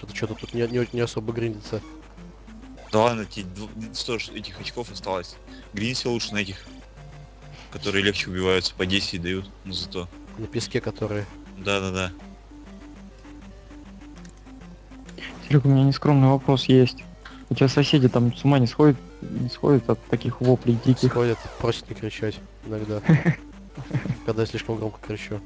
что-то тут не особо гриндится. Да ладно, тебе 100 этих очков осталось. Гринься лучше на этих, которые легче убиваются, по 10 дают, но зато. На песке, которые... Да-да-да. Серега, у меня нескромный вопрос есть. У тебя соседи там с ума не сходят от таких воплей диких? Сходят, просят не кричать иногда. Когда я слишком громко кричу.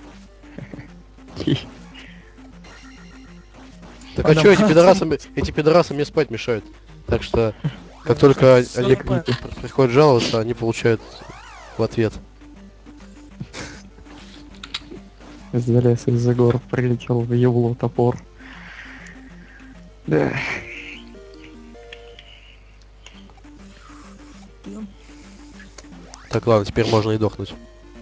Так а чё, эти пидорасы мне спать мешают? Так что, как только они приходят жаловаться, они получают в ответ. Залез из-за гор, прилетел в ебло топор. Да. Так, ладно, теперь можно и дохнуть.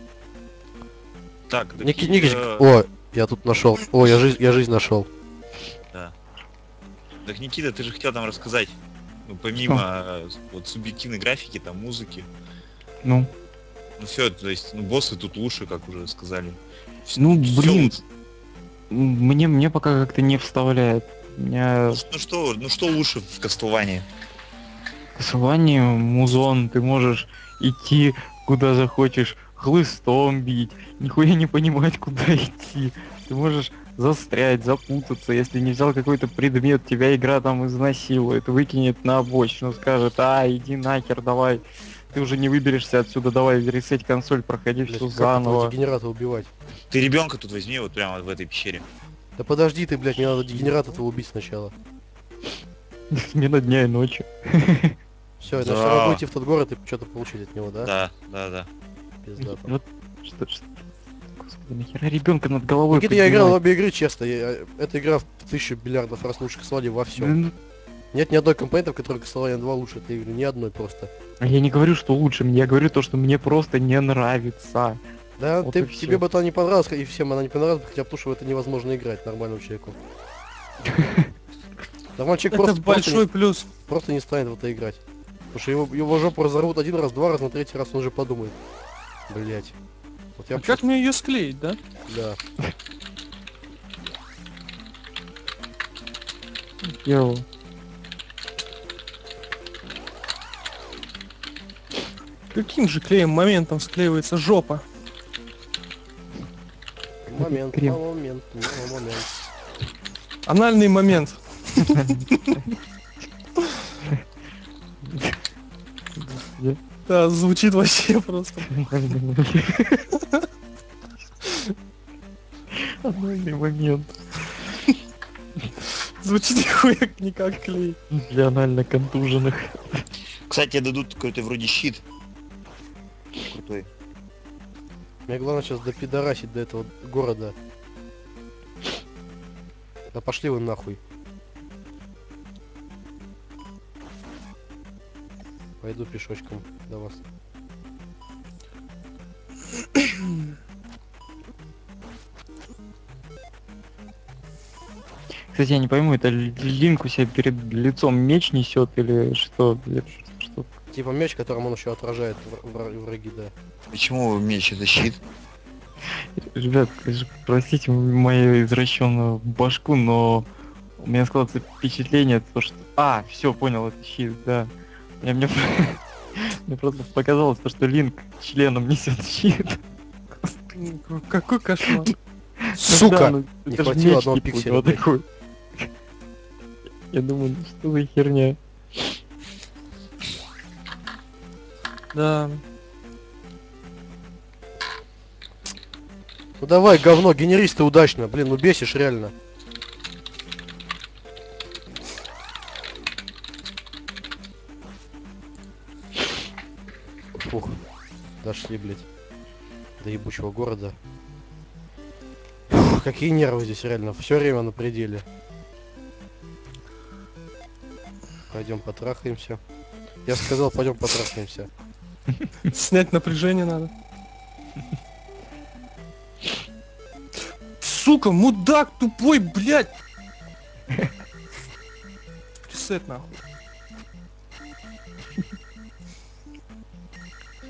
Так, да Никич, о, я тут нашел. О, я жизнь нашел. Да. Так, Никита, ты же хотел там рассказать. Ну, помимо вот субъективной графики, там, музыки. Ну. Ну все, то есть, ну, боссы тут лучше, как уже сказали. Ну, Всё блин. лучше. Мне пока как-то не вставляет. Меня... Ну что лучше в Castlevania? Castlevania, музон, ты можешь идти куда захочешь, хлыстом бить, нихуя не понимать, куда идти. Ты можешь застрять, запутаться, если не взял какой-то предмет, тебя игра там изнасилует, выкинет на обочину, скажет, иди нахер, давай, ты уже не выберешься отсюда, давай, ресеть консоль, проходи все заново. Дегенерата убивать? Ты ребенка тут возьми, вот прямо вот в этой пещере. Да подожди ты, блядь, мне надо дегенерата этого убить сначала. Смена дня и ночи. Все, Да. это все равно идти в тот город и что-то получить от него, да? Да. Пизда там. Вот что... Господи, нахера ребенка над головой Никита, я играл в поднимать? обе игры, честно. Эта игра в 1000 миллиардов раз лучше Castlevania во всем. Ну, Нет ни одной компонента, в которой Castlevania 2 лучше этой игры. Ни одной просто. а я не говорю, что лучше, я говорю то, что мне просто не нравится. Да, Вот и тебе всё. бы это не понравилось, и всем она не понравилась, хотя бы потому, что в это невозможно играть нормальному человеку. Нормальный человек Это большой плюс. просто не станет в это играть. Потому что его жопу разорвут один раз, два раза, на третий раз он уже подумает. Блять. Вот я А как мне ее склеить, да? Да. Йоу. Каким же клеем моментом склеивается жопа? Момент, Крем. момент. Анальный момент. Да, звучит вообще просто. Анальный момент. Звучит нихуя не как клей. Для анально контуженных. Кстати, тебе дадут какой-то вроде щит. Крутой. Мне главное сейчас допидорасить до этого города. Да пошли вы нахуй. Пойду пешочком до вас. Кстати, я не пойму, это Линк у себя перед лицом меч несет или что? Что? Типа меч, которым он еще отражает враги, да. Почему меч это щит? Ребят, простите мою извращенную башку, но у меня складывается впечатление, то, что... все, понял, это щит, да. Мне просто показалось, то, что Линк членом несет щит. Какой кошмар. Сука! Не это ж хватило меч, одного типа, пикселя, вот блядь. такой. Я думаю, что за херня. Да. Ну давай, говно, генерись ты удачно. Блин, ну бесишь реально. Фух. Дошли, блядь. До ебучего города. Фух, какие нервы здесь реально. Все время на пределе. Пойдем потрахаемся. Я сказал, пойдем потрахаемся. Снять напряжение надо. Сука, мудак тупой, блядь! Ресет нахуй.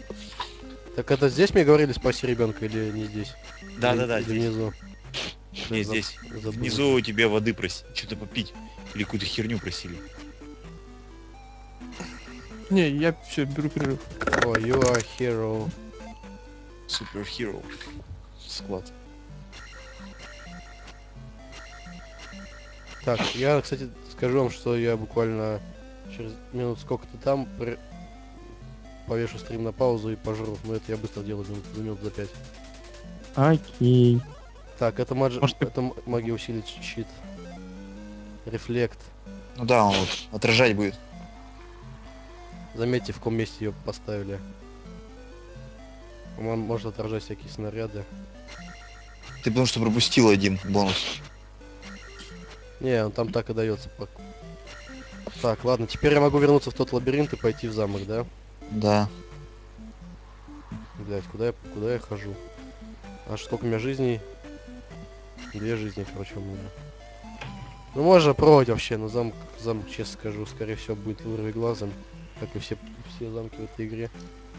Так это здесь мне говорили спаси ребенка или не здесь? Да-да-да, Или здесь. внизу? Не, здесь. забыл. Внизу у тебя воды просили. Что-то попить. Или какую-то херню просили. Не, я все, беру перерыв. О, you are hero. Супер Hero. Склад. Так, я, кстати, скажу вам, что я буквально через минут сколько-то там повешу стрим на паузу и пожру. Но это я быстро делаю минут за 5. Окей. Так, это, Может, ты- это магия усилит щит. Рефлект. Ну да, он вот отражать будет. Заметьте, в каком месте ее поставили. Он может отражать всякие снаряды. Ты потому что пропустил один бонус. Не, он там так и дается. Так, ладно, теперь я могу вернуться в тот лабиринт и пойти в замок, да? Да. Блять, куда я хожу? А сколько у меня жизней? 2 жизни, короче, у меня. Ну можно пробовать вообще, но замок, честно скажу, скорее всего будет вырви глазом, как и все замки в этой игре.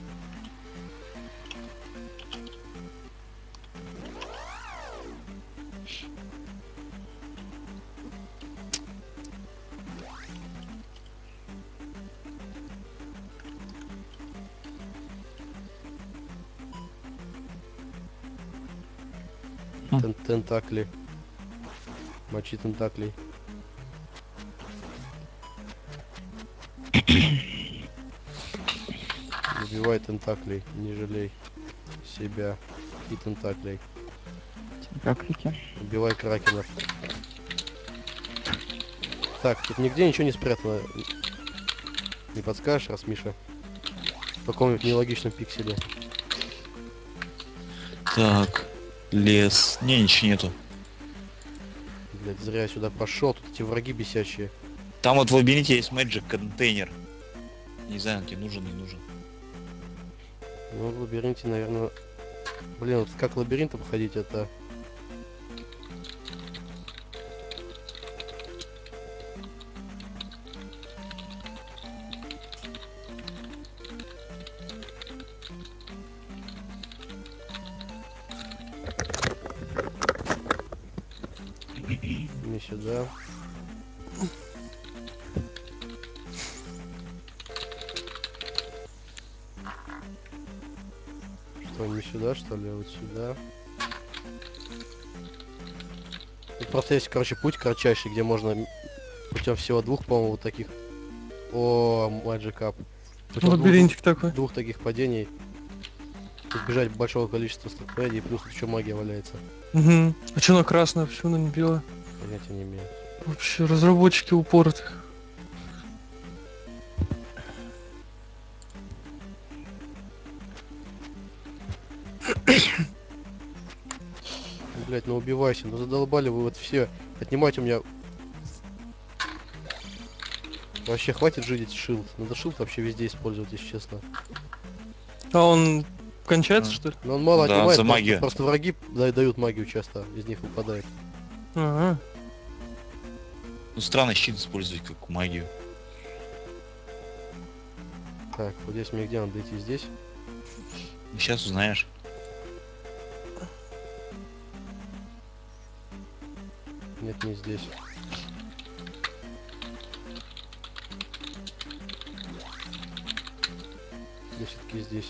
Тентакли. Мочи тентаклей. Убивай тентаклей, не жалей себя и тентаклей. Как-таки. Убивай кракенов. Так, тут нигде ничего не спрятано. Не подскажешь, раз Миша? В каком-нибудь нелогичном пикселе. Так. Лес. Не, ничего нету. Блять, зря я сюда пошел. Тут эти враги бесячие. Там вот в лабиринте есть Magic контейнер. Не знаю, он тебе нужен, не нужен. Ну, в лабиринте, наверное... Блин, вот как лабиринт обходить, это... Не сюда. Что, не сюда, что ли? Вот сюда. Тут просто есть, короче, путь кратчайший, где можно путем всего 2, по-моему, вот таких... О, Magic Up. Путем Лабиринтик такой. двух таких падений избежать большого количества стратегий, плюс тут еще магия валяется. Угу. А что она красная, почему она не белая? Понятия не имею. Вообще, разработчики упорты. Блять, ну убивайся, ну задолбали вы вот все. Отнимайте у меня... Вообще хватит жить шилд. Надо шилд вообще везде использовать, если честно. А он кончается, А. что ли? Но он мало Да, отнимает, за магию. просто враги дают магию часто, из них выпадает. Ага. Ну странно щит использовать как магию. Так, вот здесь мне где надо идти? Здесь? Ну, сейчас узнаешь. Нет, не здесь. Я все-таки здесь.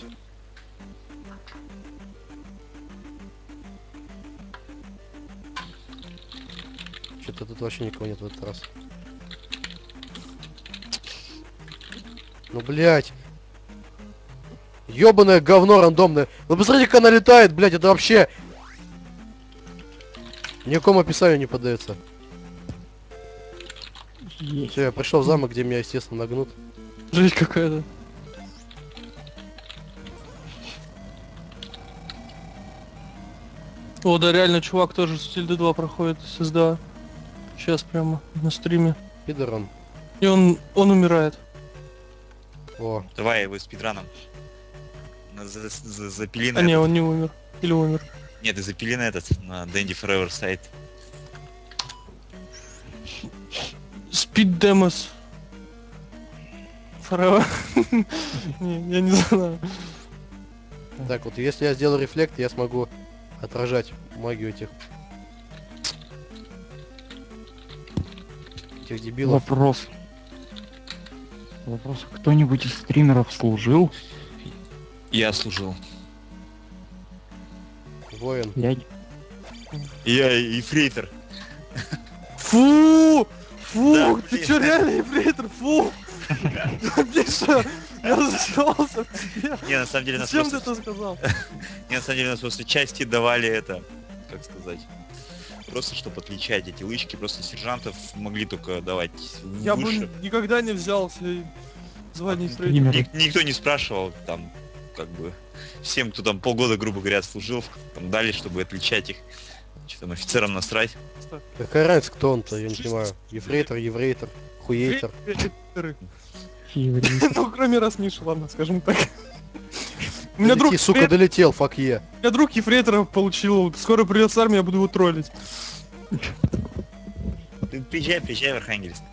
Что-то тут вообще никого нет в этот раз. Ну, блядь. Ёбаное говно рандомное. Ну, посмотрите, как она летает, блядь, это вообще... Никакому описанию не поддается. Есть. Все, я пришел в замок, где меня, естественно, нагнут. Жесть какая-то. О, да, реально, чувак тоже с Тильды 2 проходит с СДА. Сейчас прямо на стриме. Пидорон. И он умирает. О, Давай его спидраном. Запили на А не, этот. он не умер. Или умер. Нет, ты запили на этот, на Dandy Forever сайт. Speed Demos. Forever. Не, я не знаю. так вот, если я сделаю рефлект, я смогу отражать магию этих этих дебилов. Вопрос. Вопрос. Кто-нибудь из стримеров служил? Я служил. Воин. Я... Я ефрейтор. Фу! Фу! Да, Ты блин. чё, реально ефрейтор? Фу! Миша, я разочаровался в тебе. Не, на самом деле нас Зачем ты просто... это сказал? Не, на самом деле нас после части давали это... Как сказать? Просто чтобы отличать эти лычки, просто сержантов могли только давать Я выше. бы никогда не взялся звание ефрейтора. Стримеры. Никто не спрашивал, там, как бы, всем, кто там полгода, грубо говоря, служил, там дали, чтобы отличать их. Что там, офицерам насрать. Какая разница, кто он-то, я не понимаю. Ефрейтор, еврейтор, хуейтор. Ефрейторы. Евреи. Ну, кроме раз Миша, ладно, скажем так. У меня друг, Долети, сука, долетел, фак е. у меня друг ефрейтора получил. Скоро придет с армии, я буду его троллить. Ты приезжай в Архангельск.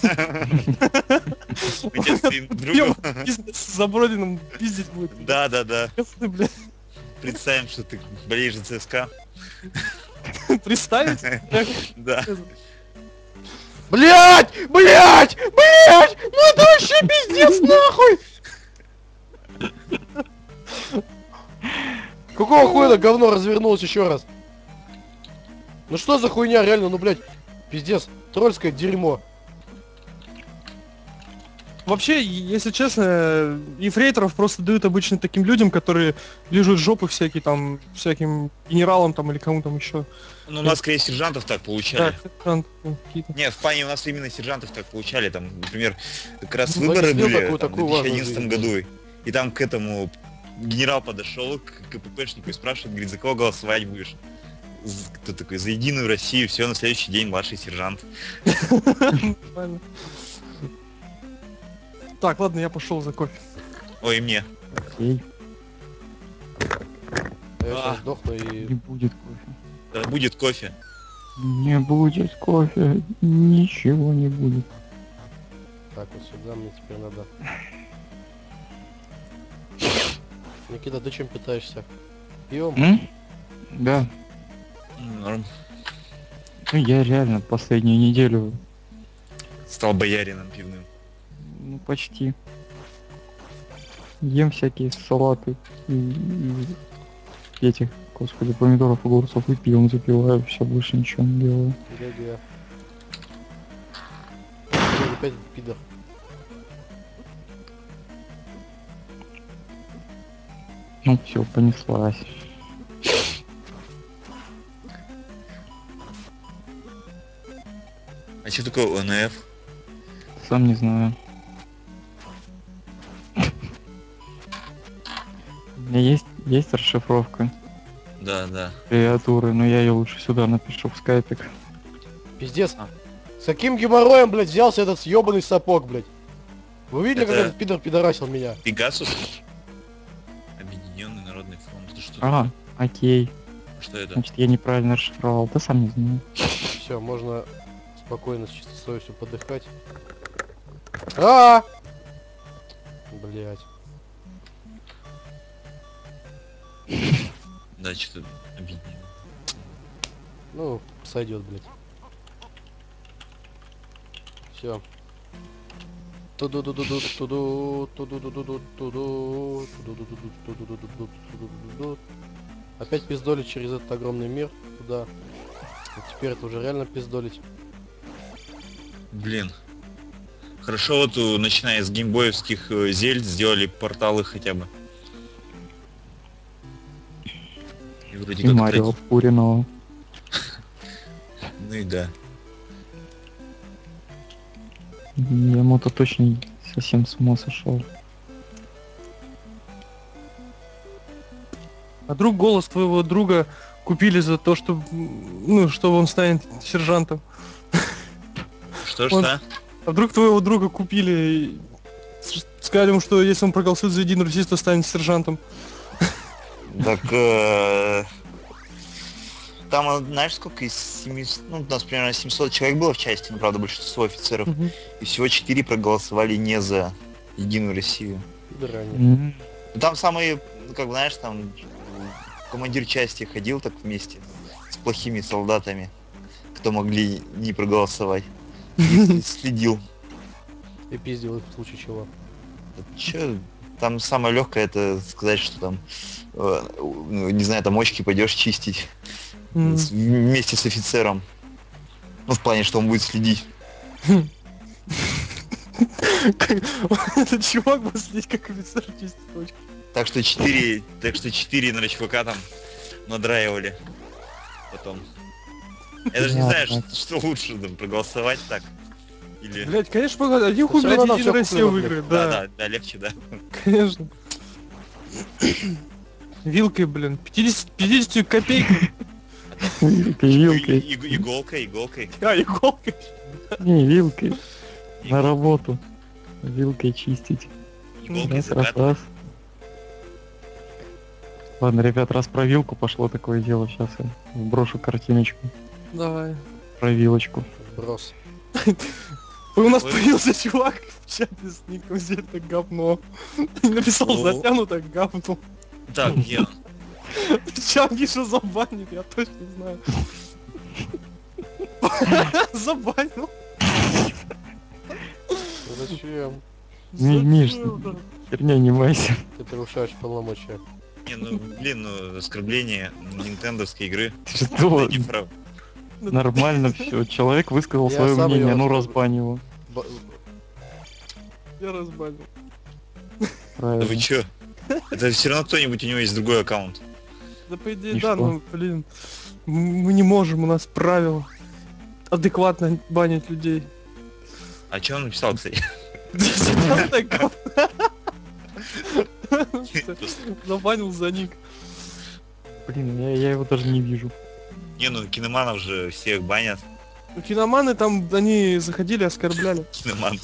Мы тебя с твоим другом... Бизнес с Забродиным пиздить будет. Да. Ясно, блядь. Представим, что ты болеешь за ЦСКА. Представить? Да. Блять! Блять! Блять! Ну это вообще пиздец нахуй! Какого хуя это говно развернулось еще раз? Ну что за хуйня, реально, ну блять, пиздец, тролльское дерьмо. Вообще, если честно, ефрейторов просто дают обычно таким людям, которые лижут жопы всякие там, всяким генералам там или кому там еще. Ну, у нас, скорее, сержантов так получали. Какие-то. Нет, в плане у нас именно сержантов так получали. Там, например, как раз Ну, выборы объяснил были такую- там, такую в важную 2011 году. И там к этому генерал подошел к КППшнику и спрашивает, говорит, за кого голосовать будешь? Кто такой? За Единую Россию. Все, на следующий день младший сержант. Нормально. Так, ладно, я пошел за кофе. Ой, и мне. Окей, Я сейчас сдохну не и... будет кофе. Да, будет кофе. Не будет кофе, ничего не будет. Так, вот сюда мне теперь надо. Никита, ты чем питаешься? Пьем? М? Да. Норм. Ну я реально последнюю неделю, Стал боярином пивным. ну почти. Ем всякие салаты и этих, господи, помидоров, огурцов и пивом запиваю, все, больше ничего не делаю. Ге-ге. Блин, опять этот пидор. Ну все, понеслась. А что такое ОНФ? Сам не знаю. У меня есть расшифровка Да. клавиатуры, но я ее лучше сюда напишу в скайпик. Пиздец. А. С каким геморроем, блядь, взялся этот съебанный сапог, блядь? Вы видели, как Это- этот пидор пидорасил меня? Пегасус? Объединенный народный фронт. Это что? Ага, окей. Что это? Значит, я неправильно расшифровал. Да сам не знаю. Все, можно спокойно с чистой совестью подыхать. А! Блять. Да, что-то объединенный. Ну, сойдет, блять. Все. Опять пиздолить через этот огромный мир. Туда. Вот теперь это уже реально пиздолить. Блин. Хорошо, вот начиная с геймбоевских зельд сделали порталы хотя бы. И вроде И как Марио Пуриного. Ну и да. Ему-то точно совсем с ума сошел. А друг, голос твоего друга купили за то, что, ну, что он станет сержантом. Что? А вдруг твоего друга купили и сказали ему, что если он проголосует за Единую Россию, то станет сержантом. Так, там, знаешь, сколько из 700, ну, у нас примерно 700 человек было в части, ну, правда, большинство офицеров, и всего 4 проголосовали не за Единую Россию. Пидоры они. М, Ну, там самые, ну, как бы, знаешь, там командир части ходил так вместе с плохими солдатами, кто могли не проголосовать. И следил. И пиздил их в случае чего. Че, там самое легкое это сказать, что там, ну, не знаю, там очки пойдешь чистить вместе с офицером. Ну, в плане, что он будет следить. Этот чувак будет следить, как офицер чистит точку. Так что 4 на ЧВК там надраивали потом. Я даже не знаю, что лучше там проголосовать так. Или... Блять, конечно, погоди, один хуй, всё блядь, равно Единая всё Россия куплено, выиграет, Да, да, да, да, легче, да. конечно. Вилкой, блин, 50 копейками. Вилкой. Иголкой. А, иголкой. Не, вилкой. На работу. Вилкой чистить. Иголкой Раз. Ладно, ребят, раз про вилку пошло такое дело, сейчас я брошу картиночку Давай. про вилочку. Брос. У нас Ой. появился чувак в чате с ником «Зельта говно». И написал О. «Затянуто говно». Так, я. Сейчас Миша забанит, я точно знаю. Забанил. Зачем? Миш, Зачем? херня не майся. Ты превышаешь полномочия. Не, ну блин, ну оскорбление нинтендовской игры. Ты что? Не прав. Нормально все. Человек высказал Я свое сам мнение, её ну оскорбил. разбань его. Б- Я разбанил. Да Правильно. вы чё? Это все равно кто-нибудь, у него есть другой аккаунт. Да по идее, И да, что? ну, блин. Мы не можем, у нас правила. Адекватно банить людей. А чё он написал, кстати? Затянутое говно. Забанил за ник. Блин, я его даже не вижу. Не, ну киноманов же всех банят. Ну, киноманы там, они заходили, оскорбляли. Киноманы.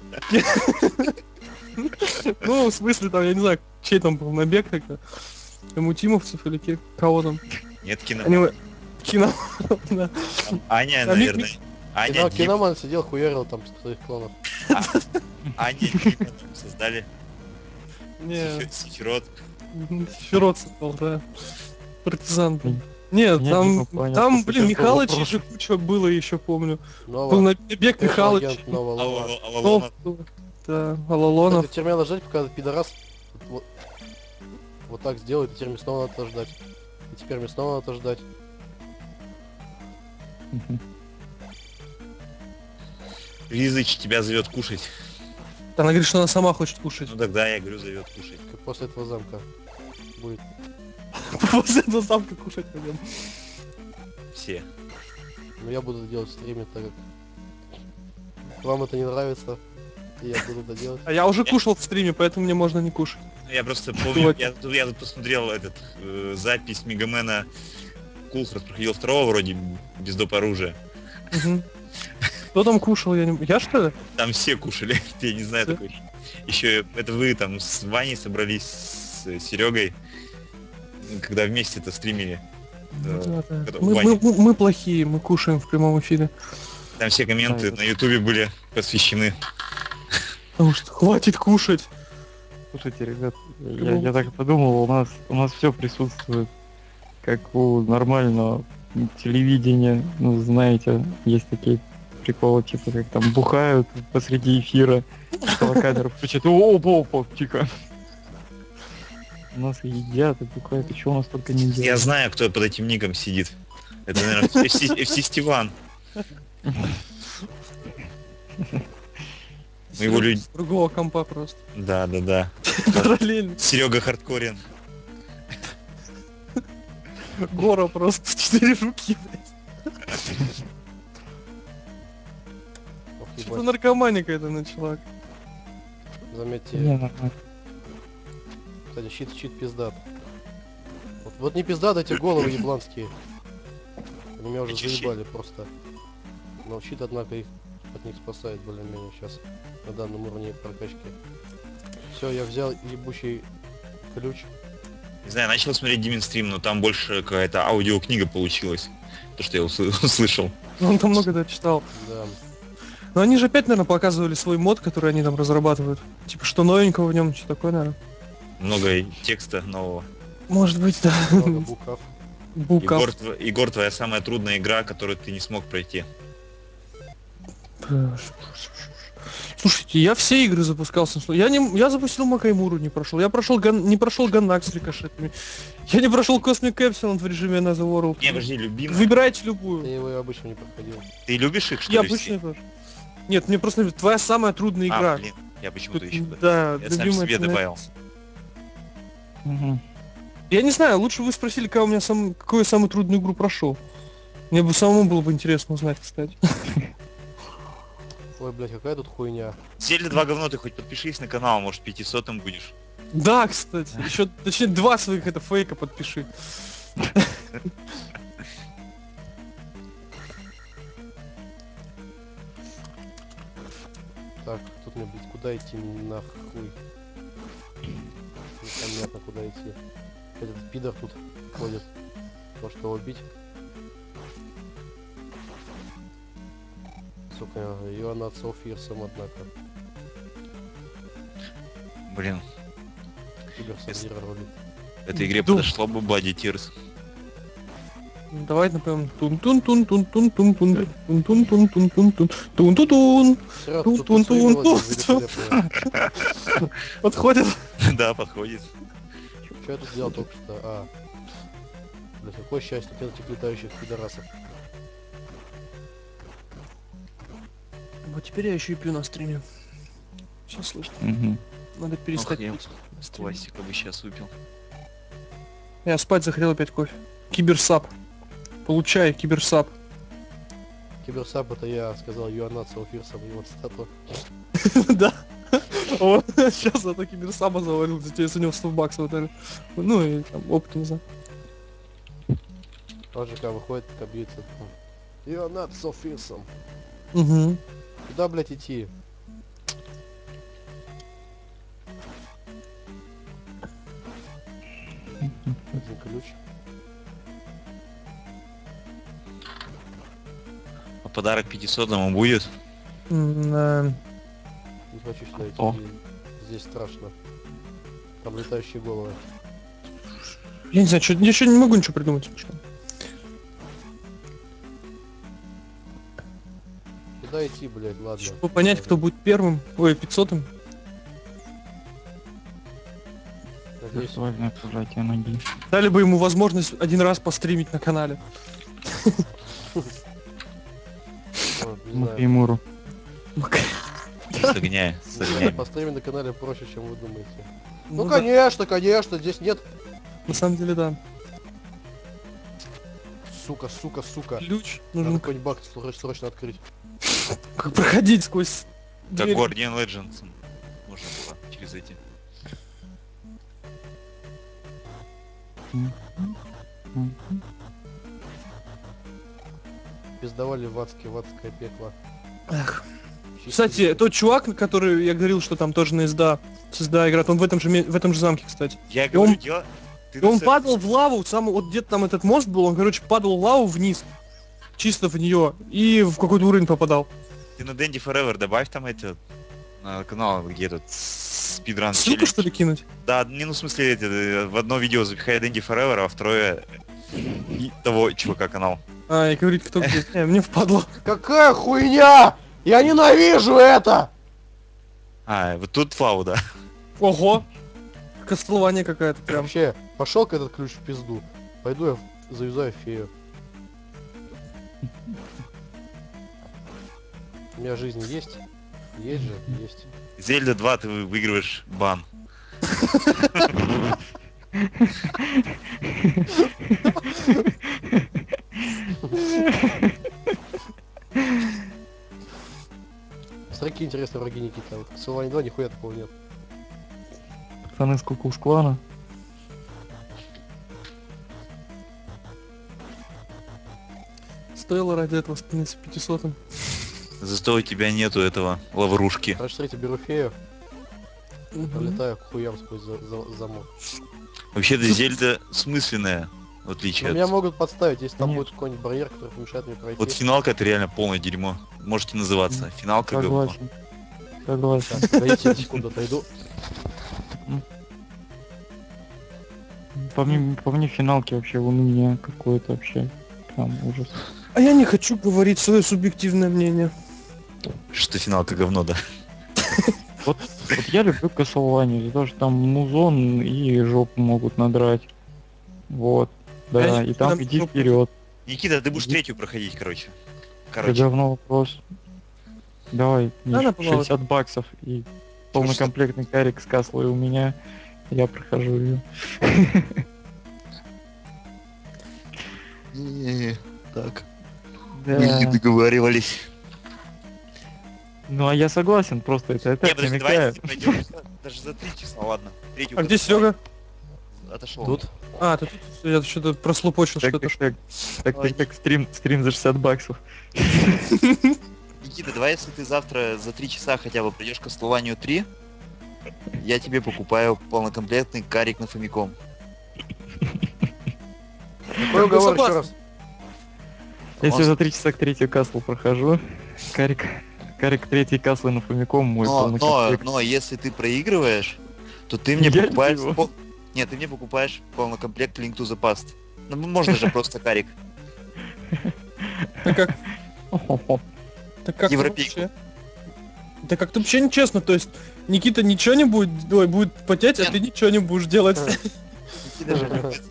Ну, в смысле, там, я не знаю, чей там был набег тогда. Мутимовцев или кого там. Нет Они... киноманов. Кино... да. Там Аня, А Мик- наверное. Аня, Дима. Киноман сидел, хуярил там своих клонов. Аня, Дима там создали. Не, Сефирот. Ферот создал, да. Партизан. блин. Нет, Нет, там, ну, понятно, там, после блин, такого Михалыча вопроса. же куча было еще, помню. Был Нова. набег Михалыч. Агент Нова Лава. Алалона. Да, Алалонов. Теперь надо ждать, пока пидорас вот так сделает, и теперь мне снова надо ждать. И теперь мне снова надо ждать. Ризыч тебя зовет кушать. Она говорит, что она сама хочет кушать. Ну тогда я говорю, зовет кушать. Как после этого замка будет. После этого самка кушать пойдем. Все. Но я буду это делать в стриме, так как вам это не нравится, и я буду это делать. А я уже кушал в стриме, поэтому мне можно не кушать. Ну, я просто помню, я тут посмотрел запись Мегамена. Кулхард проходил второго вроде без доп. Оружия. Мгм. Кто там кушал? Я что ли? Там все кушали, я не знаю Да? такой. Еще это вы там с Ваней собрались, с Серегой, когда вместе это стримили. Да, да. это Мы плохие, мы кушаем в прямом эфире. Там все комменты Да, на ютубе были посвящены. Потому что хватит кушать. Слушайте, ребят, я так подумал, у нас все присутствует, как у нормального телевидения, ну знаете, есть такие приколы, типа как там бухают посреди эфира, камеру включат, опа, тихо. У нас и едят, и бухают, и что у нас только не Я делают. знаю, кто под этим ником сидит. Это, наверное, FC Стиван. Ну, его люди... С другого компа просто. Да. Параллельно. Серега Хардкорин. Гора просто в 4 руки, блядь. Ох, Что-то ебать. наркомания какая-то начала. Заметьте, Не, нормально. кстати, щит пиздат. Вот не пиздат эти головы ебланские. Они меня уже Эти щит. заебали просто. Но щит, однако, их от них спасает более-менее сейчас на данном уровне прокачки. Все, я взял ебучий ключ. Не знаю, начал смотреть Димин стрим, но там больше какая-то аудиокнига получилась. То, что я услышал. Он там много дочитал. Да. Но они же опять, наверное, показывали свой мод, который они там разрабатывают. Типа, что новенького в нем, что такое, наверное. Много текста нового. Может быть, да. Много букв. Буков. Егор, твоя самая трудная игра, которую ты не смог пройти. Слушайте, я все игры запускал с инструментом. Я запустил Макаймуру, не прошел. Я не прошел Ганнак с рикошетами. Я не прошел Cosmic Epsilon в режиме Another World. Не, подожди, любимый. Выбирайте Я любую. его обычно не проходил. Ты любишь их, что Я ли, обычно все? тоже. Нет, мне просто нравится. Твоя самая трудная игра. Блин, я почему-то еще... Да, Я сам любимая себе цена. добавил. Мгм. Я не знаю, лучше вы спросили, какую я самую трудную игру прошел. Мне бы самому было бы интересно узнать, кстати. Ой, блядь, какая тут хуйня. Зельда 2 говно, ты хоть подпишись на канал, может 500-м будешь. Да, кстати. Еще, точнее, 2 своих это фейка подпиши. Так, тут мне, блядь, куда идти нахуй? Непонятно, куда идти. Этот пидор тут ходит. Может его убить? Сука, ее нацел фирсом, однако. Блин, Киберсандира рулит. в этой игре Дум. подошло бы Bloody Tears. Давай, например, тун-тун-тун-тун-тун-тун-тун-тун-тун-тун-тун-тун-тун. Серёг, Тун, тут тун, свои тун, мелодии тун. великолепные. Подходит. Да, подходит. Что я тут делал только что? Блять, какое счастье, тут нет этих летающих пидорасов. Вот теперь я еще и пью на стриме. Все слышно. Мгм. Надо перестать Ох, я пить на стриме. Пластика бы сейчас выпил. Я спать захотел опять кофе. Киберсап. Получай, киберсап. Киберсап это я сказал юанацел фирсом, и вот статуя. Да. Вот, сейчас зато киберсаба завалил, за тебя за него 100 баксов дали. Ну и там опыт, не знаю. АЖК выходит, как бьется. Юанацел фирсом. Угу. Куда, блять, идти? Один ключ. А подарок 500-му будет? Не хочу сюда идти. О. Здесь страшно. Там летающие головы. Я не знаю, я еще не могу ничего придумать. Что? Куда идти, блять, ладно. Чтобы понять, кто будет первым, ой, 500-м. Надеюсь, Виртуальное пожатие ноги. Дали бы ему возможность один раз постримить на канале. не знаю. Макаймуру. С огня, с огнями. По стриму на канале проще, чем вы думаете. Ну, да, конечно, конечно, здесь нет. на самом деле, да. Сука, сука, сука. Ключ Надо нужно какой-нибудь баг срочно открыть. как проходить сквозь Как дверь. Guardian Legends. Можно было через эти. Мгм. Пиздавали в адское пекло. Эх. Чисто Кстати, лично. тот чувак, который я говорил, что там тоже на СДА играет, он в этом же замке, кстати. Я И он- говорю, дело... Ты И он на сет- падал в лаву, вот где-то там этот мост был, он, короче, падал в лаву вниз, чисто в нее, и в какой-то уровень попадал. Ты на Dandy Forever добавь там эти... На канал, где этот спидран Ссылку, что ли, кинуть? Да, не, ну в смысле, в одно видео запихай Dandy Forever, а второе и того чувака канал. И говорит, кто где. Мне впадло. Какая хуйня! Я ненавижу это! Вот тут Фау, да. Ого! Костлование какая-то прям. Вообще, пошел-ка этот ключ в пизду. Пойду я завязаю фею. У меня жизнь есть? Есть же, есть. Зельда 2 ты выигрываешь бан. Смотри, какие интересные враги, Никита. Вот в Силване 2 нихуя такого нет. Пацаны с Куклус-клана. Стоило ради этого становиться 500-м. Зато у тебя нету этого лаврушки. Короче, смотрите, беру фею, пролетаю к хуям сквозь замок. Вообще-то Зельда смысленная, в Но отличие меня от... могут подставить, если там Нет. будет какой-нибудь барьер, который помешает мне пройти. Вот финалка это реально полное дерьмо. Можете называться. Финалка говно. Согласен. Согласен. Так, дайте секунду, отойду. По мне финалки вообще уныние какое-то вообще. Прям ужас. А я не хочу говорить свое субъективное мнение. Что финалка говно, да? Вот я люблю Castlevania, из-за того, что там музон и жопу могут надрать. Вот. Я Да, не и там прям иди жопу. вперед. Никита, ты будешь третью проходить, короче. Это говно вопрос. Давай, Да, Миш, на помолвку. 60 баксов и полнокомплектный карик с каслой у меня. Я прохожу ее. Не-не-не, так. Да. Мы не договаривались. Ну а я согласен, просто это Не, так подожди, давай намекаю. если пойдем даже за 3 часа, ладно. Третью А где готовь. Серега? Отошел. Тут? А, ты тут, я что-то прослупочил Так, что-то. так, так, так, стрим за 60 баксов. Никита, давай если ты завтра за 3 часа хотя бы придешь к Castlevania 3, я тебе покупаю полнокомплектный карик на Famicom. Какой уговор еще согласен. раз? Если Он- за 3 часа к третью каслу прохожу, карик третий каслы на Famicom мой полный комплект. Но если ты проигрываешь, то ты мне Я покупаешь... его. Нет, ты мне покупаешь полнокомплект Link to the Past. Ну, можно же просто карик. Так как, так как Европейку. вообще? Да как-то вообще нечестно, то есть Никита ничего не будет, ой, будет потеть, а Нет. ты ничего не будешь делать. Никита же любит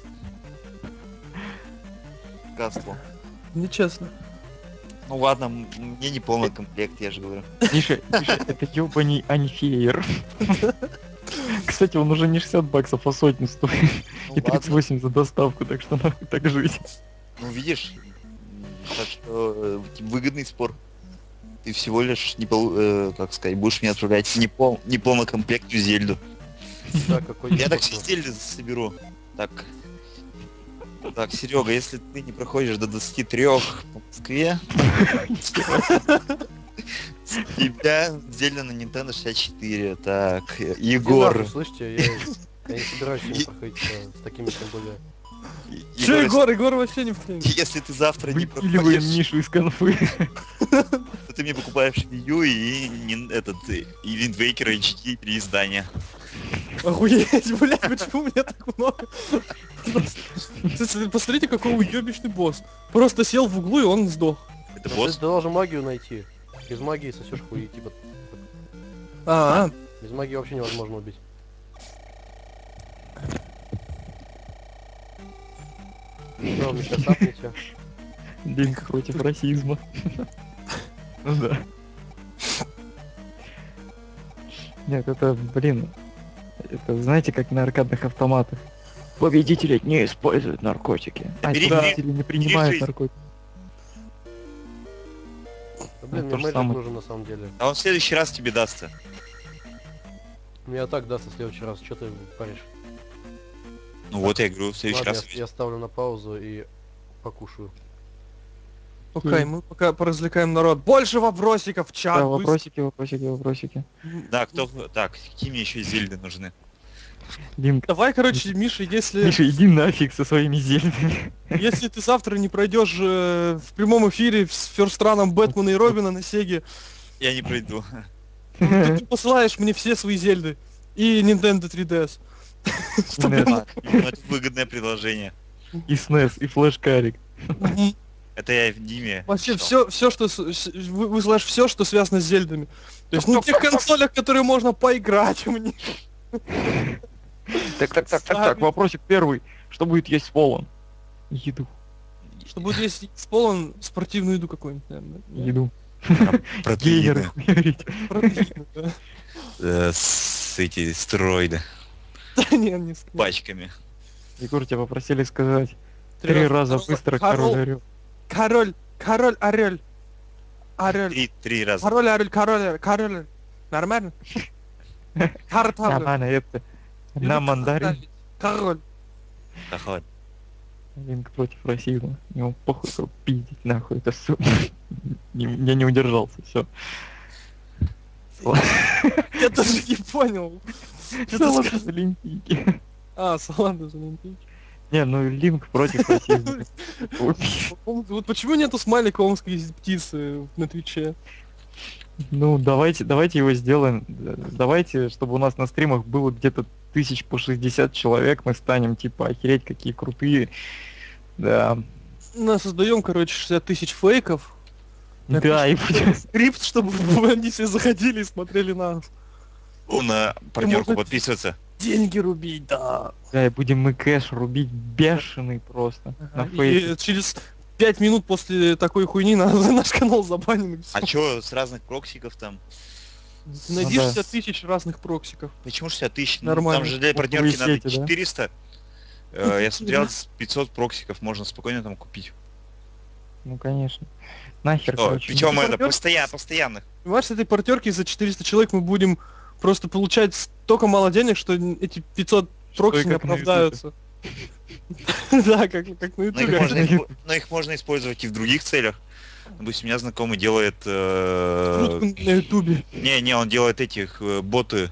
Каслу. Нечестно. Ну ладно, мне не полный комплект, я же говорю. Миша, это ёбаный анифеер. Кстати, он уже не 60 баксов, а сотню стоит. Ну И ладно. 38 за доставку, так что нахуй так жить. Ну видишь, так что выгодный спор. Ты всего лишь как сказать, будешь мне отправлять неполнокомплектную Зельду. Да, какой Я так ебаный. все Зельды соберу. Так. Так, Серега, если ты не проходишь до 23 по Москве, с тебя Зельда на Nintendo 64. Так, Иди Егор. нахуй, слышите, я не собираюсь с ним проходить с такими тем более. Че, Егор вообще не в теме. Если ты завтра не Выпиливаем проходишь, Мишу из конфы. то ты мне покупаешь Wii U и и Wind Waker HD переиздание. Охуеть, блядь, почему у меня так много? Посмотрите, какой уебищный босс. Просто сел в углу и он сдох. Это Ну, босс? Ты должен магию найти. Без магии сосешь хуи, типа. А, Без магии вообще невозможно убить. Что, вы меня сейчас апнете? Линк против расизма. Ну да. Нет, это, блин, это знаете, как на аркадных автоматах. Победители не используют наркотики. А Бери, победители не принимают жизнь. наркотики. Да, блин, то мне же мэджик самое. нужен на самом деле. А он в следующий раз тебе дастся. Мне так даст в следующий раз, что ты паришь? Ну вот я говорю, в следующий Ладно, раз. я ставлю на паузу и покушаю. окей, мы пока поразвлекаем народ. Больше вопросиков в чат. Да, быстро. вопросики. Да, кто... Так, какие мне еще Зельды нужны? Линк, Давай, короче, Миша, если Миша, иди нафиг со своими зельдами. если ты завтра не пройдешь в прямом эфире с ферстраном Бэтмена и Робина на Сеге, Я не пройду. то ты посылаешь мне все свои зельды и Nintendo 3DS. Чтобы- SNES, Ну, это выгодное предложение. и SNES, и флеш-карик. Мгм. Это я в Диме. Вообще читал. все, что высылаешь все, что связано с зельдами. То есть на тех консолях, которые можно поиграть мне. Так, вопросик первый. Что будет есть Полон? Еду. Что будет есть полон спортивную еду какую-нибудь, наверное. да? Еду. Протеины. Гейнеры хуярить. Протеины, да. С эти стероиды. Да не с Пачками. Егор, тебя попросили сказать 3 раза быстро король орел. Король орел. Орел. Три раза. Король. Нормально? Картавлю. Нормально, это на мандарин. Король. Охоть. Линк против расизма. Ему похуй, как пиздить нахуй, это все. Я не удержался, все. Я даже не понял. Салат из Олимпийки. А, салат из Олимпийки. Не, ну Линк против расизма. Вот почему нету смайлика омской птицы на Твиче? Ну, давайте его сделаем. Давайте, чтобы у нас на стримах было где-то 1000 по 60 человек, мы станем типа охереть какие крутые. Да. Мы создаем, короче, 60 тысяч фейков. Да, и Скрипт, чтобы они все заходили и смотрели на нас. На партнерку можно- подписываться. Деньги рубить, да. да, и будем мы кэш рубить бешеный просто на фейсе. И через 5 минут после такой хуйни наш канал забанен. и всё. А чё, с разных проксиков там? Ты найди да. 60 тысяч разных проксиков. Почему 60 тысяч? Нормально. Там же для Вот партнерки новые надо сети, да? 400. Я смотрел, с 500 проксиков можно спокойно там купить. Ну конечно. Нахер, короче. Причем Ну, это партнёр- постоянных. Понимаешь, с этой партерки за 400 человек мы будем просто получать столько мало денег, что эти 500 прокси не как на оправдаются. Да, как на Но их, ютубе. можно, но их можно использовать и в других целях. Допустим, у меня знакомый делает... Шутку на ютубе. Не, он делает этих боты.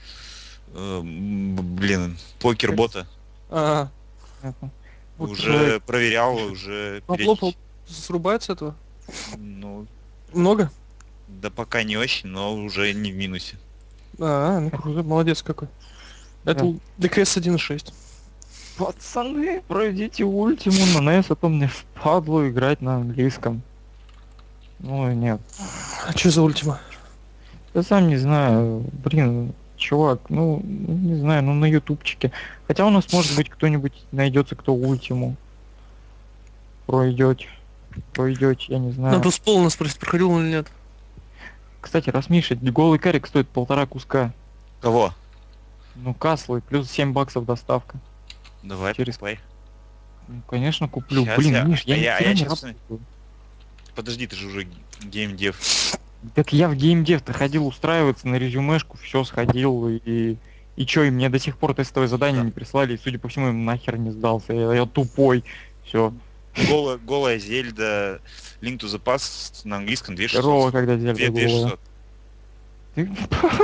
Покер-бота. Ага. Вот Уже проверял, уже... Поплопал, срубает с этого? Ну, Много? да пока не очень, но уже не в минусе. Ну круто, молодец какой. Это ДКС 1.6. Пацаны, пройдите ультиму на NES, а то мне впадло играть на английском. Ну нет. А что за ультима? Я сам не знаю, блин, чувак, ну, не знаю, ну на ютубчике. Хотя у нас может быть кто-нибудь найдется, кто ультиму пройдете, я не знаю. Надо с пола спросить, проходил он или нет. Кстати, раз Миша, голый карик стоит 1,5 куска. Кого? Ну, каслы, плюс 7 баксов доставка. Давай, Через- покупай. Ну, конечно, куплю. Щас Блин, я- Миш, я а ни я- а хера я не щас- работаю. Подожди, ты же уже геймдев. Так я в геймдев-то ходил устраиваться на резюмешку, все сходил, и чё, и мне до сих пор тестовое задание не прислали, и, судя по всему, им нахер не сдался, я тупой, все. Голая Зельда, Link to the Past на английском 2600. Здорово, когда Зельда голая. 2600. Ты-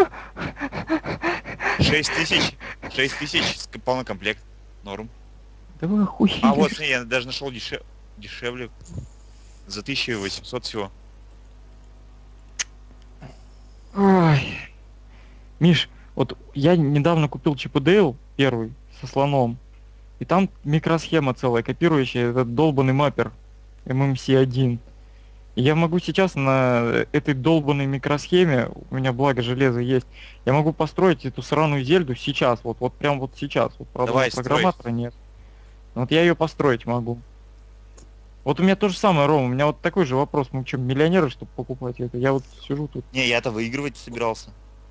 6000 полный комплект. Норм. Да вы охуели. А вот, смотри, я даже нашел дешевле. За 1800 всего. Ой. Миш, вот я недавно купил Чип и Дейл первый со слоном, и там микросхема целая, копирующая этот долбанный маппер MMC1. И я могу сейчас на этой долбанной микросхеме, у меня благо железо есть, я могу построить эту сраную Зельду сейчас, вот прям вот сейчас. Вот, правда, Давай, у меня программатора нет. Но вот я ее построить могу. Вот у меня то же самое, Рома, у меня вот такой же вопрос. Мы что, миллионеры, чтобы покупать это? Я вот сижу тут. Не, я-то выигрывать собирался.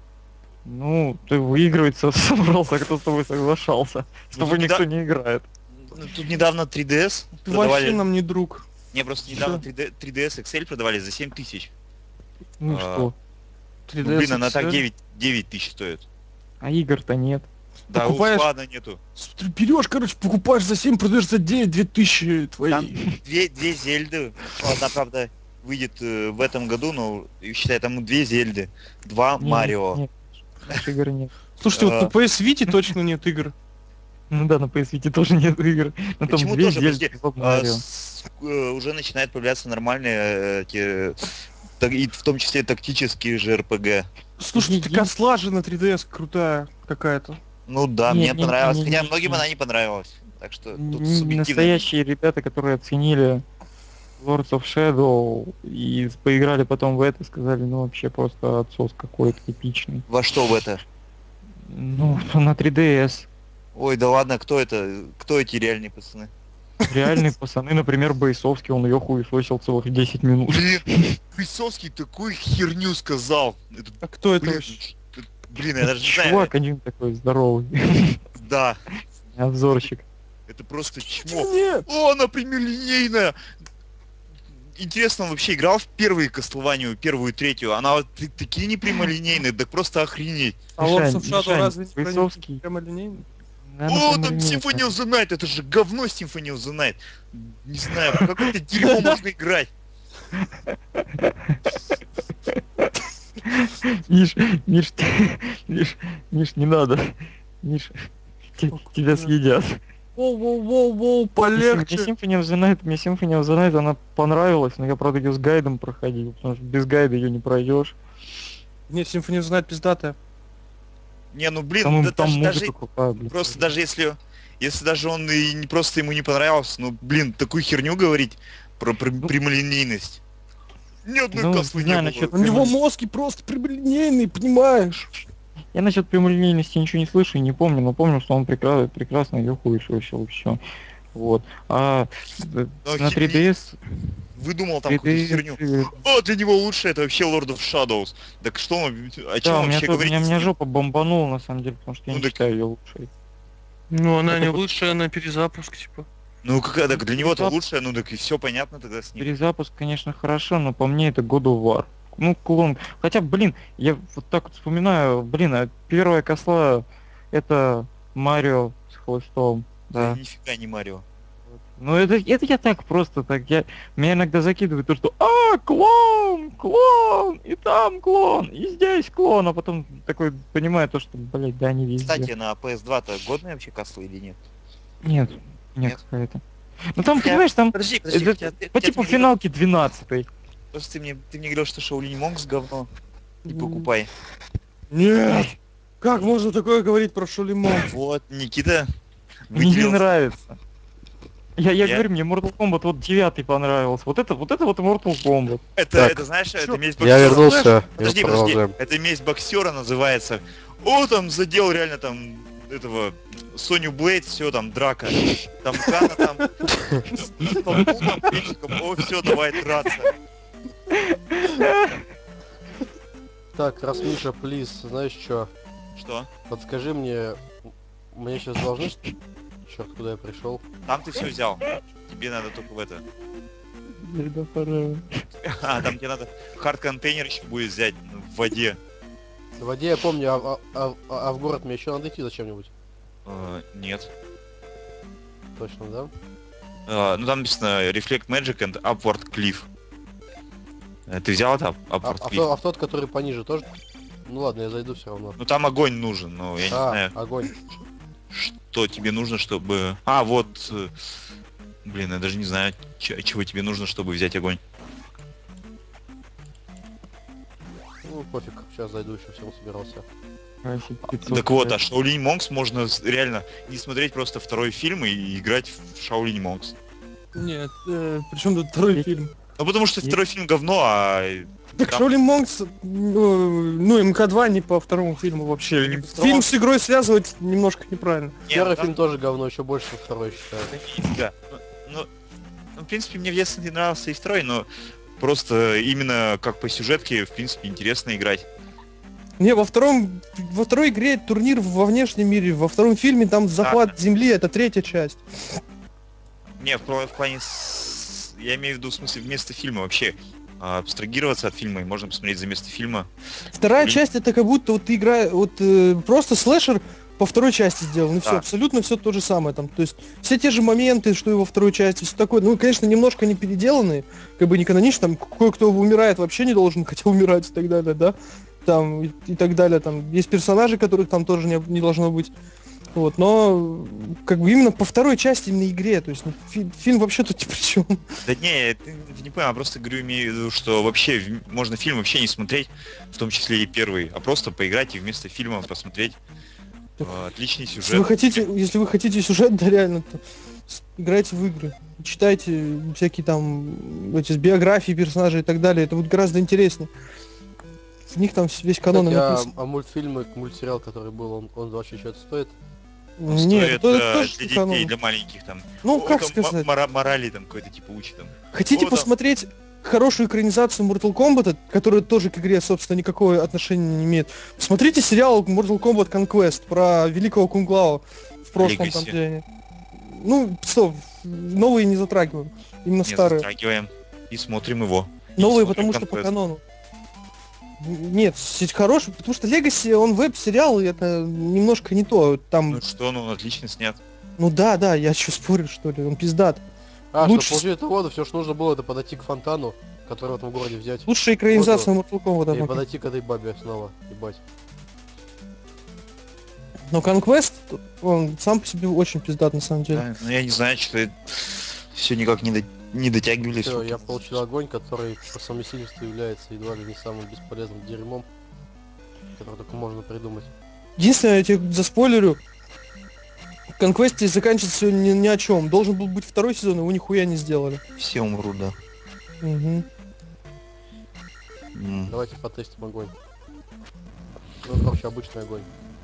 Ну, ты выигрывать собрался, а кто с тобой соглашался? С Ну, тобой тут никто да- не играет. Ну, тут недавно 3DS Ты вообще продавали. нам не друг. Не, просто недавно 3DS XL продавали за 7000. Ну и А, что? 3DS Ну, блин, она так XL. 9 тысяч стоит. А игр-то нет. Да, Покупаешь- ладно, нету. Ты берешь, короче, покупаешь за 7, продаешь за 9, 2000 твои. Там две Зельды. Одна, правда, выйдет в этом году, но считай, там 2 Зельды, 2 Не, Марио. Нет, наших игр нет. Слушайте, вот на PS Vita точно нет игр. Ну да, на PS Vita тоже нет игр. Но там Почему 2 тоже? Зельды, Подожди, 2 Марио. уже начинают появляться нормальные, и в том числе тактические же РПГ. Слушайте, Есть. такая слажена 3DS крутая какая-то. Ну да, Не, мне не, понравилось. не, Хотя не, многим не. она не понравилась. Так что тут Не субъективно. настоящие ребята, которые оценили Lords of Shadow и поиграли потом в это, сказали, ну вообще просто отсос какой-то эпичный. Во что в это? Ну, на 3DS. Ой, да ладно, кто это? Кто эти реальные пацаны? Реальные пацаны, например, Бойцовский, он ее хуесосил целых 10 минут. Блин, Крысовский такую херню сказал. Это, А кто это блин, вообще? блин, я даже не знаю. Чувак один такой здоровый. Да, Обзорщик. это просто чмо. Нет! О, она прямолинейная! Интересно, он вообще играл в первую Castlevania, первую, третью? Она вот такие не прямолинейные, да просто охренеть. А Lords of Мишань, Shadow разве не Бойцовский. прямолинейный? Наверное, О, там прямолинейный. Symphony of the Night, это же говно Symphony of the Night. Не знаю, в какое-то дерьмо можно играть. Миш, Миш, Миш, не надо. Миш, тебя съедят. Воу-воу-воу-воу, Мне полегче. Symphony of the Night, она понравилась, но я, правда, ее с гайдом проходил, потому что без гайда ее не пройдешь. Нет, Symphony of the Night пиздатая. Не, ну блин, Там, да там даже музыка крутая, блин. просто даже если даже он и не просто ему не понравился, ну блин, такую херню говорить про прямолинейность. Ни одной Ну, каслы не знаю не насчет было. У него мозги просто прямолинейный, понимаешь? Я насчет прямолинейности ничего не слышу и не помню, но помню, что он прекрасно ее хуй вышел, все. Вот. А Но на 3DS... Выдумал там какую-то 3DS... херню. О, для него лучше это вообще Lord of Shadows. Так что он, о чем Да, у меня, вообще тоже, говорить? меня с ним? жопа бомбанула на самом деле, потому что я Ну не так- считаю ее лучшей. Ну, она Это не вот- лучшая, она перезапуск, типа. Ну какая, так для него-то перезапуск. лучше, ну так и все понятно тогда с ним. Перезапуск, конечно, хорошо, но по мне это God of War. Ну, клон. Хотя, блин, я вот так вот вспоминаю, блин, а первая косла это Марио с хвостом. Да Да. нифига не Марио. Ну это я так просто так. Меня иногда закидывает то, что клон, и там клон, и здесь клон, а потом такой понимаю то, что, блядь, да, они везде. Кстати, на PS2-то годные вообще каслы или нет? Нет, Нет? какая-то. Ну там, Хотя- понимаешь, там Подожди, это хотя по типу финалки 12-й. Просто ты мне говорил, что Shaolin Monks говно. Не покупай. Нет! Как можно такое говорить про Шулимон? Вот, Никита Мне не выделил... нравится. Я Я- говорю, мне Mortal Kombat вот 9 понравился. Вот это вот Mortal Kombat. Это, Так. знаешь, это Чё? месть Я боксера. вернулся, и Подожди, мы подожди. продолжаем. Это месть боксера называется. О, там задел реально там этого Соню Блейд, все там драка. Там Кана там столкнул там плечиком. О, все, давай драться. Так, раз Миша, плиз, знаешь что? Что? Подскажи мне, мне сейчас должны... Черт, куда я пришел? Там ты все взял. Тебе надо только в это. Да, пора. А, там тебе надо хард-контейнер еще будет взять в воде. В воде я помню, а в город мне еще надо идти зачем-нибудь? Нет. Точно, да? Ну там написано Reflect Magic and Upward Cliff. Ты взял это Upward Cliff? А в тот, который пониже, тоже? Ну ладно, я зайду все равно. Ну там огонь нужен, но я не знаю, Огонь. что тебе нужно, чтобы... А, вот... Блин, я даже не знаю, чего тебе нужно, чтобы взять огонь. Ну пофиг, сейчас зайду, еще всем собирался. Так вот, а Shaolin Monks можно реально не смотреть просто второй фильм и играть в Shaolin Monks. Нет, причем тут второй фильм. Ну потому что второй фильм говно, а... Так там- Шаолин Монкс, ну МК2 не по второму фильму вообще. Ну, не по Фильм второму. с игрой связывать немножко неправильно. Не, Первый ну, там- фильм тоже говно, еще больше второй считаю. Да. Ну, в принципе, мне в детстве не нравился и второй, но просто именно как по сюжетке, в принципе, интересно играть. Не, во второй игре турнир во внешнем мире, во втором фильме там захват земли, это третья часть. Не, в плане... Я имею в виду, в смысле, вместо фильма вообще. Абстрагироваться от фильма, и можно посмотреть за место фильма. Вторая Блин. часть это как будто вот игра, просто слэшер по второй части сделан, и все, Да. абсолютно все то же самое там. То есть все те же моменты, что и во второй части, все такое. Ну, конечно, немножко не переделанные, как бы не канонично, там кое-кто умирает вообще не должен, хотя умирать и так далее, да. Там и так далее, там есть персонажи, которых там тоже не должно быть. Вот, но как бы именно по второй части, именно игре, то есть фильм вообще тут ни при чем. Да не, ты не понял, я просто говорю, имею в виду, что вообще можно фильм вообще не смотреть, в том числе и первый, а просто поиграть и вместо фильма посмотреть. Так, Отличный Если сюжет. вы хотите сюжет, да реально, то играйте в игры. Читайте всякие там эти биографии персонажей и так далее. Это будет гораздо интереснее. В них там весь канон Кстати, написан. мультсериал, который был, он вообще что-то стоит? Нет, Стоит, это тоже для канон. детей, для маленьких там. Ну, О, как там сказать. Морали там какой-то типа учит там. Хотите О, там- посмотреть хорошую экранизацию Mortal Kombat, которая тоже к игре, собственно, никакого отношения не имеет? Посмотрите сериал Mortal Kombat Conquest про великого Кунг-Лао в прошлом там Legacy. где... Ну, стоп, новые не затрагиваем. Именно Не старые. затрагиваем и смотрим его. И Новые, смотрим потому что по Conquest. канону. Нет, сеть хороший, потому что Legacy, он веб-сериал, и это немножко не то. Там, Ну что, ну он отлично снят. ну да, я что спорю, что ли, он пиздат. А, Лучше- чтобы получить эту воду, все, что нужно было, это подойти к фонтану, который в этом городе взять. Лучшая экранизация Mortal Kombat. И однако. подойти к этой бабе снова, ебать. Но Conquest, он сам по себе очень пиздат, на самом деле. Да, ну я не знаю, что все никак не дотягивались. Все, я получил огонь, который по совместительству является едва ли не самым бесполезным дерьмом, который только можно придумать. Единственное, я тебе заспойлерю, в Conquest заканчивается все ни о чем. Должен был быть второй сезон, его нихуя не сделали. Все умрут, да. Мгм. Давайте потестим огонь. Ну, короче, обычный огонь.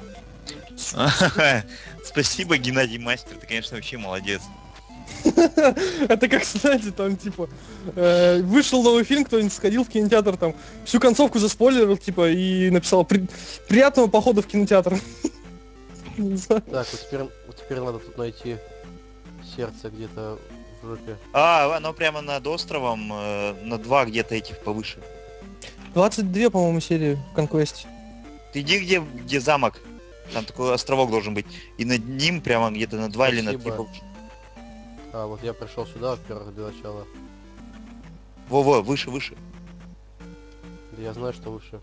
Спасибо, Геннадий Мастер, ты, конечно, вообще молодец. Это как, знаете, там, типа, вышел новый фильм, кто-нибудь сходил в кинотеатр, там, всю концовку заспойлерил, типа, и написал приятного похода в кинотеатр. Не знаю. Так, вот теперь надо тут найти сердце где-то в жопе. Оно прямо над островом, на 2 где-то этих повыше. 22, по-моему, серии в Конквесте. Ты иди где замок. Там такой островок должен быть. И над ним прямо где-то на 2 или на 3 Спасибо. повыше. А, вот я пришел сюда, во-первых, для начала. Во-во, выше, выше. Да я знаю, что выше.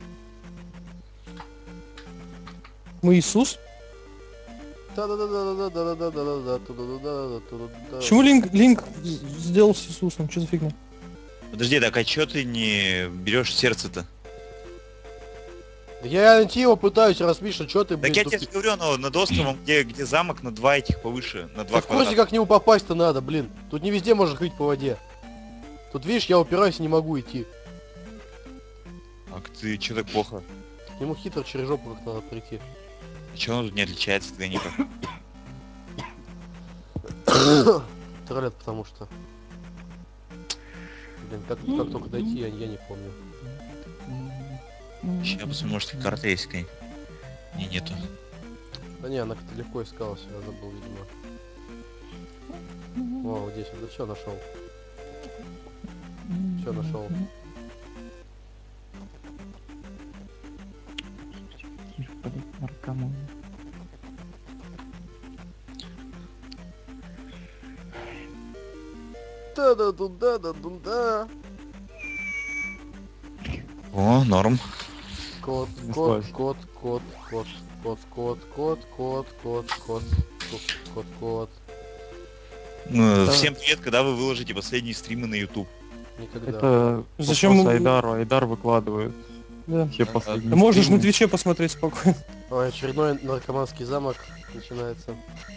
Мы Иисус? Да-да-да-да-да-да-да-да-да-да-да-да-да-да-да. Почему Линк сделал с Иисусом? Что за фигня? Подожди, так а чё ты не берешь сердце-то? Да я найти его пытаюсь, раз Миша, чё ты, Так блин, я тут тебе же говорю, оно над островом, где замок, на 2 этих повыше, на 2 Так вроде квадрата. как к нему попасть-то надо, блин. Тут не везде можно ходить по воде. Тут, видишь, я упираюсь и не могу идти. Ах ты, чё так плохо? К нему хитро через жопу как надо прийти. Чё оно тут не отличается тогда никак? Троллят, потому что... Блин, как только дойти, я не помню. Сейчас посмотрим, может карта есть какая-нибудь. Не, нету. Да не, она как-то легко искалась, я забыл, видимо. О, вот здесь, да все нашел. Все нашел. Тише, блядь, наркоман. Да-да-да-да-да-да. О, норм. Кот, Не кот, слазь. кот, кот, кот, кот, кот, кот, кот, кот, кот, кот, кот. Да. Всем привет, когда вы выложите последние стримы на YouTube. Никогда. Это Зачем вопрос мы- Айдару? Айдар выкладывает Да. все Да, последние Да можно же на стримы. Твиче посмотреть спокойно. Ой, очередной наркоманский замок начинается.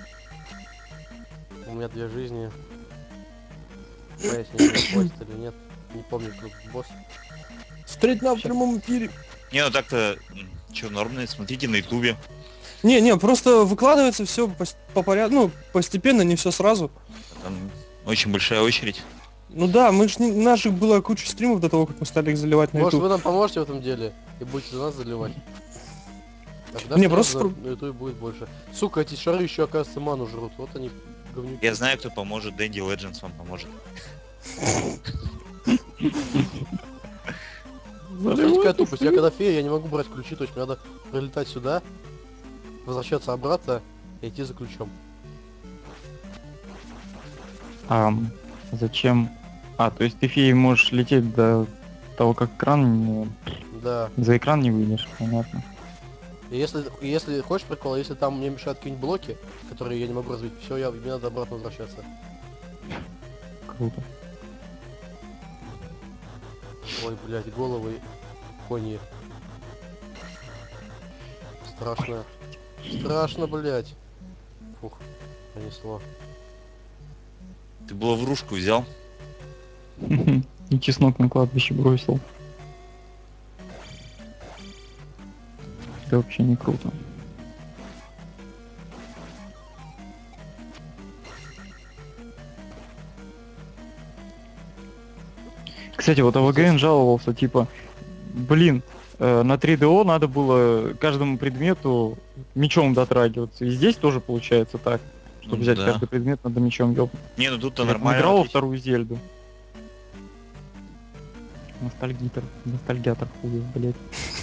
У меня 2 жизни. Понять не имею, хватит или нет. Не помню, кто тут босс. Встреть на в прямом эфире. Не, ну так-то, чё, нормально, смотрите на Ютубе. Не, просто выкладывается все по порядку, ну, постепенно, не все сразу. Там очень большая очередь. Ну да, мы ж не, наших было куча стримов до того, как мы стали их заливать на Может, YouTube. вы нам поможете в этом деле и будете за нас заливать? Тогда Не, сразу просто на YouTube будет больше. Сука, эти шары еще, оказывается, ману жрут. Вот они, говнюки. Я знаю, кто поможет, Дэнди Legends вам поможет. Смотрите, какая тупость. Я когда фея, я не могу брать ключи, то есть мне надо прилетать сюда, возвращаться обратно и идти за ключом. Зачем? То есть ты феей можешь лететь до того, как Да. за экран не выйдешь, понятно. И если хочешь прикол, если там мне мешают какие-нибудь блоки, которые я не могу развить, все, мне надо обратно возвращаться. Круто. Ой, блядь, головы кони. Страшно. Страшно, блядь. Фух, понесло. Ты было врушку взял? И чеснок на кладбище бросил. Это вообще не круто. Кстати, вот АВГН жаловался, типа, блин, на 3DO надо было каждому предмету мечом дотрагиваться. И здесь тоже получается так. Чтобы Ну взять да. каждый предмет, надо мечом ёбнуть. Не, ну тут-то Я там нормально. играл во отлично. вторую Зельду. Ностальгиатор хуев, блять.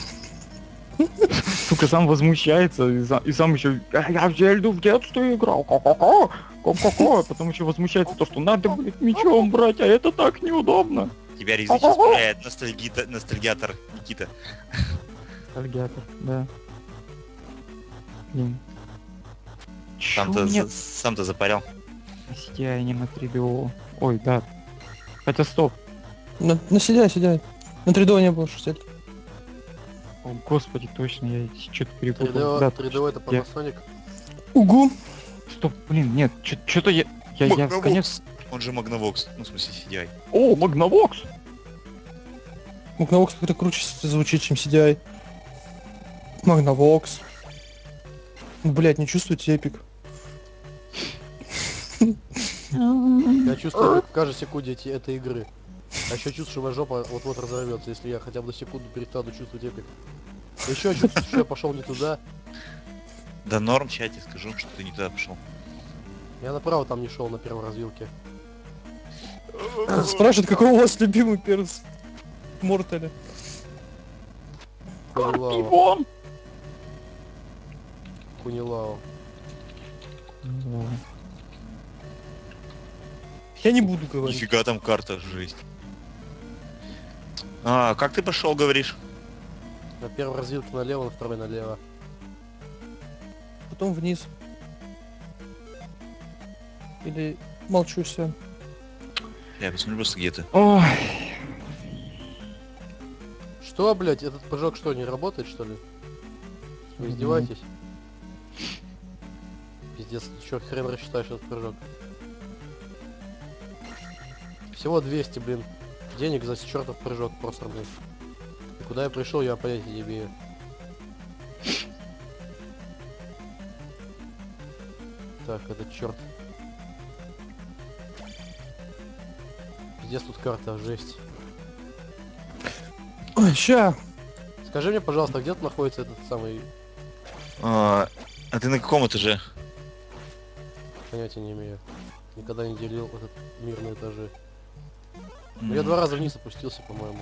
Сука, сам возмущается и сам еще. Я в Зельду в детстве играл. Ко-ко-ко. Ко-ко-ко. Потом еще возмущается то, что надо, блять, мечом брать, а это так неудобно. Тебя язык исправляет ностальгиатор Никита. Ностальгиатор, да. Блин. Чё Сам-то мне сам-то запарял. CDI не на 3DO? Ой, да. Хотя стоп. на CDI. На 3DO не было 60. О, господи, точно, я что-то перепутал. 3DO, Да, 3DO это я- Panasonic. Угу. Стоп, блин, нет, что-то я в Magnavox. конец... Он же Magnavox. Ну, в смысле, CDI. О, Magnavox! Magnavox как-то круче звучит, чем CDI. Magnavox. Блять, не чувствуете эпик? Я чувствую эпик в каждой секунде этой игры. А еще чувствую, что моя жопа вот-вот разорвется, если я хотя бы на секунду перестану чувствовать эпик. Еще чувствую, что я пошел не туда. Да норм в чате скажу, что ты не туда пошел. Я направо там не шел на первой развилке. Спрашивает, какой у вас любимый перс в Мортале? Кунилао. Иван! Кунилао. Я не буду говорить. Нифига там карта, жесть. А, как ты пошел, говоришь? На первой развилке налево, на второй налево. Потом вниз. Или молчу все. Я посмотрю просто где ты. Ой, Что, блять, этот прыжок что, не работает, что ли? Вы издеваетесь? Пиздец, ты чё, хрен рассчитаешь этот прыжок? Всего 200, блин, денег за чертов прыжок просто, блин. И куда я пришел, я понятия не имею. Так, это черт. Пиздец, тут карта, жесть. Ой, ща. Скажи мне, пожалуйста, где тут находится этот самый... А ты на каком этаже? Понятия не имею. Никогда не делил этот мир на этажи. Ну, я 2 раза вниз опустился, по-моему.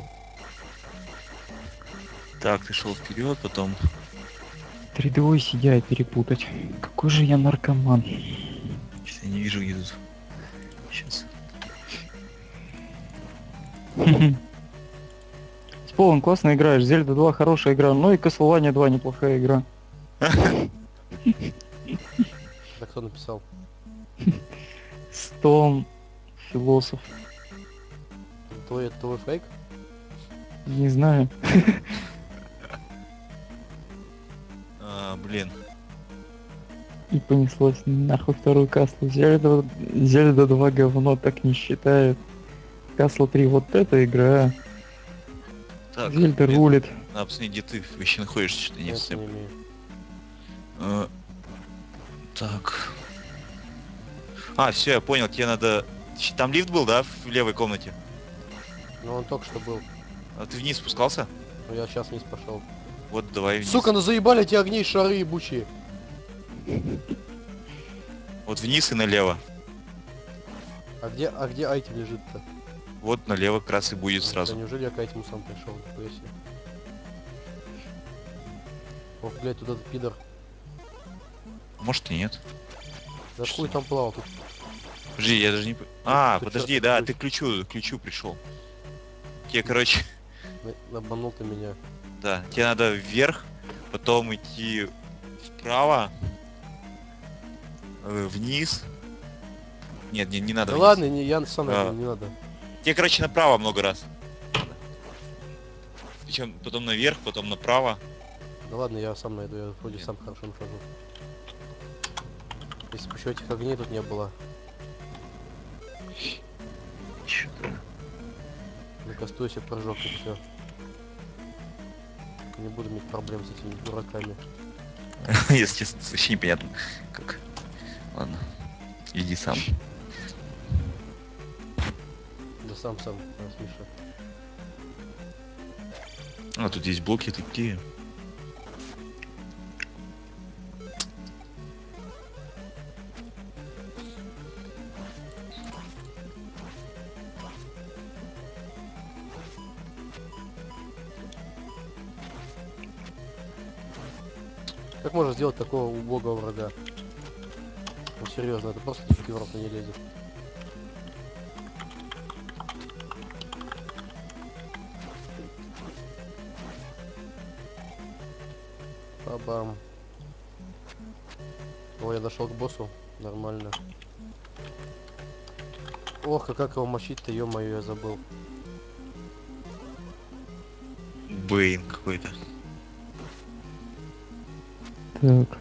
Так, ты шел вперед, потом. 3D CDI перепутать. Какой же я наркоман. Сейчас я не вижу, где тут. Сейчас. Сполон, классно играешь. Зельда 2 хорошая игра. Ну и Castlevania 2 неплохая игра. Так кто написал? Стон, философ. Это твой фейк? Не знаю. Блин. И понеслось нахуй вторую Каслу. Зельда 2 говно так не считают. Касла 3 вот эта игра. Так, Зельда блин, рулит. надо посмотреть, где ты вообще находишься, что-то не Понятия совсем. не имею. Так. Все, я понял, тебе надо... Там лифт был, да, в левой комнате? Ну он только что был. А ты вниз спускался? Но я сейчас вниз пошел. Вот, давай вниз. Сука, ну заебали эти огни и шары ебучие. Вот вниз и налево. А где айтем лежит-то? Вот налево как раз и будет Да сразу. неужели я к айтему сам пришел? Нихуя себе. Ох, блядь, тут этот пидор. Может и нет. Да Что? хуй там плавал тут. Подожди, я даже не... Ты подожди, чё, да, ключ? ты к ключу пришел. Тебе, короче, Обманул ты меня. да, тебе надо вверх, потом идти вправо, вниз. Нет, не надо Да вниз. ладно, я сам А. найду, не надо. Тебе, короче, направо много раз. Причем потом наверх, потом направо. Да ладно, я сам найду, я вроде Нет. сам хорошо нахожу. Если бы еще этих огней тут не было. Чё-то. Накастую себе прыжок и все. Не буду иметь проблем с этими дураками. Если честно, вообще непонятно. Как. Ладно. Иди сам. Да сам, Миша. Тут есть блоки такие. Как можно сделать такого убогого врага? Ну серьезно, это просто в рот не лезет. Бабам. О, я дошел к боссу. Нормально. Ох, а как его мочить-то, ё-моё, я забыл. Бэйн какой-то. Так.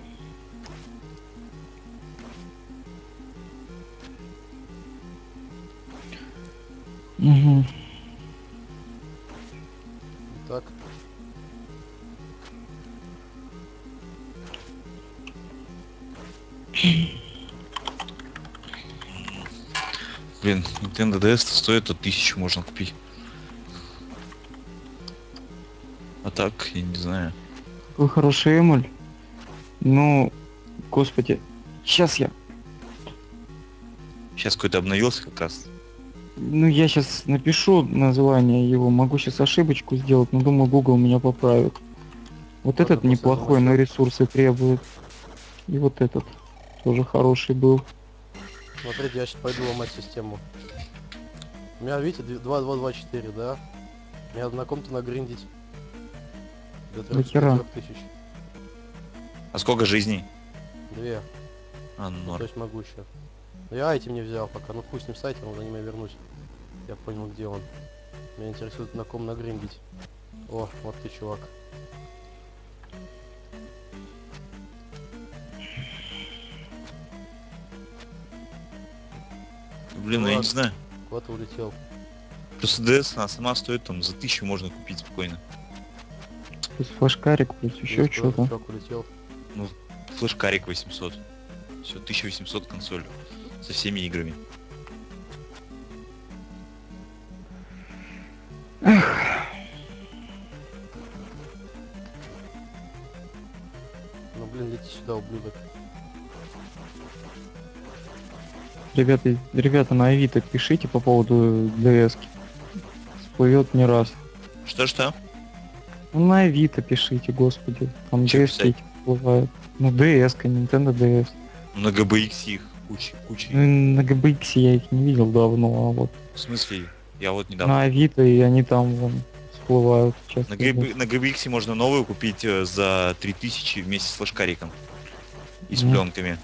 Угу. Блин, Nintendo DS стоит от 1000 можно купить. А так, я не знаю. Какой хороший эмуль. Ну, господи. Сейчас я. Сейчас какой-то обновился как раз. Ну, я сейчас напишу название его. Могу сейчас ошибочку сделать, но думаю, Google меня поправит. Вот Ладно, этот после неплохой, этого но всё. ресурсы требует. И вот этот тоже хороший был. Смотрите, я сейчас пойду ломать систему. У меня, видите, 2224, да? Мне надо на ком-то нагриндить до До хера. 3000. А сколько жизней? 2. А, Ну, то норм. есть могу еще. Я айтем не взял пока. Ну пусть с ним сайтом, за ним я вернусь. Я понял, где он. Меня интересует, на ком нагриндить. О, вот ты, чувак. Блин, ну я не Ладно. знаю. Куда ты улетел? Просто DS, она сама стоит там за 1000 можно купить спокойно. Плюс флешкарик, плюс еще Видишь, куда что-то. чувак улетел? Ну, флешкарик 800. Все, 1800 консоль. Со всеми играми. Ну блин, лети сюда, ублюдок. Ребята, на Авито пишите по поводу DS. Всплывет не раз. Что? Ну, на Авито пишите, господи. Там Чё DS писать? эти всплывают. Ну, DS, Nintendo DS. На GBX их куча. Ну, и на GBX я их не видел давно, а вот В смысле? Я вот недавно. на Авито и они там вон всплывают часто. На GBX можно новую купить за 3000 вместе с флешкариком. И с Мгм. пленками.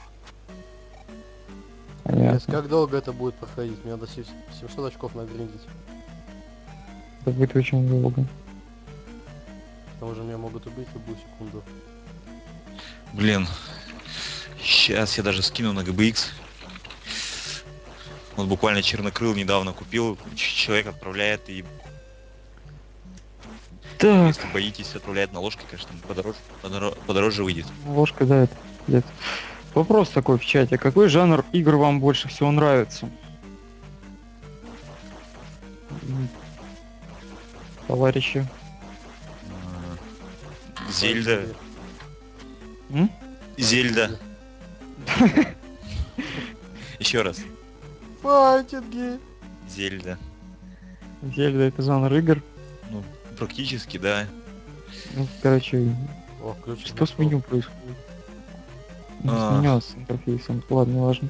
Блядь, Понятно. как долго это будет проходить? Мне надо 700 очков нагриндить. Это будет очень долго. К тому же меня могут убить в любую секунду. Блин. Сейчас я даже скину на GBX. Вот буквально чернокрыл недавно купил. Человек отправляет и, Так, если боитесь, отправляет на ложке, конечно, подороже выйдет. ложка, да, это пиздец. Вопрос такой в чате. Какой жанр игр вам больше всего нравится? Товарищи. Зельда. М? Зельда. Еще раз. Файтинги! Зельда. Зельда это жанр игр. Ну, практически, да. Ну, короче, О, ключ. что с меню происходит? Ну, А. с меню, с интерфейсом. Ладно, не важно.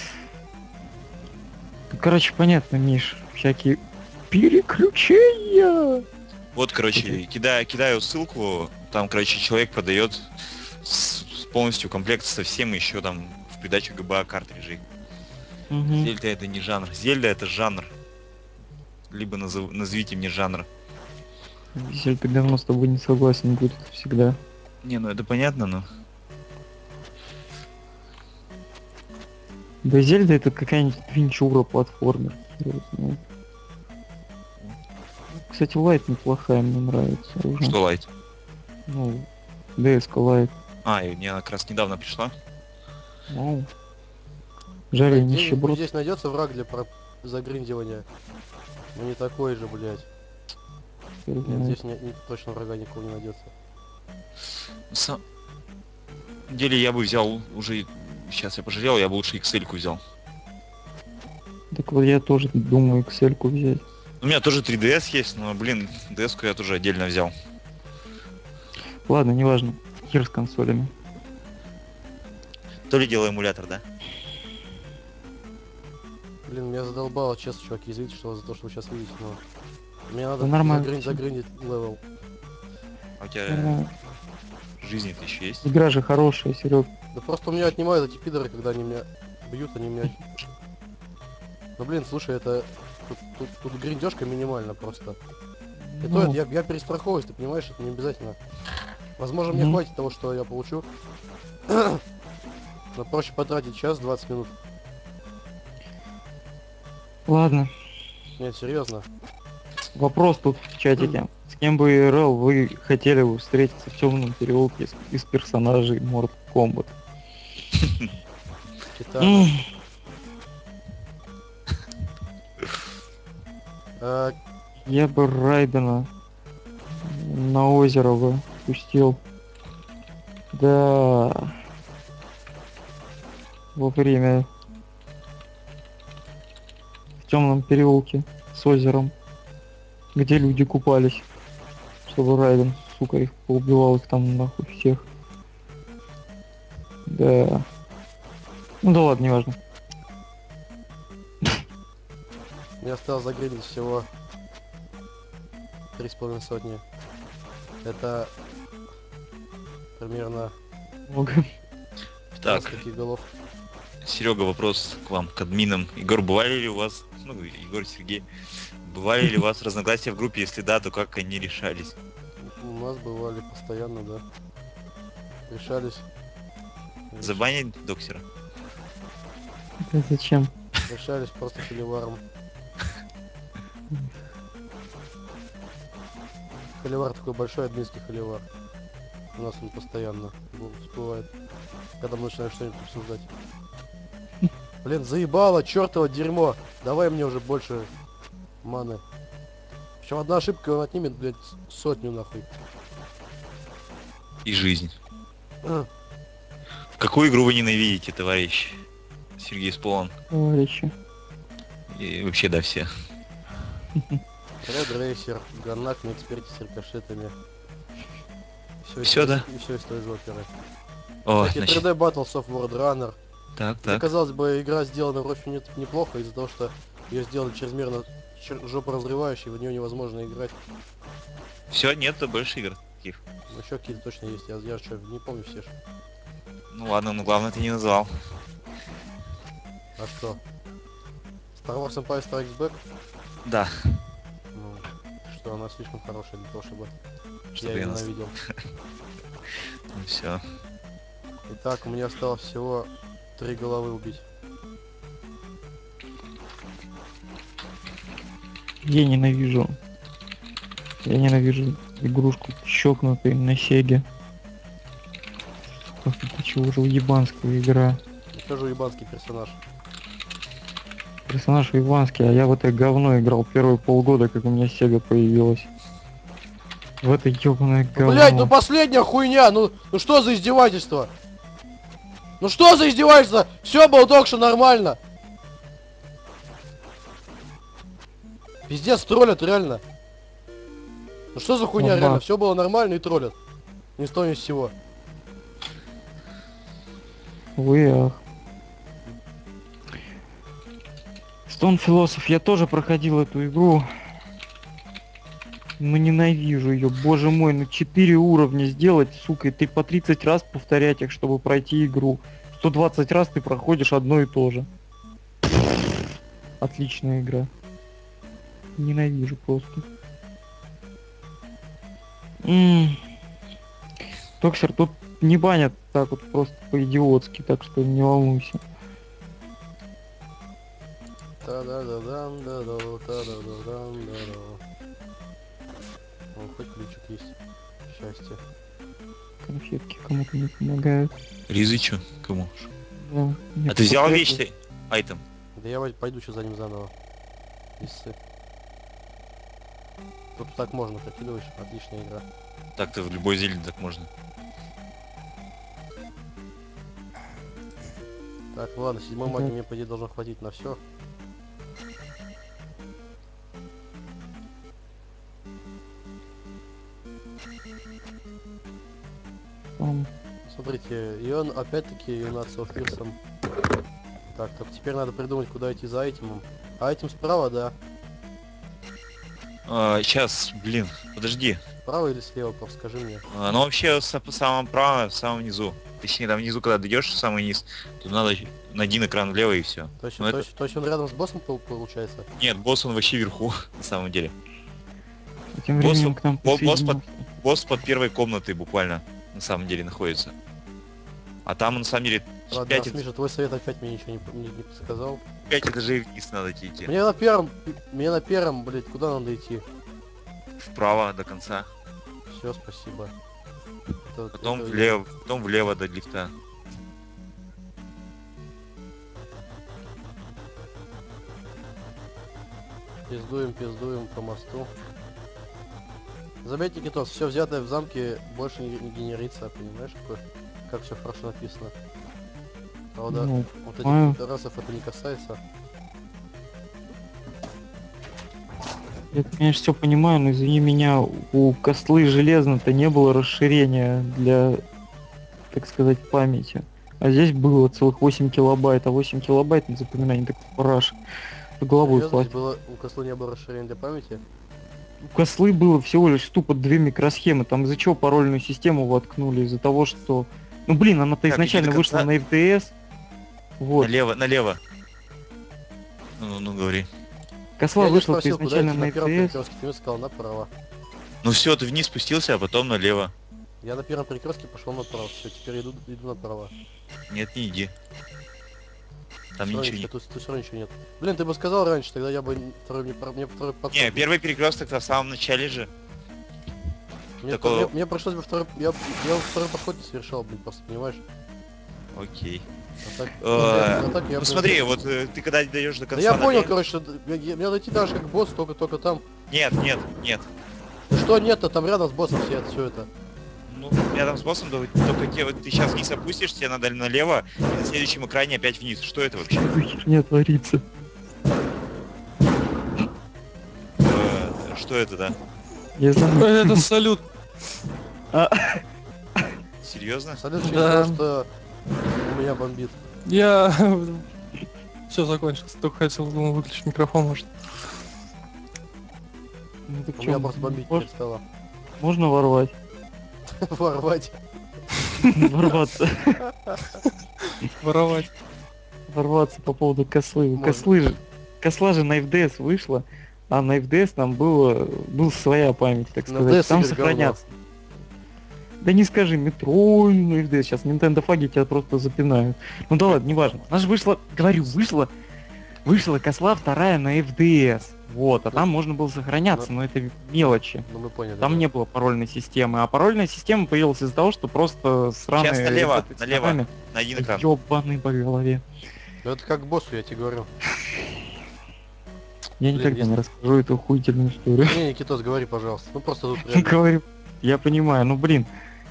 Ну, короче, понятно, Миш. Всякие переключения. Вот, короче, кидаю ссылку. Там, короче, человек продает полностью комплект со всем, еще там в придачу ГБА картриджей. Мгм. Зельда это не жанр. Зельда это жанр. Либо назовите мне жанр. Зельда давно с тобой не согласен будет всегда. Не, ну это понятно, но... Да, Зельда это какая-нибудь винчура платформер. Хер его знает. Кстати, Лайт неплохая, мне нравится уже. Что лайт? Ну, DS Лайт. А, и мне она как раз недавно пришла. Ну, жаль, я Где-нибудь нищеброд. здесь найдется враг для загриндивания? Ну не такой же, блядь. Хер Нет, знает. здесь точно врага никого не найдется. На самом деле я бы взял уже... Сейчас я пожалел, я бы лучше XL-ку взял. Так вот я тоже думаю Excel-ку взять. У меня тоже 3DS есть, но, блин, DS-ку я тоже отдельно взял. Ладно, неважно. Хер с консолями. То ли дело эмулятор, да? Блин, меня задолбало, честно, чуваки, извините, что за то, что вы сейчас видите, но... Мне надо Да нормально. загриндить левел. А у тебя Нормально. жизни-то еще есть? Игра же хорошая, Серег. Да просто у меня отнимают эти пидоры, когда они меня бьют, они меня... Ну блин, слушай, это... Тут гриндежка минимально просто. И то Ну, это я перестраховываюсь, ты понимаешь, это не обязательно. Возможно, мне Мгм. хватит того, что я получу. Но проще потратить час 20 минут. ладно. Нет, серьезно. Вопрос тут в чатике. С кем бы ИРЛ вы хотели бы встретиться в темном переулке из персонажей Mortal Kombat? Титана. А, Я бы Райдена на озеро бы пустил. Да. Во время в темном переулке с озером, где люди купались, чтобы Райден, сука, их поубивал их там нахуй всех. Да. Ну да ладно, неважно. мне осталось загрелить всего 3,5 сотни. Это примерно Много. Так, таких голов. Серега, вопрос к вам, к админам. Егор, бывали ли у вас, ну, Егор, Сергей, бывали ли у вас разногласия в группе? Если да, то как они решались? У нас бывали постоянно, да. Решались. Забанить доксера? Да зачем? Решались просто холиваром. Холивар такой большой, админский холивар. У нас он постоянно всплывает, когда мы начинаем что-нибудь обсуждать. Блин, заебало, чертово дерьмо. Давай мне уже больше маны. Причем одна ошибка, он отнимет, блядь, сотню нахуй. И жизнь. Какую игру вы ненавидите, товарищ Сергей Сполон? Товарищи. И вообще, да, все. Red Racer, Ганнак на эксперте с рикошетами. Всё, да? И все из той же оперы. О, Кстати, значит, 3D Battles of World Runner. так, Хотя, так. казалось бы, игра сделана вроде неплохо из-за того, что ее сделали чрезмерно жопу разрывающей, в нее невозможно играть. Все, нет, больше игр таких. Но еще какие-то точно есть. Я что, не помню все ж. Ну ладно, но главное ты не назвал. А что? Star Wars Empire Strikes Back? Да. Ну, что она слишком хорошая для того, чтобы Чтобы я я ее нас... ненавидел. Ну все. Итак, у меня осталось всего 3 головы убить. Я ненавижу. Я ненавижу игрушку щелкнутый на Сеге. Сука, это чего уже уебанская игра. Еще же ебанский персонаж. Персонаж уебанский, а я в это говно играл первые полгода, как у меня Сега появилась. В это ёбаное Ну, говно. блять, ну последняя хуйня! Ну что за издевательство? Ну что за издевательство? Все было только что нормально. Пиздец, троллят, реально. Ну что за хуйня, Оба. реально? Все было нормально и троллят. Ни с того ни с сего. Увы, ах. Stone Philosophy, я тоже проходил эту игру. Ну ненавижу ее, боже мой, ну 4 уровня сделать, сука, и ты по 30 раз повторять их, чтобы пройти игру. 120 раз ты проходишь одно и то же. Отличная игра. Ненавижу просто. Токсер тут не банят так вот просто по-идиотски, так что не волнуйся. Та-да-да-дам, да-да, та-да-да-дам, да-да. О, хоть ключик есть. Счастье. Конфетки кому-то не помогают. Ризычу? Кому? Да, мне А ты взял конфеты. вещь-то? Айтем. Да я пойду что за ним заново. Если... Тут так можно, прикидываешь? Отличная игра. Так-то в любой зелье так можно. Так, ну ладно, 7 Да. магии мне, по идее, должно хватить на все. Там Смотрите, и он опять-таки юнаться Фирсом. Так, только теперь надо придумать, куда идти за айтемом. А айтем справа, да. Сейчас, блин, подожди. Справа или слева, просто скажи мне. Ну вообще в самом правом, в самом низу. Точнее, там внизу, когда дойдешь в самый низ, тут надо на один экран влево и все. То есть, Ну, это- то есть он рядом с боссом получается? Нет, босс он вообще вверху, на самом деле. тем Босс- временем к нам босс присоединился. Босс под первой комнатой буквально, на самом деле, находится. А там, на самом деле, Ладно, 5, Миша, твой совет опять мне ничего не подсказал. 5 этажей вниз надо идти. Мне на первом, блять, куда надо идти? Вправо до конца. Все, спасибо. Потом влево до лифта. Пиздуем по мосту. Заметьте, Китос, все взятое в замке больше не генерится, понимаешь, как все хорошо написано. Правда, Ну, вот этих понимаю. пидорасов это не касается. Я, конечно, все понимаю, но извини меня, у кослы железно-то не было расширения для, так сказать, памяти. А здесь было целых 8 килобайт, а 8 килобайт, не запоминай, не такой параш. Головой Серьезно, здесь хватит. было, у Косла не было расширения для памяти? У кослы было всего лишь тупо 2 микросхемы. Там из-за чего парольную систему воткнули? Из-за того, что... Ну блин, она-то Так, иди изначально до вышла конца. на FDS. Вот. Налево, налево. Ну, говори. Косла Я не вышла-то спросил, куда изначально идти на на первом FDS. перекрестке, ты мне сказал направо. Ну все, ты вниз спустился, а потом налево. Я на первом перекрестке пошел направо, все, теперь иду направо. Нет, не иди. Там Всё равно ничего тут все равно ничего нет. Блин, ты бы сказал раньше, тогда я бы второй, мне второй подход. не... Не, первый перекресток-то в самом начале же. такого- Мне пришлось бы второй, я второй подход не совершал, блин, просто, понимаешь? Окей. А так, Э, я, Ну блин, смотри, вот ты когда дойдешь до Да конца я понял, налево- короче, мне дойти даже как босс, только там. Нет, нет, нет. Да что нет-то, там рядом с боссом все это. Ну, рядом с боссом, только те, вот ты сейчас вниз опустишься, тебе надо налево, и на следующем экране опять вниз. Что это вообще? Что за херня творится? Что это, да? Я знаю. Это салют. Серьезно? Салют через Да. то, что у меня бомбит. Я... Все закончилось, только хотел выключить микрофон, может. Ну, так У чё, меня просто бомбить мож- перестало. Можно ворвать? Ворвать. Ворваться. Воровать. Ворваться по поводу кослы. У Можно. Косла же на FDS вышла, а на FDS там был своя память, так На сказать. FDS Там игры сохранятся. Да не скажи, метро, ну FDS, сейчас Nintendo фаги тебя просто запинают. Ну да ладно, неважно. Она же вышла, говорю, вышла косла вторая на FDS. Вот, а там можно было сохраняться, но это мелочи. Ну мы поняли. Там да. не было парольной системы, а парольная система появилась из-за того, что просто сраные... Сейчас налево, ребята с налево. ногами На один экран. ёбаный по голове. Ну это как к боссу, я тебе говорю. Я Блин, никогда если- не расскажу эту охуительную историю. Не, Никитос, говори, пожалуйста. Ну просто тут реально. Говорю, я понимаю, ну блин,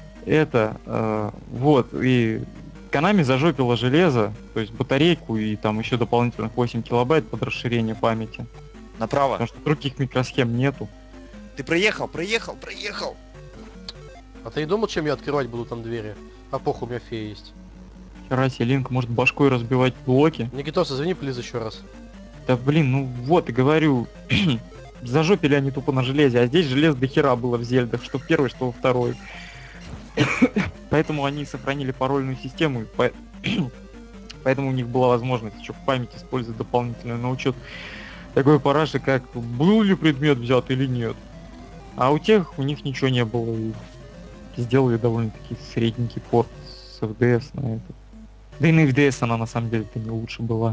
вот, и Konami зажопила железо, то есть батарейку и там еще дополнительных 8 килобайт под расширение памяти. Направо. Потому что других микросхем нету. Ты проехал. А ты не думал, чем я открывать буду там двери? А похуй, у меня фея есть. Хера себе, Линк может башкой разбивать блоки. Никитос, извини, плиз еще раз. Да блин, ну вот и говорю, зажопили они тупо на железе, а здесь желез до хера было в Зельдах, что в первой, что во второй. Поэтому они сохранили парольную систему, и поэтому у них была возможность еще в память использовать дополнительную на учет такой параши, как был ли предмет взят или нет. А у тех у них ничего не было, и сделали довольно-таки средненький порт с FDS на это. Да и на FDS она на самом деле-то не лучше была.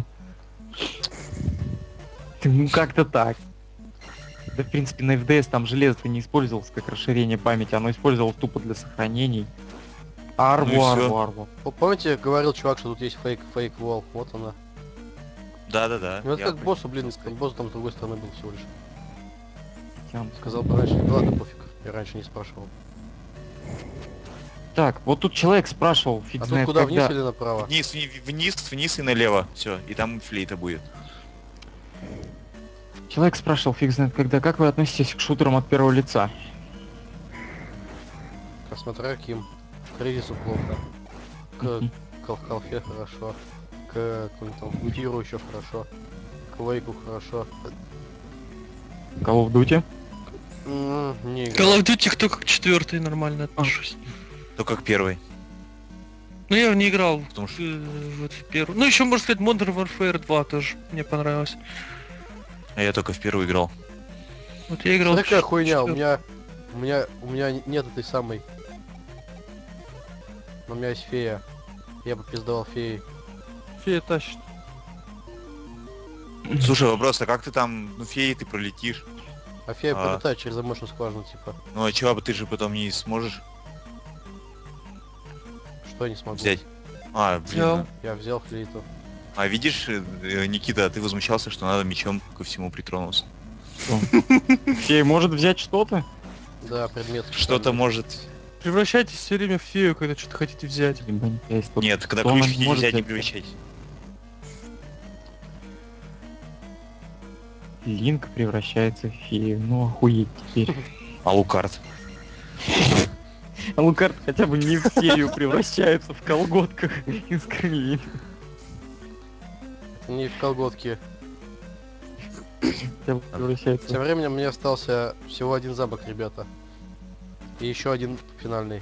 Ну как-то так. Да в принципе на FDS там железо-то не использовалось как расширение памяти, оно использовалось тупо для сохранений. Арву, Ну и всё. арву, арву. Помните, говорил чувак, что тут есть фейк вол? Вот она. Да. Ну это Я как к боссу, блин, понял. босс там с другой стороны был всего лишь. Тям. Сказал бы раньше. Да ладно, пофиг. Я раньше не спрашивал. Так, вот тут человек спрашивал, фиг А тут знает куда, когда. вниз или направо? Вниз и налево. Все, и там флейта будет. Человек спрашивал, фиг знает когда, как вы относитесь к шутерам от первого лица? Смотря каким. К Кризису плохо. Мгм. К Халфе хорошо. К какому-нибудь там Тиру еще хорошо. К Вейку хорошо. Кого в дуте? Не играл. Call of Duty только к 4 нормально отношусь. Только как первый. Ну я не играл Потому что... вот в первую. Ну еще можно сказать Modern Warfare 2 тоже мне понравилось. А я только в первый играл. Вот я играл. Такая в хуйня, у четвёртую. меня нет этой самой. Но у меня есть фея. Я бы пиздовал феей. Фея тащит. Слушай, вопрос, а как ты там, ну феи ты пролетишь? А фея А. пролетает через замочную скважину, типа. Ну а чего, ты же потом не сможешь Что я не смогу? взять? А, блин. Взял. Я взял флейту. А видишь, Никита, ты возмущался, что надо мечом ко всему притронуться. Фея может взять что-то? Да, предмет. Что-то может... Превращайтесь все время в фею, когда что-то хотите взять. Либо не есть что-то. Нет, когда Что она ключ хотите может взять, не взять? превращайтесь. Линк превращается в фею. Ну охуеть теперь. Алукард. А Лукард хотя бы не в фею превращается в колготках из кремлин. Не в колготки. Хотя бы Тем превращается. временем мне остался всего один замок, ребята. И еще один финальный.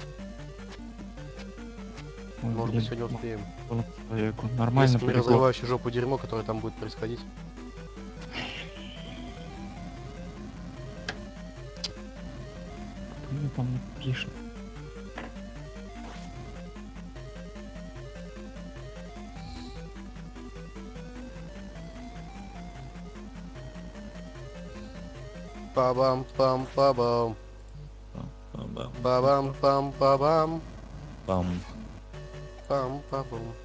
Ой, Может блин, быть, сегодня успеем. молодец человеку. Нормально Если не полегло. разрывающий жопу дерьмо, которое там будет происходить. Кто мне там пишет? Па-бам-пам-па-бам. Бам-бам. Па-бам-пам-па-бам. Бам. Пам-па-бам.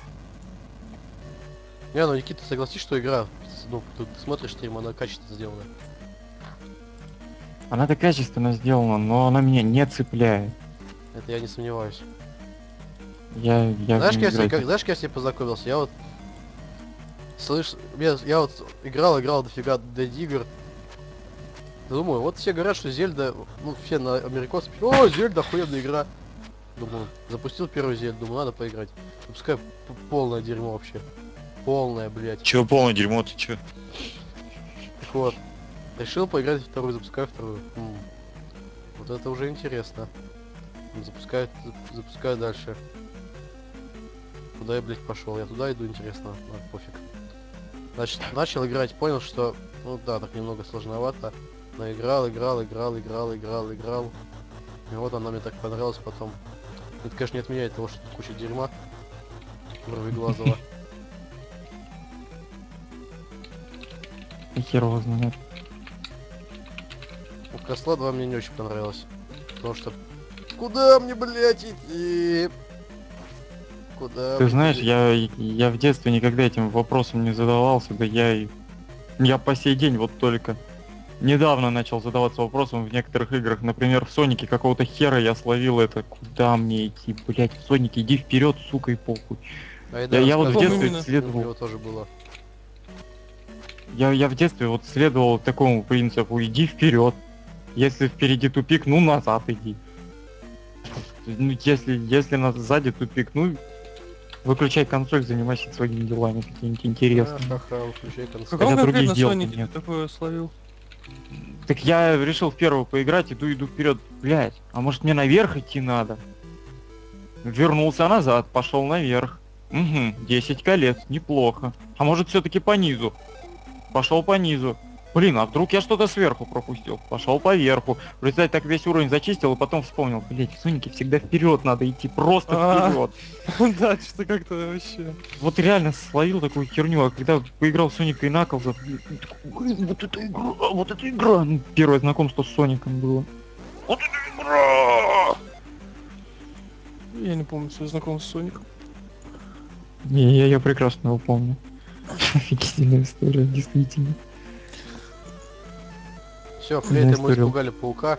Не, ну Никита, согласись, что игра, ну, ты смотришь стрим, она качественно сделана. Она-то качественно сделана, но она меня не цепляет. Это я не сомневаюсь. Я Знаешь, в неё играть как я с ней познакомился? Я вот... Слышь, я вот играл дофига Dead игр. Думаю, вот все говорят, что Зельда, ну, все на американцев, о, Зельда охуенная игра. Думаю, запустил первую Зельду, думаю, надо поиграть. Пускай полное дерьмо вообще. Полное, блядь. Чего полное дерьмо, ты чё? Так вот, решил поиграть во вторую, запускаю вторую. Вот это уже интересно. Запускаю дальше. Куда я, блядь, пошел? Я туда иду, интересно. Ладно, пофиг. Значит, начал играть, понял, что, ну да, так немного сложновато. Но играл. И вот она мне так понравилась потом. Это, конечно, не отменяет того, что тут куча дерьма. Глазова. и хер его знает. У Косла 2 мне не очень понравилось. Потому что... Куда мне, блядь, идти? Куда Ты мне, знаешь, блядь? я в детстве никогда этим вопросом не задавался, да я по сей день вот только недавно начал задаваться вопросом в некоторых играх. Например, в Сонике какого-то хера я словил это. Куда мне идти? Блять, в Сонике иди вперед, сука, и похуй. Я вот в Каком детстве именно? У исследовал. него тоже было. Я в детстве вот следовал такому принципу: иди вперед. Если впереди тупик, ну назад иди. Ну, если сзади тупик, ну выключай консоль, занимайся своими делами какими-нибудь интересными. Ха-ха, выключай В консоль. каком Хотя других конкретно дел Сонике ты нет. такое словил? Так я решил в первую поиграть, иду вперед, блять. А может мне наверх идти надо? Вернулся назад, пошел наверх. Угу, 10 колец, неплохо. А может все-таки по низу? Пошел по низу. Блин, а вдруг я что-то сверху пропустил? Пошел по верху. В результате так весь уровень зачистил, и потом вспомнил, блять, в Сонике всегда вперед надо идти, просто вперед. Да, что-то как-то вообще. Вот реально словил такую херню, а когда поиграл в Соника и Наклза, блин, вот эта игра, ну, первое знакомство с Соником было. Вот эта игра! Я не помню, что я знаком с Соником. Не, я прекрасно его помню. Офигительная история, действительно. Все, флейты мы история. испугали паука,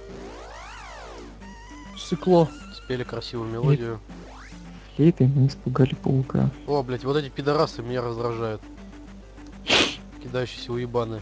Стекло. спели красивую мелодию. Флейтой мы испугали паука. О, блять, вот эти пидорасы меня раздражают. Кидающиеся уебаны.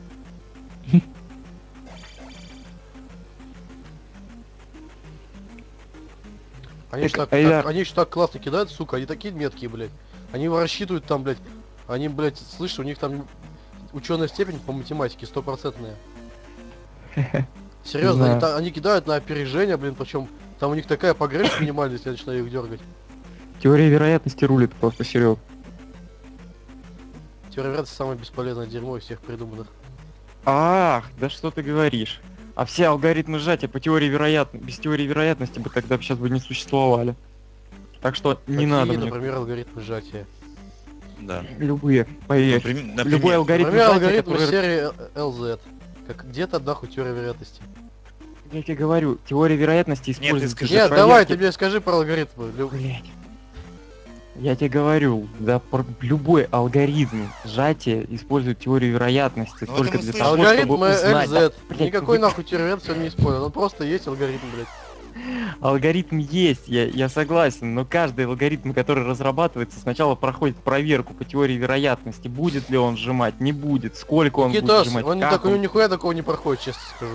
Они ж так, Айдар. они ж так классно кидают, сука, они такие меткие, блядь. Они его рассчитывают там, блядь. Они, блядь, слышишь, у них там ученая степень по математике 100%. Серьезно, Знаю. они кидают на опережение, блин, причем там у них такая погрешность минимальная, если я начинаю их дергать. Теория вероятности рулит просто, Серег. Теория вероятности самое бесполезное дерьмо из всех придуманных. Ах, да что ты говоришь? А все алгоритмы сжатия по теории вероятности, без теории вероятности бы тогда сейчас бы не существовали. Так что не Какие, надо мне. например, алгоритмы сжатия? Да. Любые, поверь. Например, Любой алгоритм Например, сжатия, алгоритмы который... серии LZ. Как где-то нахуй теория вероятности. Я тебе говорю, теория вероятности используется скажи. для Нет, давай, ты проверки. мне скажи про алгоритмы. Блять. Я тебе говорю, да, любой алгоритм сжатия использует теорию вероятности Ну, только это мы для слышали. того, Алгоритм чтобы узнать. RZ. Блядь, Никакой вы- нахуй теории вероятности он не использует. Он просто есть алгоритм, блядь. Алгоритм есть, я согласен, но каждый алгоритм, который разрабатывается, сначала проходит проверку по теории вероятности, будет ли он сжимать, не будет, сколько он будет Никитос, сжимать, он не как такой, он. нихуя такого не проходит, честно скажу.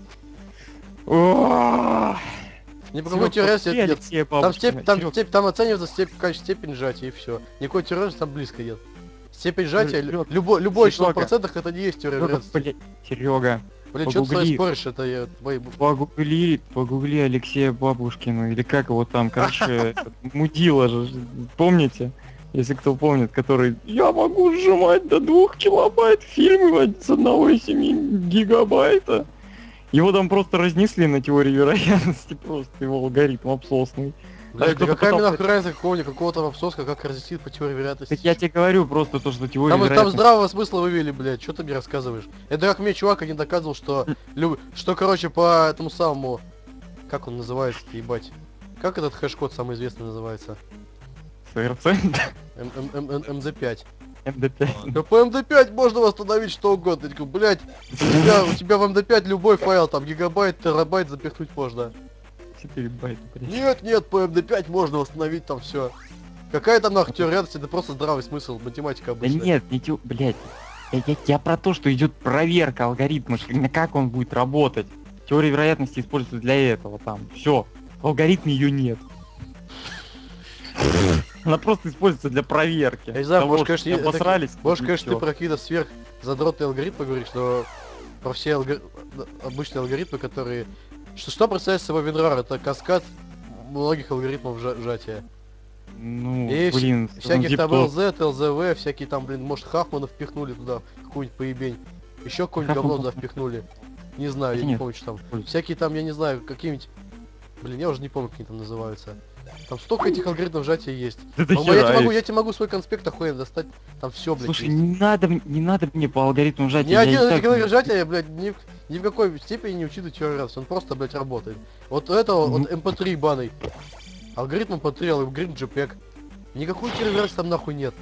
О, Ни по какой Серёг, теории посмотри нет. Алексея Там Бабушкина. Серёг, там оценивается степень сжатия и все. Никакой теории вероятности там близко нет. Степень сжатия, Серёг, любой число в Серёга, процентах это не есть теория Серёга, вероятности. блядь, Серега, Блин, что ты со мной погугли, споришь, это я... погугли Алексея Бабушкина, или как его там, короче, этот, мудила же, помните? Если кто помнит, который «Я могу сжимать до 2 килобайт фильмы с 1,7 гигабайта». Его там просто разнесли на теории вероятности, просто его алгоритм обсосный. Блядь, да кто-то какая мне пытался- нахуй разница какого-то обсоска, как разъяснить по теории вероятности? Так я тебе говорю просто то, что теория Там вероятности... здравого смысла вывели, блядь, что ты мне рассказываешь? Это как мне чувак один доказывал, что, что, короче, по этому самому, как он называется, ебать? Как этот хэш-код самый известный называется? СРЦ? МД5. МД5. Да по МД5 можно восстановить что угодно. Я такой, блядь, у тебя в МД5 любой файл, там, гигабайт, терабайт запихнуть можно. 4 байта, блядь. Нет, по МД5 можно восстановить там все. Какая там нахуй теория вероятности, это просто здравый смысл, математика Да обычная. нет, не блядь. Я про то, что идет проверка алгоритма, как он будет работать. Теория вероятности используется для этого там. Все. В алгоритме ее нет. Она просто используется для проверки. Я не знаю, того, может, что конечно, не обосрались. Может, и конечно, ты всё. про какие-то сверхзадротные алгоритмы говоришь, но про все обычные алгоритмы, которые... Что представляет собой WinRAR? Это каскад многих алгоритмов сжатия. Ну, И блин, всяких там Deep LZ, LZV, всякие там, блин, может, Хахманов впихнули туда, какую-нибудь поебень. Еще какое-нибудь говно туда впихнули. Не знаю, я Хотя не нет, помню, что там. ой. Всякие там, я не знаю, какие-нибудь... Блин, я уже не помню, как они там называются. Там столько этих алгоритмов сжатия есть. Да до Мама, я хера тебе их. могу свой конспект охуенно достать. Там все, блядь, Слушай, есть. не надо мне по алгоритму сжатия. Ни я один и из так этих алгоритмов сжатия, блядь, ни в какой степени не учитывает теорию вероятности. Он просто, блядь, работает. Вот у этого, вот MP3 баный. Алгоритм MP3, алгоритм JPEG. Никакой теории вероятности там нахуй нет.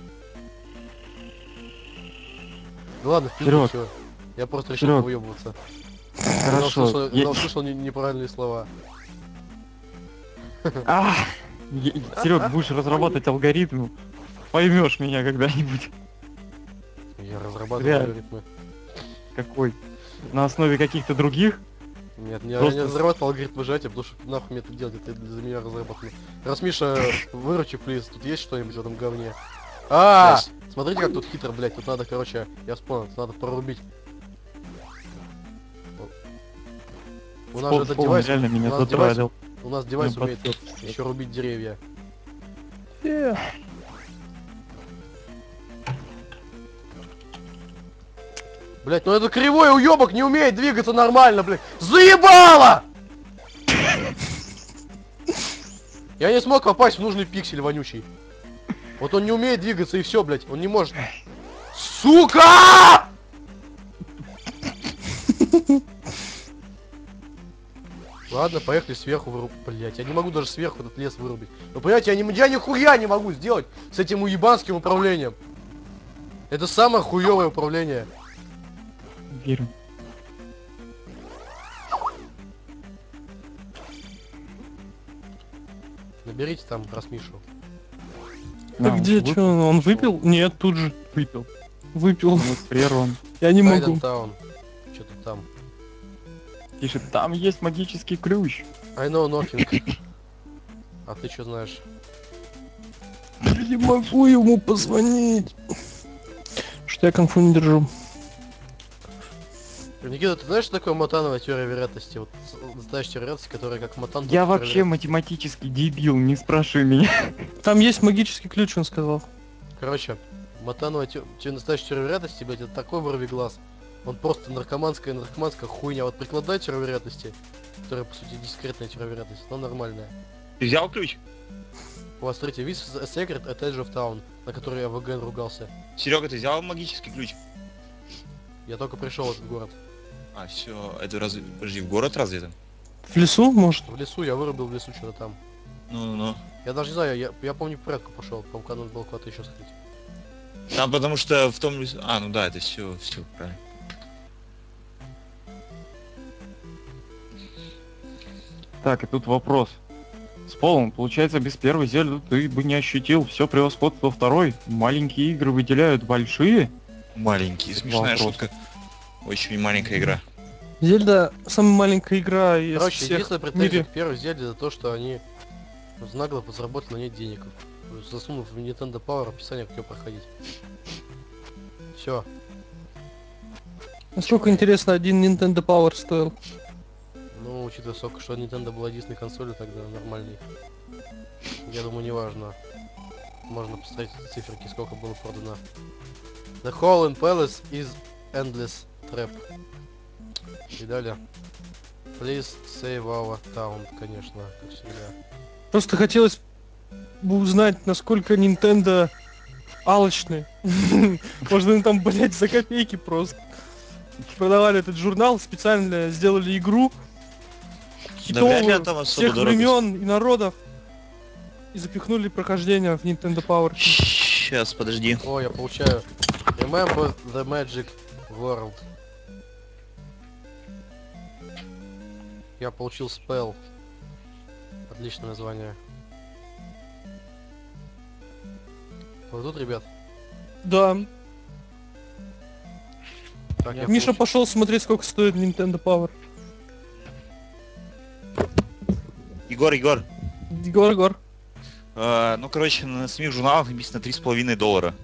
Ну ладно, в пизду Серёг. всё. Я просто решил Серёг. выебываться. Хорошо. Я услышал неправильные слова. Серег, будешь разрабатывать алгоритм, поймешь меня когда-нибудь. Я разрабатываю Реально. алгоритмы. Какой? На основе каких-то других? Нет, я Просто не разрабатывал алгоритм сжатия, потому что нахуй мне это делать, это за меня разработано. Раз, Миша, выручи, плиз, тут есть что-нибудь в этом говне? Смотрите, как тут хитро, блядь, тут надо, короче, я вспомнил, тут надо прорубить. У нас же этот Вспомнил, девайс, реально меня у нас девайс, затралил. у нас девайс Меня умеет подтёр. еще рубить деревья. Блять, ну это кривой уебок не умеет двигаться нормально, блядь. Заебало! Я не смог попасть в нужный пиксель вонючий. Вот он не умеет двигаться и все, блядь, он не может. Сука! Ладно, поехали сверху вырубить. Блять, я не могу даже сверху этот лес вырубить. Вы понимаете, я нихуя не могу сделать с этим уебанским управлением. Это самое хуёвое управление. Верю. Наберите там Расмишу. Да где, выпил, чё, он выпил? Нет, тут же выпил. выпил. Ну, прерван. Я не могу. Хайдентаун. Что-то там. Пишет, там есть магический ключ. I know nothing. А ты что знаешь? Я не могу ему позвонить. Что я конфу не держу. Никита, ты знаешь, что такое матановая теория вероятности? Вот настоящая теория вероятности, которая как матан... Я только вообще проверяет. математический дебил, не спрашивай меня. Там есть магический ключ, он сказал. Короче, матановая настоящая теория вероятности, блядь, это такой вырви глаз. Он просто наркоманская хуйня. Вот прикладная теория вероятности, которая, по сути, дискретная теория вероятности, но нормальная. Ты взял ключ? У вас, смотрите, This is a secret at edge of town, на который я в ВГН ругался. Серега, ты взял магический ключ? Я только пришел в этот город. А, все, это разве... Подожди, в город разве это? В лесу, может? В лесу, я вырубил в лесу что-то там. Ну-ну-ну. Я даже не знаю, я помню, в порядку пошел, по-моему, надо было куда-то еще сходить. Там потому что в том лесу... А, ну да, это все правильно. Так, и тут вопрос. С Полом, получается, без первой Зельды ты бы не ощутил все превосходство второй. Маленькие игры выделяют большие. Маленький, смешная Вопрос. шутка. Очень маленькая игра. Зельда самая маленькая игра из Короче, всех единственная в претензия мире. к первой Зельде это то, что они нагло заработали на ней денег. Засунув в Nintendo Power описание, как ее проходить. Все. Насколько интересно, один Nintendo Power стоил. Ну, учитывая, что Nintendo была единственной консолью, тогда нормальный. Я думаю, неважно. Можно посмотреть циферки, сколько было продано. The Hall in Palace is endless trap. И далее. Please save our town, конечно, как всегда. Просто хотелось бы узнать, насколько Nintendo алчны. Можно им там, блять, за копейки просто. Продавали этот журнал, специально сделали игру. Да вряд ли Хитовую он там особо всех дорого времен и народов. И запихнули прохождение в Nintendo Power. Сейчас, подожди. О, я получаю. Remember the Magic World. Я получил спел. Отличное название. Вы тут, ребят? Да. Так, я Миша получил- пошел смотреть, сколько стоит Nintendo Power. Егор, Егор. ну, короче, на самих журналах написано $3,5.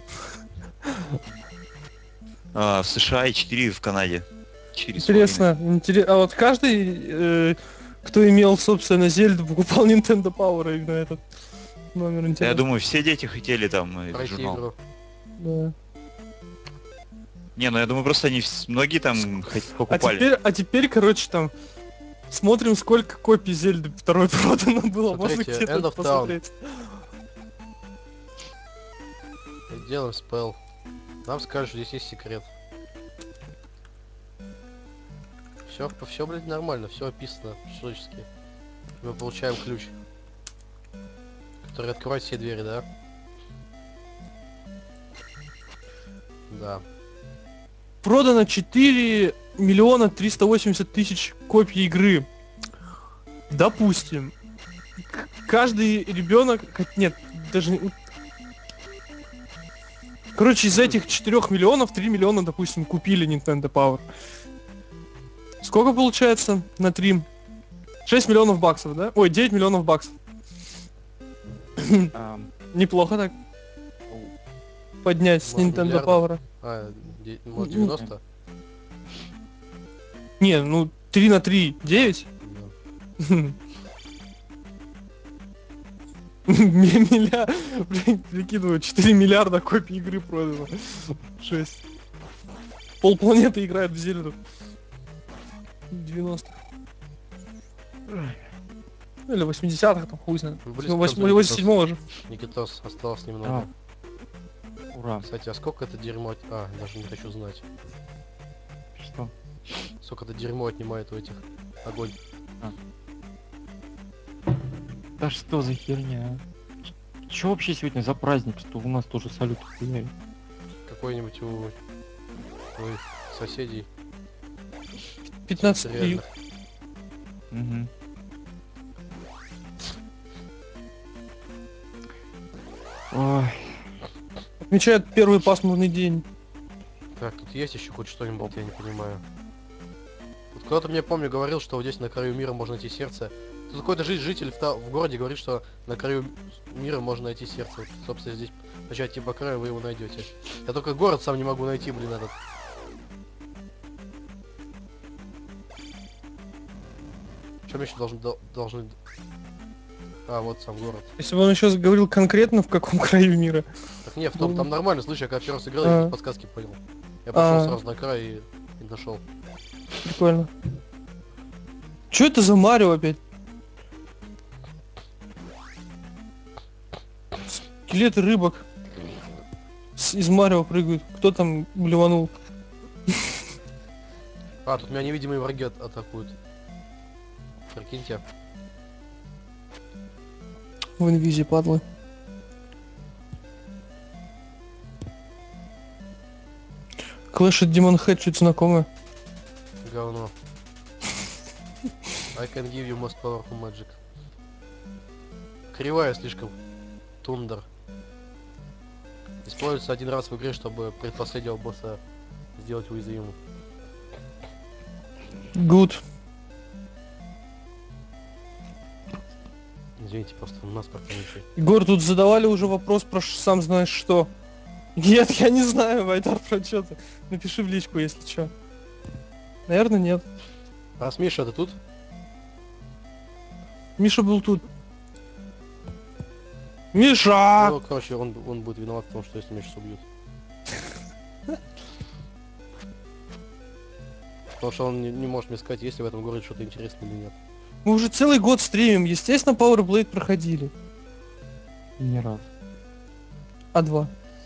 В США и 4 в Канаде. 4,5. Интересно. А вот каждый, кто имел, собственно, Зельду, покупал Nintendo Power именно этот номер Я интересно. думаю, все дети хотели там этот пройти журнал. игру. Да. Не, ну я думаю, просто они многие там покупали. А теперь, короче, там смотрим, сколько копий Зельды второй продано было. Можно Смотрите, где-то End of Town. посмотреть. И делаем спел. Нам скажут, что здесь есть секрет. Все, блядь, нормально, все описано по-человечески. Мы получаем ключ, который открывает все двери, да? Да. Продано 4 миллиона 380 тысяч копий игры. Допустим, каждый ребенок... Нет, даже... Короче, из этих 4 миллионов 3 миллиона, допустим, купили Nintendo Power. Сколько получается на 3? 6 миллионов баксов, да? Ой, 9 миллионов баксов. Неплохо так. Поднять с Может, Nintendo миллиардов? Power. Может 90? Не, ну 3 на 3, 9? Да. Прикидываю, 4 миллиарда копий игры продано. 6. Полпланеты играет в Зельду. 90-х. Ну или 80-х, там хуй знает. Ну, близко Ну, к концу 87-го же. Никитос, осталось немного. Ура. Кстати, а сколько это дерьмо... даже не хочу знать. Что? Сколько это дерьмо отнимает у этих огонь. Да что за херня? Чё вообще сегодня за праздник, что у нас тоже салют хуяли? Какой-нибудь у твоих соседей. 15 Реально. Угу. Ой, Отмечают первый пасмурный день. Так, тут есть еще хоть что-нибудь, я не понимаю. Тут кто-то мне, помню, говорил, что вот здесь на краю мира можно найти сердце. Тут какой-то житель в городе говорит, что на краю мира можно найти сердце. Вот, собственно, здесь начать по краю, вы его найдете. Я только город сам не могу найти, блин, этот. Чем еще должны... А, вот сам город. Если бы он еще говорил конкретно, в каком краю мира. Так не, в том, там нормально, слушай, я когда первый раз играл, А. я эти подсказки понял. Я пошел А. сразу на край и нашел. Прикольно. Че это за Марио опять? Скелеты рыбок. Из Марио прыгают. Кто там блеванул? А, тут меня невидимые враги атакуют. Прикиньте. В инвизе, падлы. Clash от Demon Head чуть знакомое. Говно. I can give you most powerful magic. Кривая слишком. Тундер. Используется один раз в игре, чтобы предпоследнего босса сделать уязвимым. Good. Извините, просто у нас как-то ничего. Егор, тут задавали уже вопрос про сам знаешь что. Нет, я не знаю, Вайдар, про что ты. Напиши в личку, если что. Наверное, нет. А Миша, ты тут? Миша был тут. Миша! Ну, короче, он будет виноват в том, что если Миша убьют. Потому что он не может мне сказать, есть ли в этом городе что-то интересное или нет. Мы уже целый год стримим, естественно, Power Blade проходили. Не раз. А2.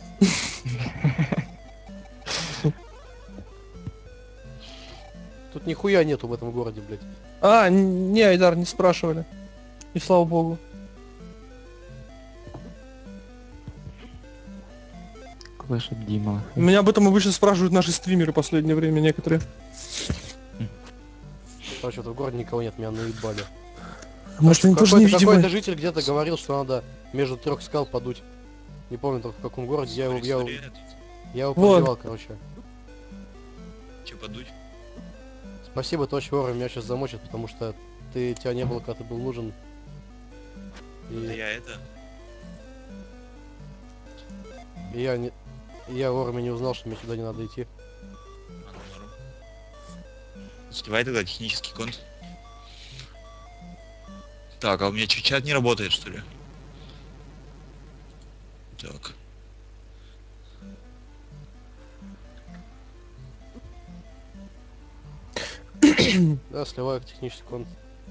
Тут нихуя нету в этом городе, блядь. А, не, Айдар, не спрашивали. И слава богу. Clash от Demon Head. Меня об этом обычно спрашивают наши стримеры в последнее время некоторые. Короче, в городе никого нет, меня наебали. Может, они тоже Какой-то невидимые? житель где-то говорил, что надо между 3 скал подуть. Не помню только в каком городе, я его Вот. пробивал, короче. Че, подуть? Спасибо, ты очень вовремя меня сейчас замочит, потому что тебя не было, когда ты был нужен. Да И я это... я вовремя не узнал, что мне сюда не надо идти. Сливай тогда технический конт. Так, а у меня чат не работает, что ли? Так. Да, сливаю технический конт.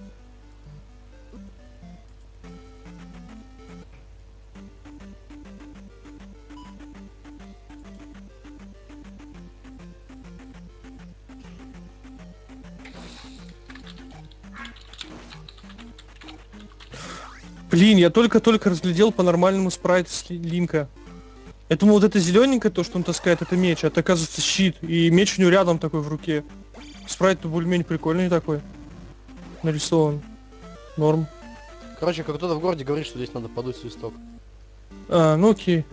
Блин, я только-только разглядел по нормальному спрайт Линка. Я думал, вот это зелененькое, то, что он таскает, это меч, а это оказывается щит. И меч у него рядом такой в руке. Спрайт-то более-менее прикольный такой. Нарисован. Норм. Короче, как кто-то в городе говорит, что здесь надо подуть свисток. А, ну окей.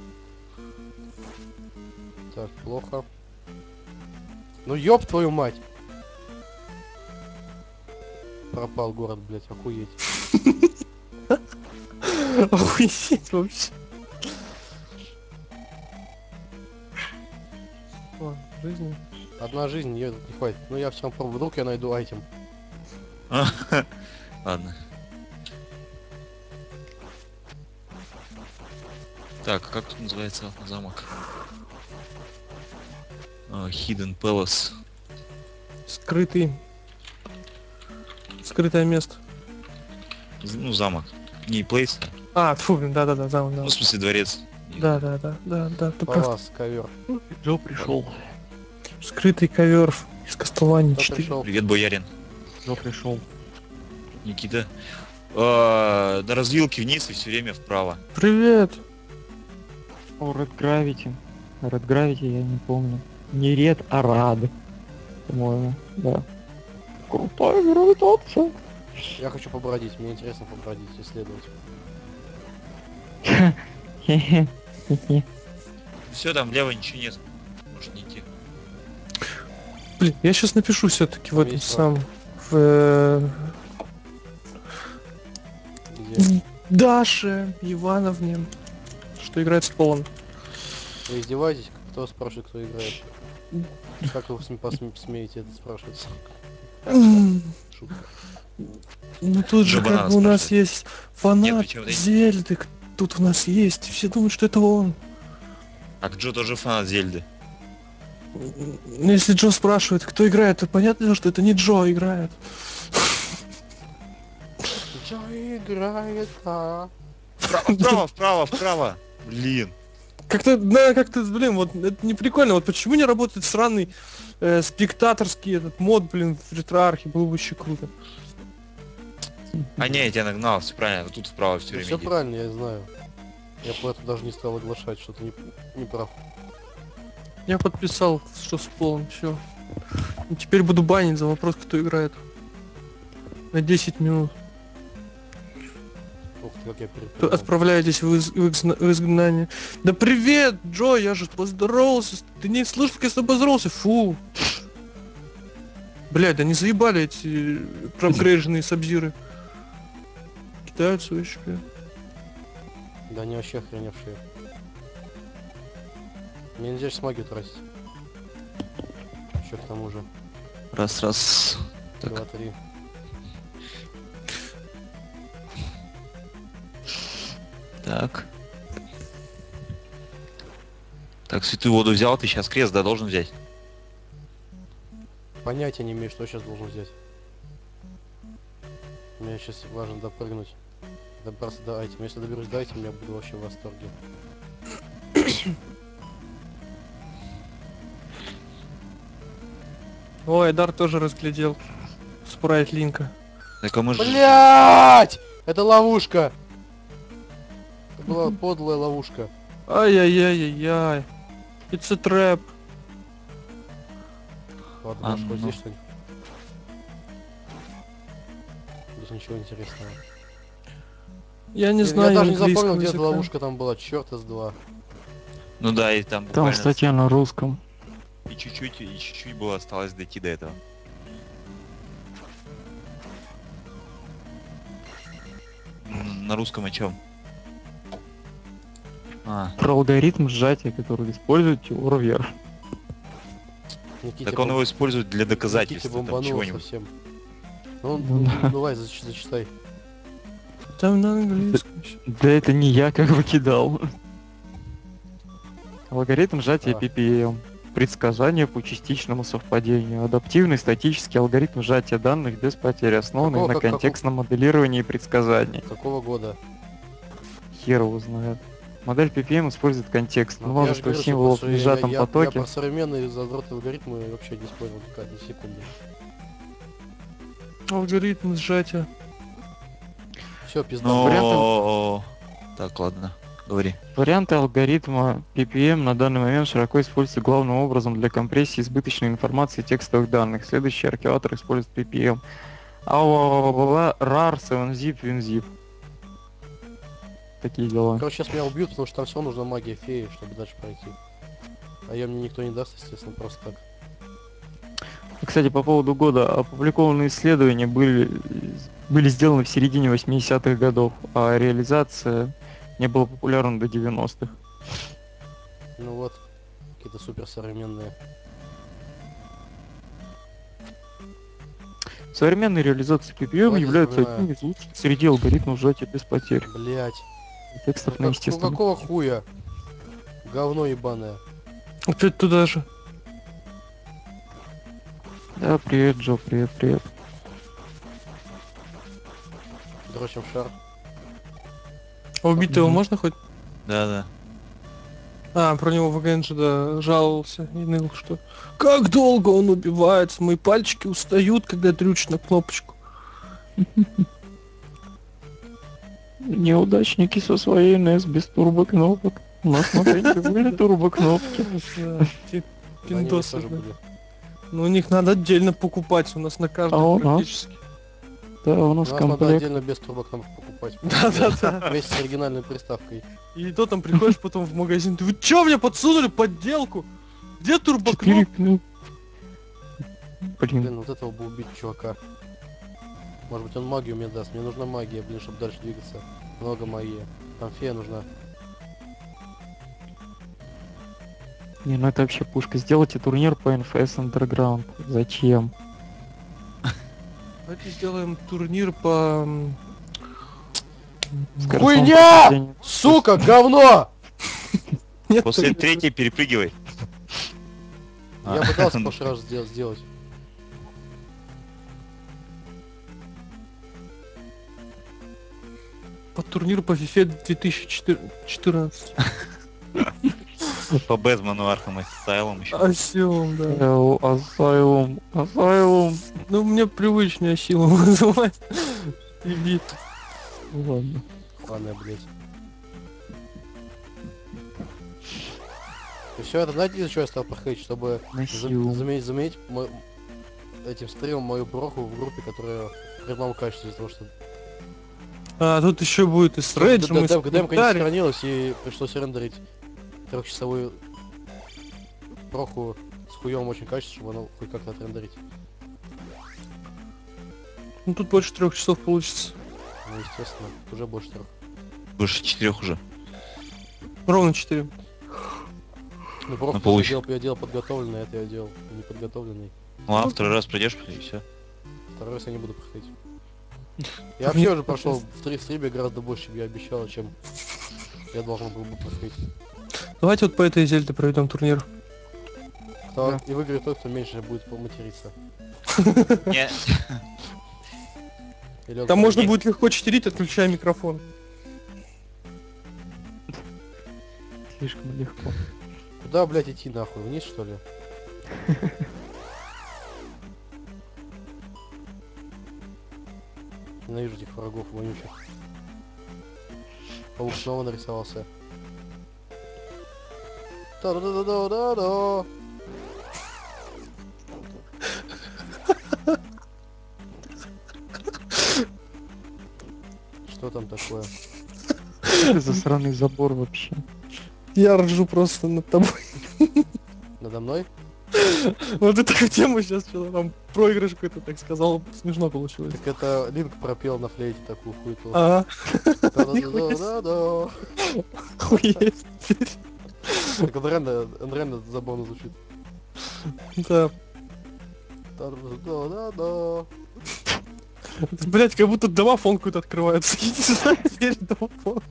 Так, плохо. Ну ёб твою мать! Пропал город, блять, охуеть. Охуеть вообще. О, жизнь. Одна жизнь, ее тут не хватит. Ну я все равно пробую, вдруг я найду айтем. Ладно. Так, как тут называется замок? Hidden Palace. Скрытый. Скрытое место. Ну, замок. Не place. А, фу, блин, да-да-да, замок, да. Ну, в смысле, дворец. Да, ты прав. Палас, ковер. Джо пришел. Скрытый ковер из Кастлвании Кто 4. пришел? Привет, боярин. Джо пришел. Никита. На развилке вниз и все время вправо. Привет. О, Red Gravity. Red Gravity я не помню. Не Red, а Рад. По-моему, да. Крутая гравитация. Я хочу побродить, мне интересно побродить, исследовать. Все, там влево ничего нет. Может не идти. Блин, я сейчас напишу все-таки в Там этом есть самом. В Где? Даше Ивановне, что играет с Полом. Вы издеваетесь? Кто спрашивает, кто играет? Как вы смеете это спрашивать? Шутка. Ну тут же Жабана как бы у нас спрашивает. есть фанат причем это- Зельды, тут у нас есть, все думают, что это он. А Джо тоже фанат Зельды. Ну, если Джо спрашивает, кто играет, то понятно, что это не Джо играет. Джо играет, а? Вправо. Блин. Как-то, да, как-то, блин, вот это не прикольно. Вот почему не работает сраный спектаторский этот мод, блин, в ретроархе, было бы еще круто. А не, я тебя нагнал, все правильно, тут вправо все время Все иди. правильно, я знаю. Я поэтому даже не стал оглашать, что ты не прав. Я подписал, что сполн, все. Теперь буду банить за вопрос, кто играет. На 10 минут. Ух ты, как я перепрыгнул. Отправляйтесь в изгнание. Да привет, Джо, я же поздоровался. Ты не слышал, как я с тобой поздоровался? Фу. Блядь, да не заебали эти проапгрейженные сабзиры. Кидаются вообще. Да они вообще охреневшие. Мне нельзя сейчас магию тратить. Еще к тому же. Раз. Так. 2, 3. Так. Так, святую воду взял, ты сейчас крест, да, должен взять? Понятия не имею, что сейчас должен взять. Мне сейчас важно допрыгнуть. Добраться до айтема. Если доберусь до айтема, я буду вообще в восторге. Ой, Эдар тоже разглядел. Спрайт Линка. Так, а мы же... Блять! Это ловушка! Это была подлая ловушка. Ай-яй-яй-яй-яй. It's a trap. Ладно, А, может вот ну. здесь что-нибудь. Здесь ничего интересного. Я не знаю, я даже не английского запомнил, где эта языка. ловушка там была. Черт из два. Ну да, и там Там буквально статья на русском. и чуть-чуть было осталось дойти до этого. На русском о чем? А, Про алгоритм сжатия, который использует Теор VR. Никите так он его использует для Никите доказательства там бомбануло чего-нибудь. совсем. Ну, Ну да. ну, давай, зачитай. Там на английском. всё. Да это не я как выкидал. Алгоритм сжатия А. PPM. Предсказание по частичному совпадению. Адаптивный статический алгоритм сжатия данных без потери, основанный Какого- на как- контекстном моделировании предсказаний. Какого года? Хер его знает. Модель PPM использует контекст, Ну, я же множество говорю, символов что в я- сжатом я потоке. про современные задротные алгоритмы вообще не спорил ни секунды. Алгоритм сжатия. Все, пизда. Но... Так, ладно, говори. Варианты алгоритма PPM на данный момент широко используются главным образом для компрессии избыточной информации текстовых данных. Следующий архиватор использует PPM. RAR, 7zip, WinZip. Такие дела. Короче, сейчас меня убьют, потому что там все нужна магия феи, чтобы дальше пройти. А ее мне никто не даст, естественно, просто так. Кстати, по поводу года. Опубликованные исследования были сделаны в середине 80-х годов, а реализация не была популярна до 90-х. Ну вот, какие-то суперсовременные. Современные реализации PPM Давайте являются вспоминаем. одними из лучших среди алгоритмов сжатия без потерь. Блять. Текстов Ну, на ну естественном. какого хуя? Говно ебаное. Опять туда же. Да, привет, Джо, привет, привет. Дрочим шар. А убить его Мгм. можно хоть? Да-да. А, про него в Генджи, да, жаловался и ныл, что как долго он убивается, мои пальчики устают, когда дрючишь на кнопочку. Неудачники со своей NES без турбокнопок. У нас на Пенте были турбокнопки. Да, те Да, они пиндосы, тоже да. были. Ну, у них надо отдельно покупать, у нас на А каждом у нас? практически. Да, у У нас нас надо комплект. отдельно без турбокнопок покупать. Да-да-да. Вместе с оригинальной приставкой. И то там приходишь потом в магазин, ты вы чё мне подсунули подделку? Где 4 турбокноп? кнопки. Блин, Блин, вот этого бы убить чувака. Может быть он магию мне даст. Мне нужна магия, блин, чтобы дальше двигаться. Много магии. Там фея нужна. не, ну это вообще пушка. Сделайте турнир по NFS Underground. Зачем? Давайте сделаем турнир по... Скоростному Хуйня! прохождению. Сука, говно! Нет, После турнира. третьей перепрыгивай. Я пытался в прошлый раз сделать. По турниру по FIFA 2014. По Бэтмену Arkham Asylum еще. Асилом, да. Asylum. Ну, мне привычнее Асилом называть. Иди. Ну ладно. Ладно, блядь. И все, это знаете, из-за чего я стал проходить? Чтобы На силу. заменить этим стримом мою броху в группе, которая в хреновом качестве, из-за того, что А, тут еще будет и с рейджем, и с демка не комментарием. сохранилась, и пришлось рендерить трехчасовую броху с хуем очень качественно, чтобы она хоть как-то отрендерить. Ну тут больше 3 часов получится. Ну, естественно, уже больше 3. Больше 4 уже. Ровно 4. Ну, броху получше. я делал подготовленный, это я делал неподготовленный. Ну ладно, второй раз пройдешь, и все. Второй раз я не буду проходить. Я вообще уже прошел в 3 стриме гораздо больше, чем я обещал, чем я должен был бы проходить. Давайте вот по этой зельде проведем турнир. Кто, и выиграет тот, кто меньше будет поматериться. Не, Или он Там можно победит. будет легко читерить, отключая микрофон. Слишком легко. Куда, блядь, идти нахуй? Вниз, что ли? Ненавижу этих врагов вонючих. Паук снова нарисовался. Да-да-да-да-да-да. Что там такое? Что это за сраный забор вообще? Я ржу просто над тобой. Надо мной? Вот ты такую тему сейчас что-то там проигрыш какой-то так сказал, смешно получилось. Так это Линк пропел на флейте такую хуету. А, Да-да-да-да-да. охуеть. Так он реально забавно звучит. Да. Да-да-да-да. Блять, как будто домофон какой-то открывается. Я не знаю, дверь домофон.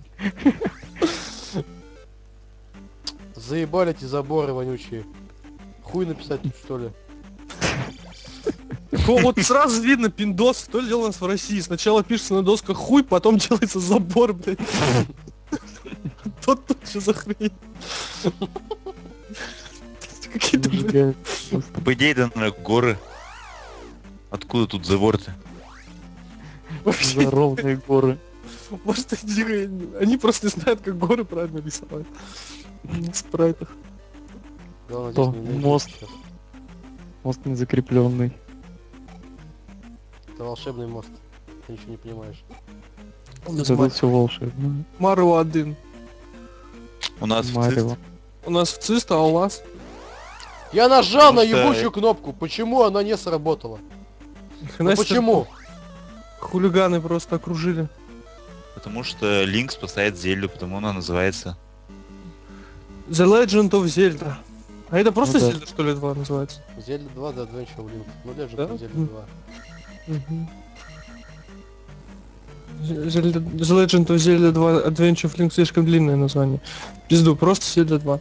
Заебали эти заборы вонючие. Хуй написать тут, что ли? Вот сразу видно пиндос, кто делал у нас в России. Сначала пишется на досках хуй, потом делается забор, блядь. Тот тут что за хрень? Какие-то, блядь, Зажигает. по идее, это, наверное, горы. Откуда тут забор-то? вообще. За ровные горы. Может, они просто не знают, как горы правильно рисовать. В спрайтах. Главное, Что? здесь не Мост. сейчас. Мост не закрепленный. Это волшебный мост. Ты ничего не понимаешь. Зато все волшебно. Марио 1. У нас в Марио. ЦИСТ У нас в ЦИСТ, а у вас? Я нажал на Потому что- ебучую кнопку. Почему она не сработала? Хрена себе, Почему? Хулиганы просто окружили. потому что Линк спасает Зельду, потому она называется. The Legend of Zelda. А это просто Ну да. Zelda, что ли, 2 называется? Зельда 2, да, Adventure Link. Ну, Legend Да? of Zelda 2. Мгм. The Legend of Zelda 2 Adventure of Link слишком длинное название. Пизду, просто Zelda 2.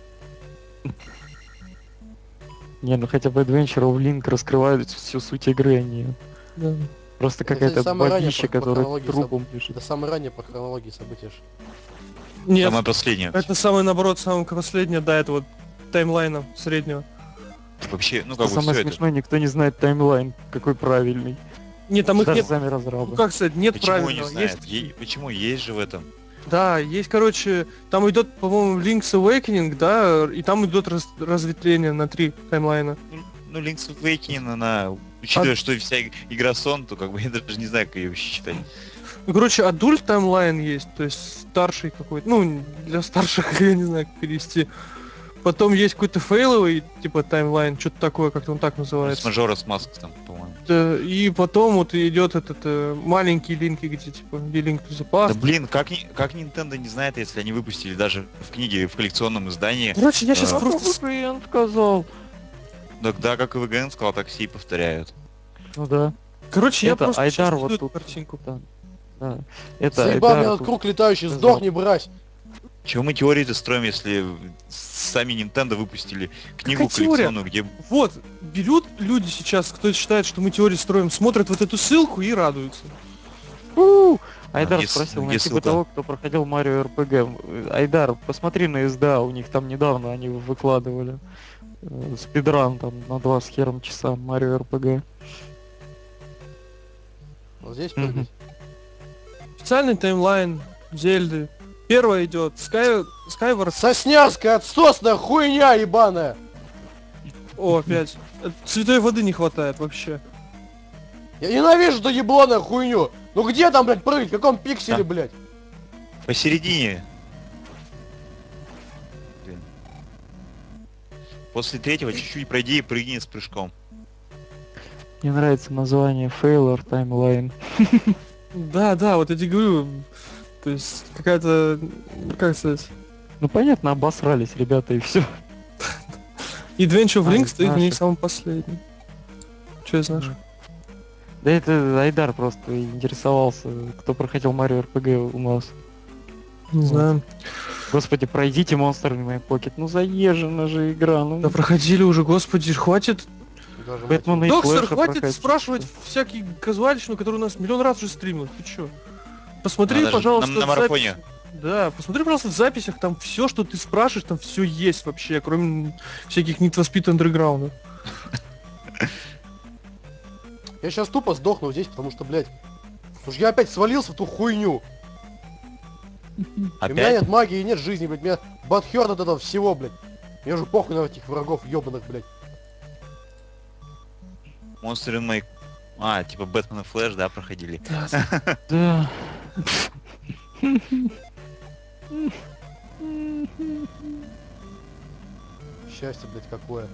Не, ну хотя бы Adventure of Link раскрывает всю суть игры, а не Да. просто Это, какая-то кстати, самое раннее бабища, по которая хронологии трупом лежит. Это самое раннее по хронологии событий. Нет, Самое последнее. это самое наоборот, самое последнее, да, это вот таймлайна среднего. Вообще, ну Что как бы самое все это. смешное, никто не знает таймлайн, какой правильный. Нет, там их Даже нет, сами ну разрабы. как сказать, нет Почему не правильного. знает? Есть, Почему есть же в этом? да, есть, короче, там идет, по-моему, Link's Awakening, да, и там идет разветвление на 3 таймлайна. Ну, Link's Awakening, она, учитывая, что вся игра сон, то как бы я даже не знаю, как ее вообще считать. Ну, короче, адульт таймлайн есть, то есть старший какой-то, ну, для старших, я не знаю, как перевести. Потом есть какой-то фейловый, типа, таймлайн, что-то такое, как-то он так С называется. Majora's Mask там, по-моему. Да, и потом вот идет этот маленький линк, где, типа, где Link to the Past. Да блин, как Nintendo не знает, если они выпустили даже в книге, в коллекционном издании. Короче, я сейчас А. просто... VPN сказал. Да, как и VGN сказал, так все и повторяют. Ну да. Короче, я Это просто Айдар щас вот найду тут. эту картинку. Да. Да. Это Заебал Айдар меня этот тут- круг летающий, сказал. сдохни, брась! Чего мы теории-то строим, если сами Nintendo выпустили книгу Какая теория? коллекционную, где... Вот, берут люди сейчас, кто считает, что мы теорию строим, смотрят вот эту ссылку и радуются. У! Айдар Где спросил, где найти бы ссылка? того, кто проходил Марио РПГ. Айдар, посмотри на СДА, у них там недавно они выкладывали. Спидран там на 2 с хером часа Марио РПГ. Вот здесь Мгм. прыгать. официальный таймлайн Зельды. Первая идет Skyward. Соснярская отсосная хуйня ебаная! О, опять. Святой воды не хватает вообще. Я ненавижу эту еблоную хуйню! Ну где там, блядь, прыгать? В каком пикселе, Да. блядь? Посередине. Блин. После третьего чуть-чуть пройди и прыгни с прыжком. Мне нравится название Failure Timeline. Да, вот я тебе говорю. То есть какая-то, как сказать, Ну понятно, обосрались ребята и все. Adventure of А, Link стоит у них наши. самый последний. Че из наших? Да это Айдар просто интересовался, кто проходил Марио РПГ у нас. Не знаю. Господи, пройдите Monster in My Pocket. Ну заезжена же игра, ну. Да проходили уже, господи, хватит. Даже, Бэтмена и Докстер, Флэша хватит проходить. спрашивать всякий казуальщину, который у нас миллион раз уже стримил. Ты чё? Посмотри, Надо же пожалуйста, на марафоне. записи. Да, посмотри, пожалуйста, в записях, там все, что ты спрашиваешь, там все есть вообще, кроме всяких Need for Speed Underground. Я сейчас тупо сдохну здесь, потому что, блядь, уж я опять свалился в ту хуйню. У меня Опять? нет магии, нет жизни, блядь, меня бадхёрд от этого всего, блядь. Мне уже похуй на этих врагов ебаных, блядь. Monster in My... А, типа Бэтмен и Флэш, да, проходили. Да. Счастье, блядь, какое.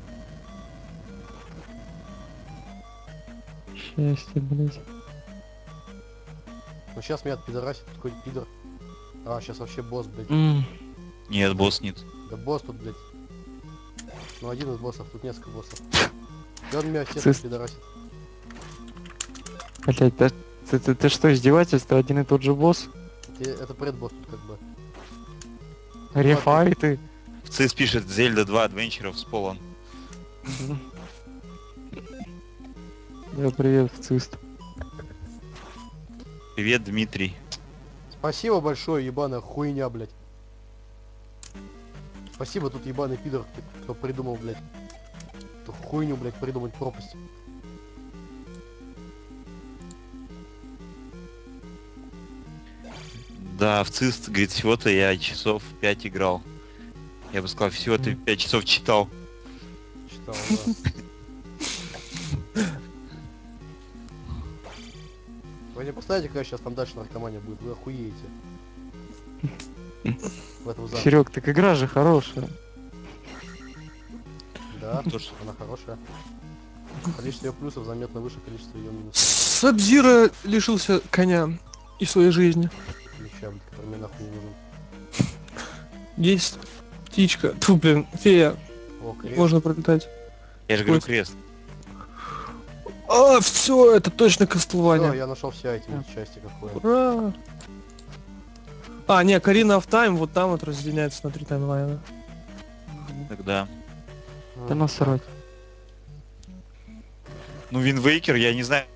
Счастье, блядь. Ну сейчас меня отпидорасит какой-нибудь пидор. А, сейчас вообще босс, блядь. Нет, босс нет. Да босс тут, блядь. Ну один из боссов, тут несколько боссов. И он меня всех Цис. пидорасит. Блять, да ты что, издевательство? Один и тот же босс? Это предбосс тут как бы. Рефайты? В ЦИС пишет Зельда 2 Adventure of Spawn. Да, привет, в цист. Привет, Дмитрий. Спасибо большое, ебаная хуйня, блядь. Спасибо, тут ебаный пидор, кто придумал, блядь. Эту хуйню, блядь, придумать пропасть. Да, в ЦИС, говорит, всего-то я часов 5 играл. Я бы сказал, всего-то 5 часов читал. Читал, да. Вы не представляете, какая сейчас там дальше наркомания будет, вы охуеете. В этом замке. Серег, так игра же хорошая. Да, То, что- она хорошая. Количество ее плюсов заметно выше количества ее минусов. Сабзира лишился коня и своей жизни. Ключа, блядь, который мне нахуй не нужен. Есть птичка, тьфу, блин, фея, О, крест. можно пролетать. Я же говорю, Ой. крест. А, все, это точно Всё, Castlevania. я нашел все эти части какое. Ура! А, не, Карина of Time, вот там вот разделяется на 3 таймлайна. Тогда. Да насрать. Ну, Wind Waker, я не знаю,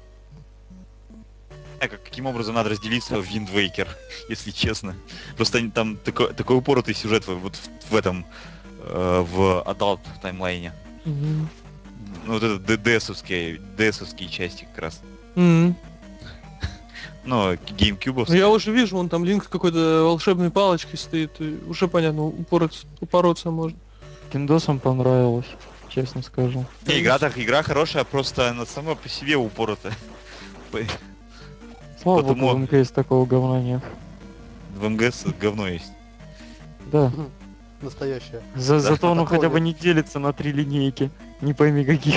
каким образом надо разделиться в Wind Waker, если честно. Просто там такой упоротый сюжет вот в этом, в Adult таймлайне. Мгм. Ну, вот это DS-овские части как раз. Мгм. Ну, Ну, геймкьюбовские. я уже вижу, вон там Линк с какой-то волшебной палочкой стоит, и уже понятно, упороться можно. Киндосам понравилось, честно скажу. Не, игра хорошая, просто она сама по себе упоротая. Слава Потому- богу, в МКС такого говна нет. В МГС говно есть. Да. Настоящая. Зато оно такого хотя бы нет. не делится на 3 линейки. Не пойми каких.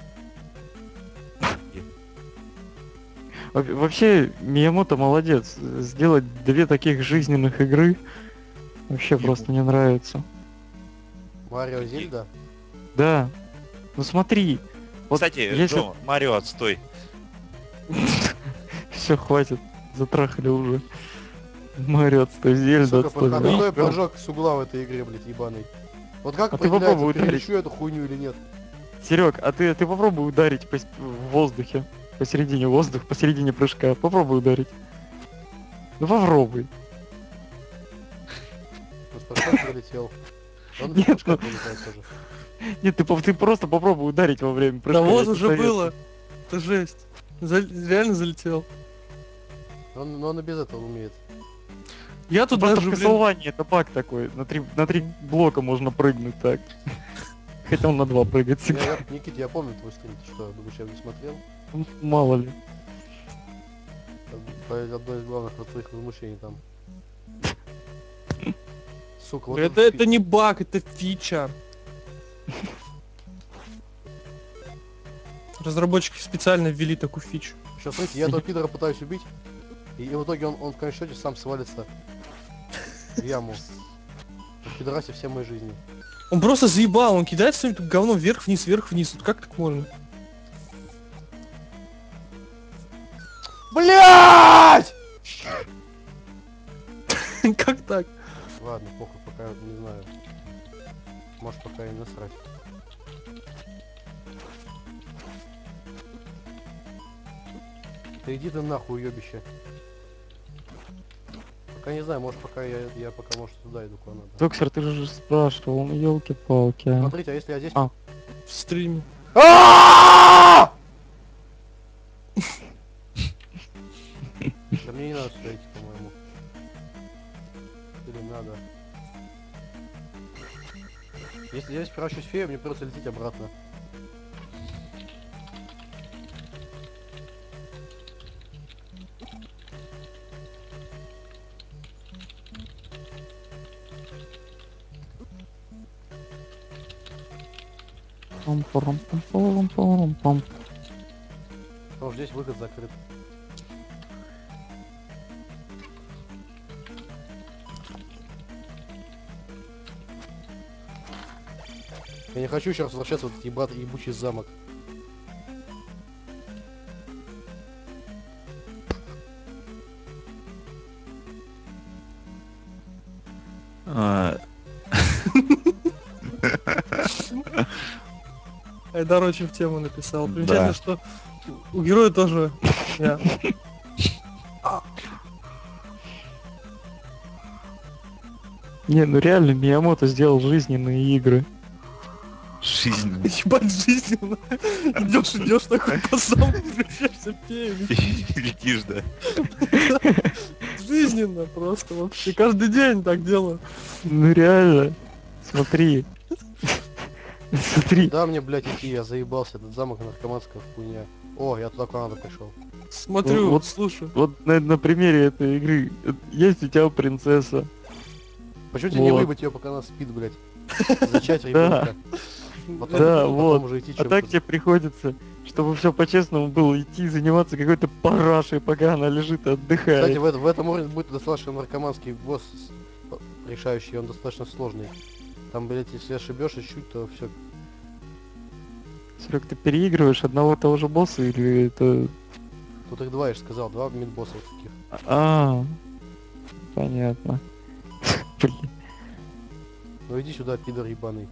Вообще, Миямото молодец. Сделать 2 таких жизненных игры вообще Ебу. просто не нравится. Марио Зельда. Да. Ну смотри. Вот Кстати, если- Джо, Марио, отстой. Все, хватит. Затрахали уже. Марио отстой, Зельда Сука, отстой. какой Да. прыжок с угла в этой игре, блядь, ебаный. Вот как А ты определяется, попробуй ударить. перелечу я эту хуйню или нет? Серег, а ты попробуй ударить в воздухе. Посередине воздуха, посередине прыжка. Попробуй ударить. Ну попробуй. Ну, спасибо, пролетел. Он Нет, прыжка ну- пролетает тоже. Нет, ты просто попробуй ударить во время прыжка. Да я вот тебе уже советую. было. Это жесть. Реально залетел. Но он и без этого умеет. Я тут Просто даже, в блин, Castlevania это баг такой. На три блока можно прыгнуть так. Хотя он на 2 прыгает всегда. Никит, я помню твой стрим, ты что, думаешь, я не смотрел? Мало ли. Одно из главных вот твоих возмущений там. Сука, вот это не баг, это фича. Разработчики специально ввели такую фичу. Сейчас, смотрите, я этого пидора пытаюсь убить, и в итоге он в конечном счете сам свалится в яму. Пидорасе всей моей жизни. Он просто заебал, он кидает своим тут говном вверх-вниз, вверх-вниз. Вот как так можно? Блять! Как так? Ладно, похуй, пока не знаю. Может, пока и насрать. Да иди ты нахуй, уебище. Пока не знаю, может пока я пока может туда иду куда надо. Доксер, ты же спрашивал, ну елки-палки. А. Смотрите, а если я здесь... А. В стриме. Да мне не надо сюда идти, по-моему. Или надо. Если я здесь превращусь в фею, мне придется лететь обратно. Пам-парам-пам-парам-парам-пам. Потому что здесь выход закрыт. Я не хочу еще раз возвращаться в этот ебучий замок. Айдар очень в тему написал. Да. Примечательно, что у героя тоже... я. Не, ну реально, Миямото сделал жизненные игры. Жизнь. Ебать жизненно. Идешь такой по замку, превращаешься в фею. Летишь, да. Жизненно просто вообще. Каждый день так делаю. Ну реально. Смотри. Смотри. Да мне, блядь, идти, я заебался. Этот замок наркоманская хуйня. О, я туда куда надо пришел. Смотрю, Вот- слушаю. Вот на примере этой игры. Есть у тебя принцесса. Почему тебе не Вот. выебать ее, пока она спит, блядь? Зачать Да. ребенка. Потом, Да, потом вот. уже идти А так тебе приходится, чтобы все по-честному было, идти заниматься какой-то парашей, пока она лежит и отдыхает. Кстати, в этом уровне будет достаточно наркоманский босс, решающий, он достаточно сложный. Там, блядь, если ошибешься чуть, то все. Серег, ты переигрываешь одного того же босса или это... Тут их два, я же сказал, два мид-босса вот таких. А, понятно. Блин. Ну иди сюда, пидор ебаный.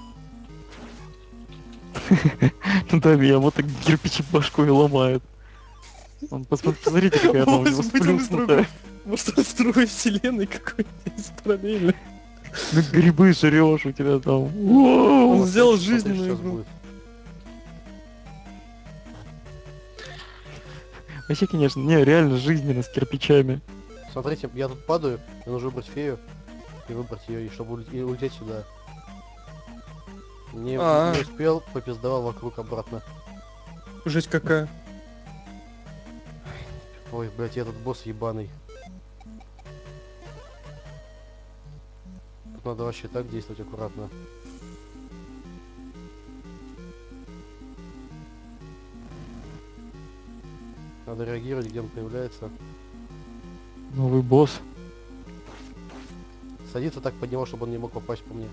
Ну да, меня вот так кирпичи башку и ломает. Он, посмотрите, какая она у него Может быть, он из сплюснутая. Может, он с другой вселенной какой-то из параллельной. Ну грибы жрешь у тебя там. Он Воу! сделал Смотри, что жизненную сейчас игру. будет. Вообще, конечно, не, реально жизненно с кирпичами. Смотрите, я тут падаю, мне нужно выбрать фею и выбрать ее, и чтобы улететь сюда. Не успел, попиздовал вокруг обратно. Жесть какая. Ой, блядь, этот босс ебаный. Тут надо вообще так действовать аккуратно. Надо реагировать, где он появляется. Новый босс. Садиться так под него, чтобы он не мог попасть по мне.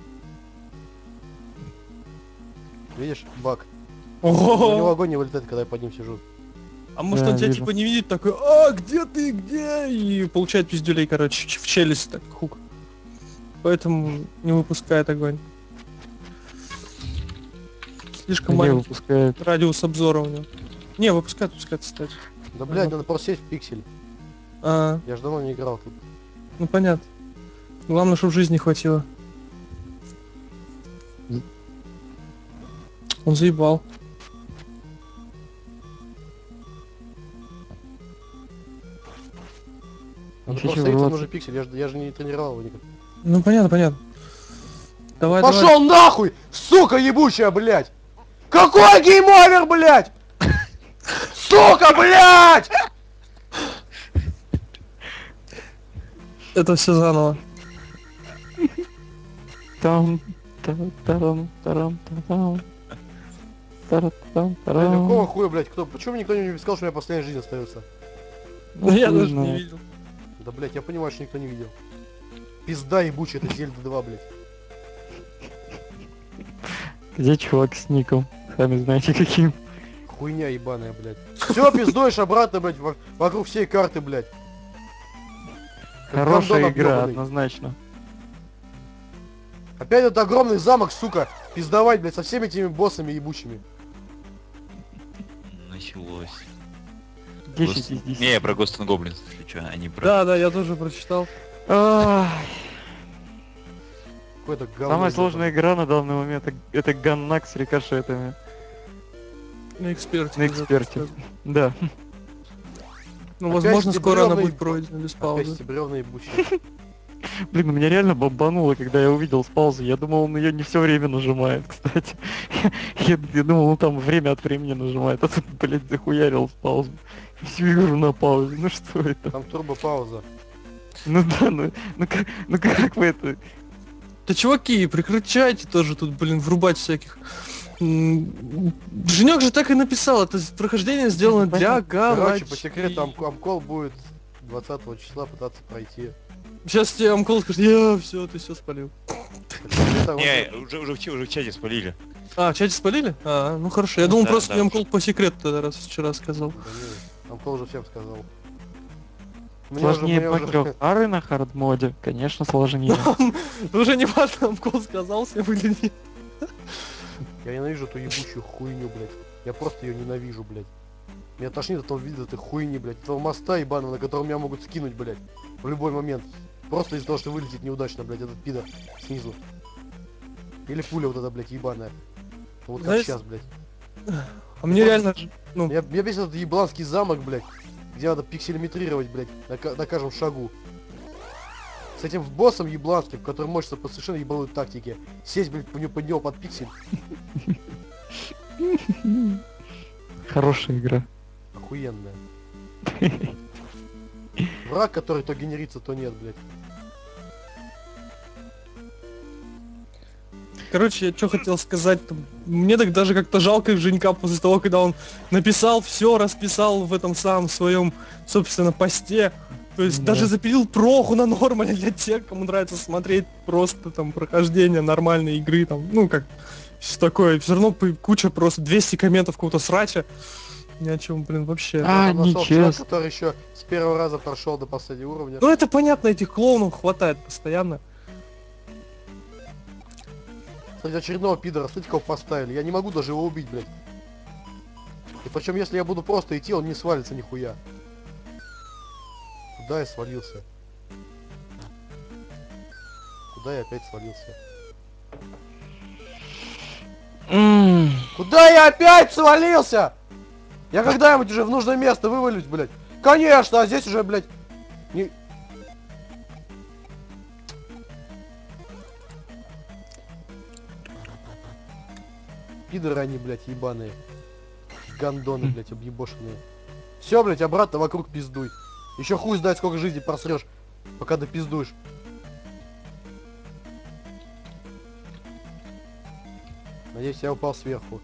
Видишь, баг. У него Ого! огонь не вылетает, когда я под ним сижу. А может Да, он тебя вижу. типа не видит, такой, а, где ты, где? И получает пиздюлей, короче, в челюсть так, хук. Поэтому не выпускает огонь. Слишком Не маленький выпускает. радиус обзора у него. Не, выпускает, кстати. Да, блядь, надо просто сесть в пиксель. А, Я же давно не играл тут. ну понятно. Главное, чтобы жизни хватило. Он заебал. Надо хочу просто сейвиться врываться. нужен пиксель, я же не тренировал его никак. Ну понятно, понятно. Давай, давай. Пошел нахуй, сука ебучая, блядь! Какой гейм-овер, блядь! Сука, блядь! Это все заново. Там, тарам, тарам, тарам. Тарам, Блядь, тарам. какого хуя, блядь, кто? Почему никто не сказал, что у меня последняя жизнь остается? Ну я хуй даже не знает. видел. Да, блядь, я понимаю, что никто не видел. Пизда ебучая, это Зельда 2, блядь. Где чувак с ником? Сами знаете каким. Хуйня ебаная, блядь. Все, пиздуешь обратно, блядь, вокруг всей карты, блядь. Как Хорошая гандон игра, объёбанный. однозначно. Опять этот огромный замок, сука, пиздовать, блядь, со всеми этими боссами ебучими. Началось. 10 из 10. Не, я про Ghost and Goblins, если что, а не про... Да, да, я тоже прочитал. Ах, Какой-то говно. самая ебаное. сложная игра на данный момент это Ганнак с рикошетами. На эксперте. На эксперте. Да. Ну, Опять возможно, эти скоро она бревна будет еб- пройдена без Опять паузы. эти бревна ебучие. Блин, меня реально бомбануло, когда я увидел с паузы. Я думал, он ее не все время нажимает, кстати. Я думал, он там время от времени нажимает, а тут, блядь, захуярил с паузы. Всю игру на паузе. Ну что это? Там турбо-пауза. Ну да, ну как вы это... Да чуваки, прекращайте тоже тут, блин, врубать всяких. Женек же так и написал, это прохождение сделано для Короче, галочки. по секрету Амкол будет 20 числа пытаться пройти. Сейчас тебе Амкол скажет, я все, ты все спалил. Это вот- Не, уже в чате спалили. А, в чате спалили? А, ну хорошо. Я Ну думал, да, просто да, мне Амкол по секрету тогда раз вчера сказал. Да не, Амкол уже всем сказал. Сложнее мне уже- Бакрёхары на хардмоде? Конечно, сложнее. Уже не важно, Амкол сказал всем или нет. Я ненавижу эту ебучую хуйню, блядь. Я просто ее ненавижу, блядь. Меня тошнит от того вида этой хуйни, блядь. Этого моста ебаного, на котором меня могут скинуть, блядь. В любой момент. Просто из-за того, что вылетит неудачно, блядь, этот пидор снизу. Или пуля вот эта, блядь, ебаная. Вот как Знаешь, сейчас, блядь. А мне реально... Ну, Меня бесит этот ебланский замок, блядь. Где надо пикселеметрировать, блядь, на каждом шагу. С этим боссом ебланским, который мочится по совершенно ебаной тактике. Сесть, блядь, под него под пиксель. Хорошая игра. Охуенная. Враг, который то генерится, то нет, блядь. короче, я что хотел сказать, мне так даже как-то жалко Женька после того, когда он написал все, расписал в этом самом своем, собственно, посте. То есть Да. даже запилил проху на нормале для тех, кому нравится смотреть просто там прохождение нормальной игры, там, ну как, все такое. Все равно куча просто 200 комментов какого-то срача. Ни о чем, блин, вообще. А, Я там нашел чувака, нечестно. который еще с первого раза прошел до последнего уровня. Ну это понятно, этих клоунов хватает постоянно. Кстати, очередного пидора, смотрите, кого поставили. Я не могу даже его убить, блядь. И причем, если я буду просто идти, он не свалится нихуя. Куда я свалился? Куда я опять свалился? Куда я опять свалился? Я когда-нибудь уже в нужное место вывалюсь, блядь. Конечно, а здесь уже, блядь, не... Пидоры они, блядь, ебаные. Гандоны, блядь, объебошенные. Все, блядь, обратно вокруг пиздуй. Еще хуй знает, сколько жизни просрешь, пока допиздуешь. Надеюсь, я упал сверху.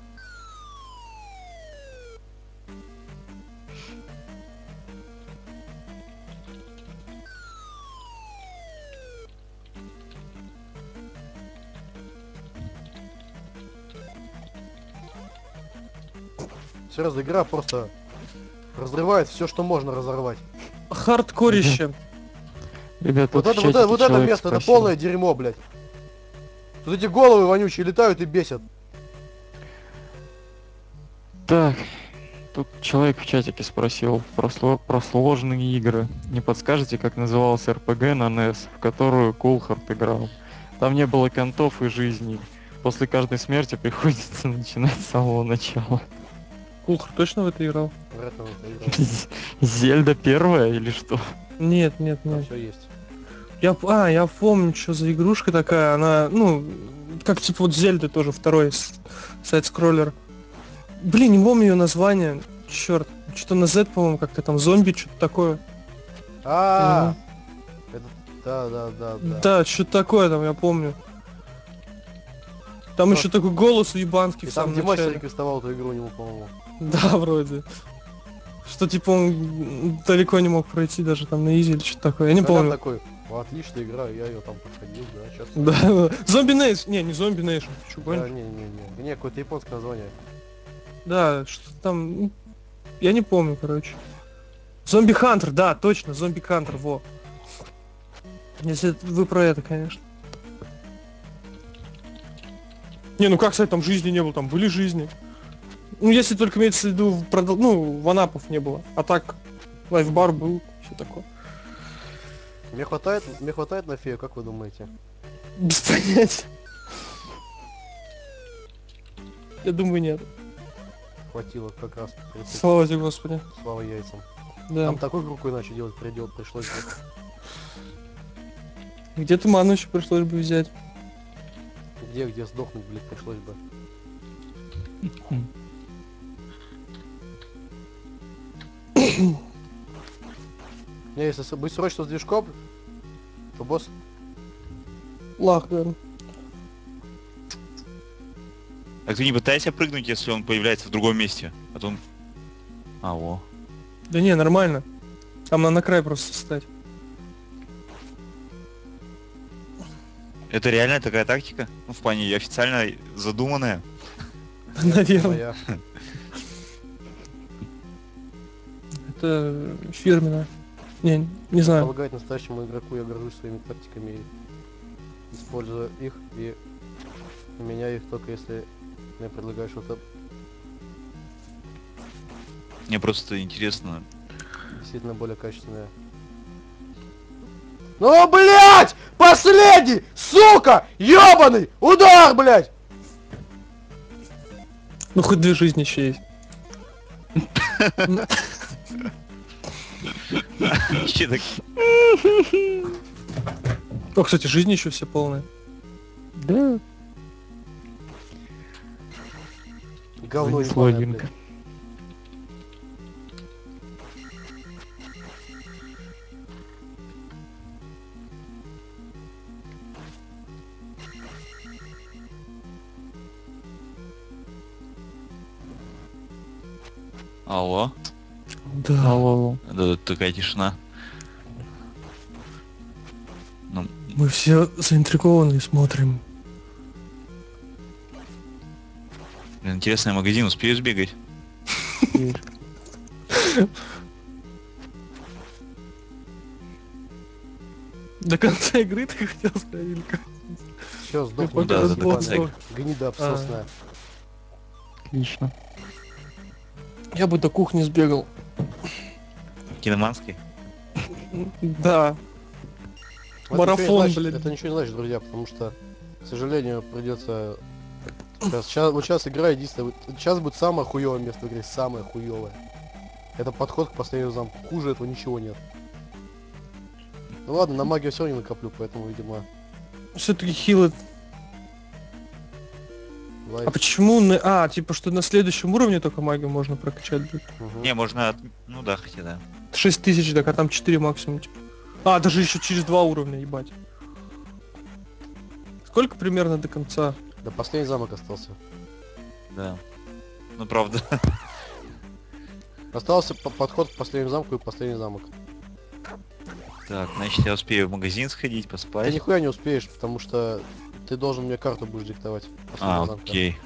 Серьезно, игра просто разрывает все, что можно разорвать. Хардкорище. Ребят, Вот тут это, в вот чатике это, вот это человек место, это спросил. полное дерьмо, блядь. Тут эти головы вонючие летают и бесят. Так, тут человек в чатике спросил про сложные игры. Не подскажете, как назывался РПГ на NES, в которую Кулхард играл? Там не было контов и жизней. После каждой смерти приходится начинать с самого начала. Кулхар точно в это играл? Вряд ли он это играл. Зельда первая или что? Нет, нет, Там нет. все есть. Я помню, что за игрушка такая, она, ну, как типа вот Зельды тоже второй сайт-скроллер. Блин, не помню ее название. Черт, что-то на Z, по-моему, как-то там зомби, что-то такое. А, это, да. Да, что-то такое там, я помню. Там Ну, еще такой голос уебанский И в там самом Димас начале. реквестовал эту игру у него, по-моему. Да, вроде. Что типа он далеко не мог пройти даже там на изи или что-то такое. Я не Колян помню. такой, отличная игра, я ее там проходил, да, сейчас. Да, Зомби Нейшн. Не Зомби Нейшн. Ты чё, Да, гонишь? не, какое-то японское название. Да, что там. Я не помню, короче. Зомби Хантер, да, точно, Зомби Хантер, во. Если вы про это, конечно. Не, ну как сказать, там жизни не было, там были жизни. Ну, если только имеется в виду, ну, ванапов не было. А так, лайфбар был, все такое. Мне хватает на фею, как вы думаете? Без понятия. Я думаю, нет. Хватило как раз 30, Слава тебе, Господи. слава яйцам. Да. Там такой рукой иначе делать пришлось бы. Где-то ману еще пришлось бы взять. Где сдохнуть, блядь, пришлось бы. Не, если быть срочно с движком, то босс... Лах, наверное. Так ты не пытайся прыгнуть, если он появляется в другом месте. А то он... А, во. Да не, нормально. Там надо на край просто встать. Это реально такая тактика? Ну, в плане официально задуманная. Наверное. Моя. Это фирменное. Не знаю. Помогать настоящему игроку, я горжусь своими тактиками, используя их и меняю их только если мне предлагают что-то Мне просто интересно. действительно более качественное. Ну, блядь! Последний! Сука! Ёбаный! Удар, блядь! Ну хоть 2 жизни еще есть. Вообще так... О, кстати, жизни еще все полные. Да, Говно ебаное, слабенько. блядь. Алло? Да. Алло. Да, такая тишина. Ну, Мы все заинтригованы и смотрим. блин, интересный магазин, успею сбегать? До конца игры ты хотел сказать или как? Все, сдохни, пока да, ебаная, до конца игры. гнида обсосная. Отлично. Я бы до кухни сбегал. Киноманский? Да. Это Марафон, ничего не значит, блядь. Это ничего не значит, друзья, потому что, к сожалению, придется... Сейчас игра единственная... Сейчас будет самое хуёвое место в игре, самое хуёвое. Это подход к последнему замку. Хуже этого ничего нет. Ну ладно, на магию все равно не накоплю, поэтому, видимо... Все-таки хилы. лайф. А почему типа что на следующем уровне только магию можно прокачать будет? Мгм. Не, можно... Ну да, хотя да. 6000, так, а там 4 максимум, типа. А, даже еще через 2 уровня, ебать. Сколько примерно до конца? Да последний замок остался. Да. Ну правда. Остался подход к последнему замку и последний замок. Так, значит я успею в магазин сходить, Ты поспать. нихуя не успеешь, потому что ты должен мне карту будешь диктовать. последнего А, замка. окей.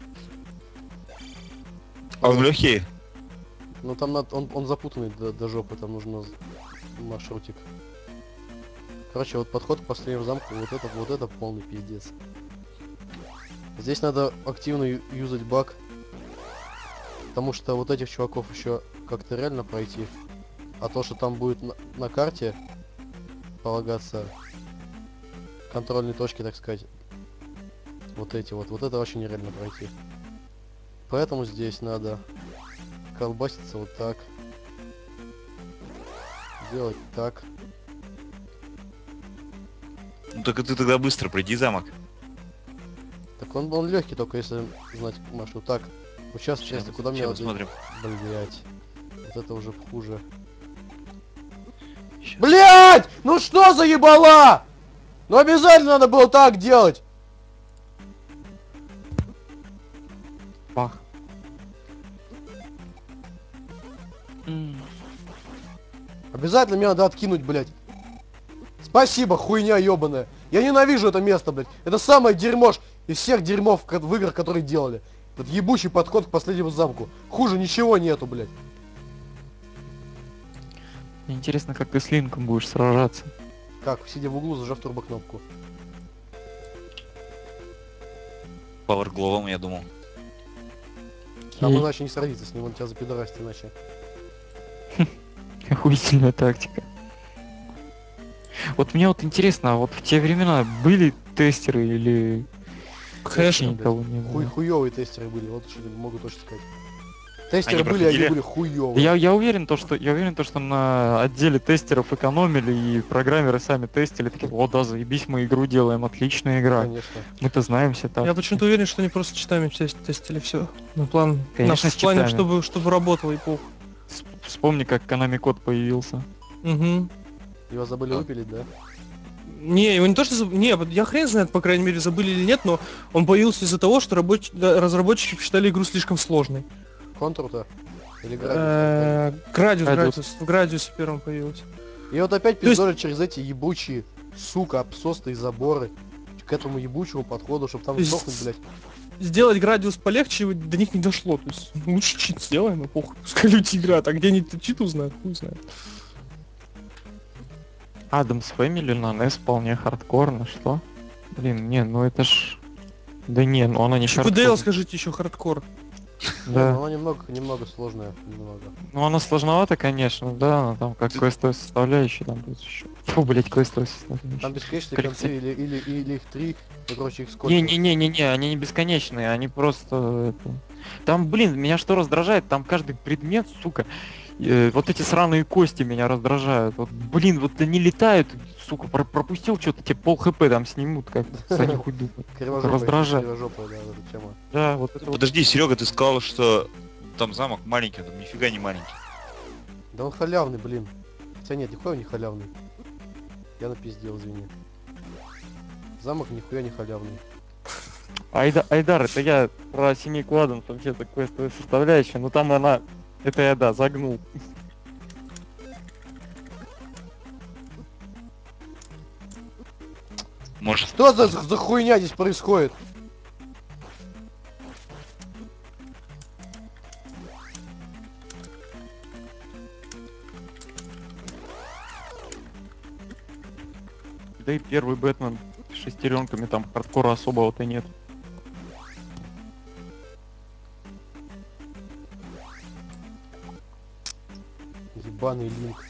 А он легкий? Ну там он запутанный до жопы, там нужно маршрутик. Короче, вот подход к последнему замку, вот это полный пиздец. Здесь надо активно юзать баг, потому что вот этих чуваков еще как-то реально пройти. А то, что там будет на карте полагаться контрольные точки, так сказать, вот эти вот это вообще нереально пройти. Поэтому здесь надо колбаситься вот так. сделать так. Ну только ты тогда быстро пройди замок. Так он легкий, только если знать маршрут. Так, вот сейчас, честно, куда мне Сейчас надо... посмотрим. Блять. Вот это уже хуже. Щас. Блять! Ну что за ебала? Ну обязательно надо было так делать! Бах. Обязательно мне надо откинуть, блять. Спасибо, хуйня ебаная. Я ненавижу это место, блять. Это самое дерьмо из всех дерьмов в играх, которые делали. Этот ебучий подход к последнему замку. Хуже ничего нету, блять. Мне интересно, как ты с Линком будешь сражаться. Как, сидя в углу, зажав турбокнопку. Пауэргловом, я думал. Там Окей. иначе не сразиться с ним, он тебя запидорасит иначе. Охуительная тактика. Вот мне вот интересно, а вот в те времена были тестеры или вообще Конечно, никого не было? Хуёвые тестеры были, вот что могу точно сказать. Тестеры Они были, они проходили? были хуёвые. Я уверен, что на отделе тестеров экономили и программеры сами тестили, такие, вот да, заебись, мы игру делаем, отличная игра. Конечно. Мы-то знаем все так. Я почему-то уверен, что они просто читами тестили все. На план. Конечно, в плане, с читами. чтобы работало и пух. Вспомни, как Konami код появился. Угу. Его забыли выпилить, да? Не, его не то, что не, вот я хрен знает, по крайней мере, забыли или нет, но он появился из-за того, что разработчики посчитали игру слишком сложной. Контур-то? Или градиус? Градиус, в Градиусе первым появился. И вот опять То есть- пиздолят через эти ебучие, сука, обсосные заборы. К этому ебучему подходу, чтобы там То есть- сдохнуть, блядь. Сделать Градиус полегче до них не дошло, то есть лучше чит сделаем, и похуй, пускай люди играют, а где они чит узнают, хуй знает. Адамс Фэмили на NES вполне хардкорно, что? Блин, не, ну это ж... Да не, ну она не Чипудейл, хардкор. скажите, еще хардкор. Да. Но она немного сложная, немного. Ну она сложновата, конечно, да, но там как квестовая составляющая, там будет еще. Фу, блять, квестовая Там составляющая. бесконечные концы или их 3, и короче их сколько. Не-не-не-не-не, они не бесконечные, они просто... это, там, блин, меня что раздражает, там каждый предмет, сука, вот эти сраные кости меня раздражают. Вот, блин, вот они летают, сука, пропустил что-то, тебе пол хп там снимут, как они хуй думают. Раздражает. Кривожопая, да, вот эта тема. Да, вот это вот. Подожди, Серега, ты сказал, что там замок маленький, там нифига не маленький. Да он халявный, блин. Хотя нет, нихуя он не халявный. Я напиздел, извини. Замок нихуя не халявный. Айдар, это я про семейку Адамс, вообще-то квестовая составляющая, но там она... Это я, да, загнул. Может, Что за хуйня здесь происходит? Да и первый Бэтмен с шестеренками, там хардкора особого-то нет. Ебаный линк.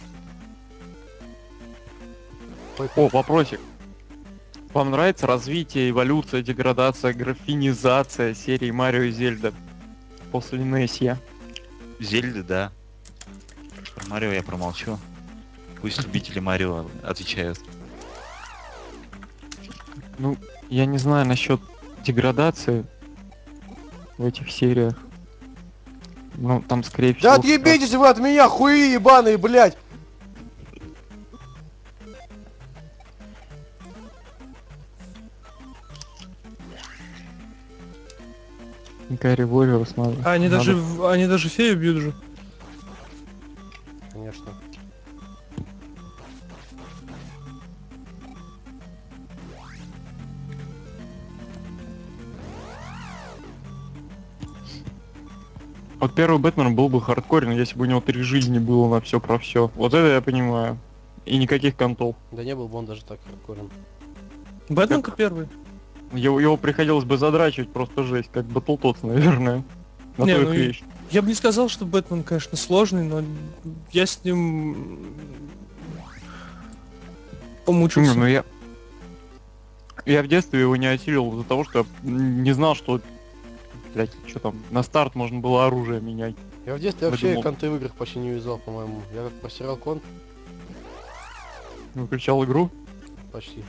Ой, О, вопросик. Вам нравится развитие, эволюция, деградация, графинизация серии Марио и Зельда после NES? Зельда, да. Про Марио я промолчу. Пусть любители Марио отвечают. Ну, я не знаю насчет деградации в этих сериях. Ну, там скорее всего... Да отъебитесь вы от меня, хуи ебаные, блядь! Гарри Warriors надо. А они надо- они даже фею бьют же. Конечно. Вот первый Бэтмен был бы хардкорен, если бы у него 3 жизни было на все про все. Вот это я понимаю. И никаких контов. Да не был бы он даже так хардкорен. Бэтмен-то первый. Его приходилось бы задрачивать просто жесть, как Battletoads, наверное. На Не, то и ну хрещ. Я бы не сказал, что Бэтмен, конечно, сложный, но я с ним помучился. Ну я в детстве его не осилил из-за того, что я не знал, что, блять, что там, на старт можно было оружие менять. Я в детстве Я вообще думал- конты в играх почти не вязал, по-моему. Я как просирал конт, Выключал игру? Почти.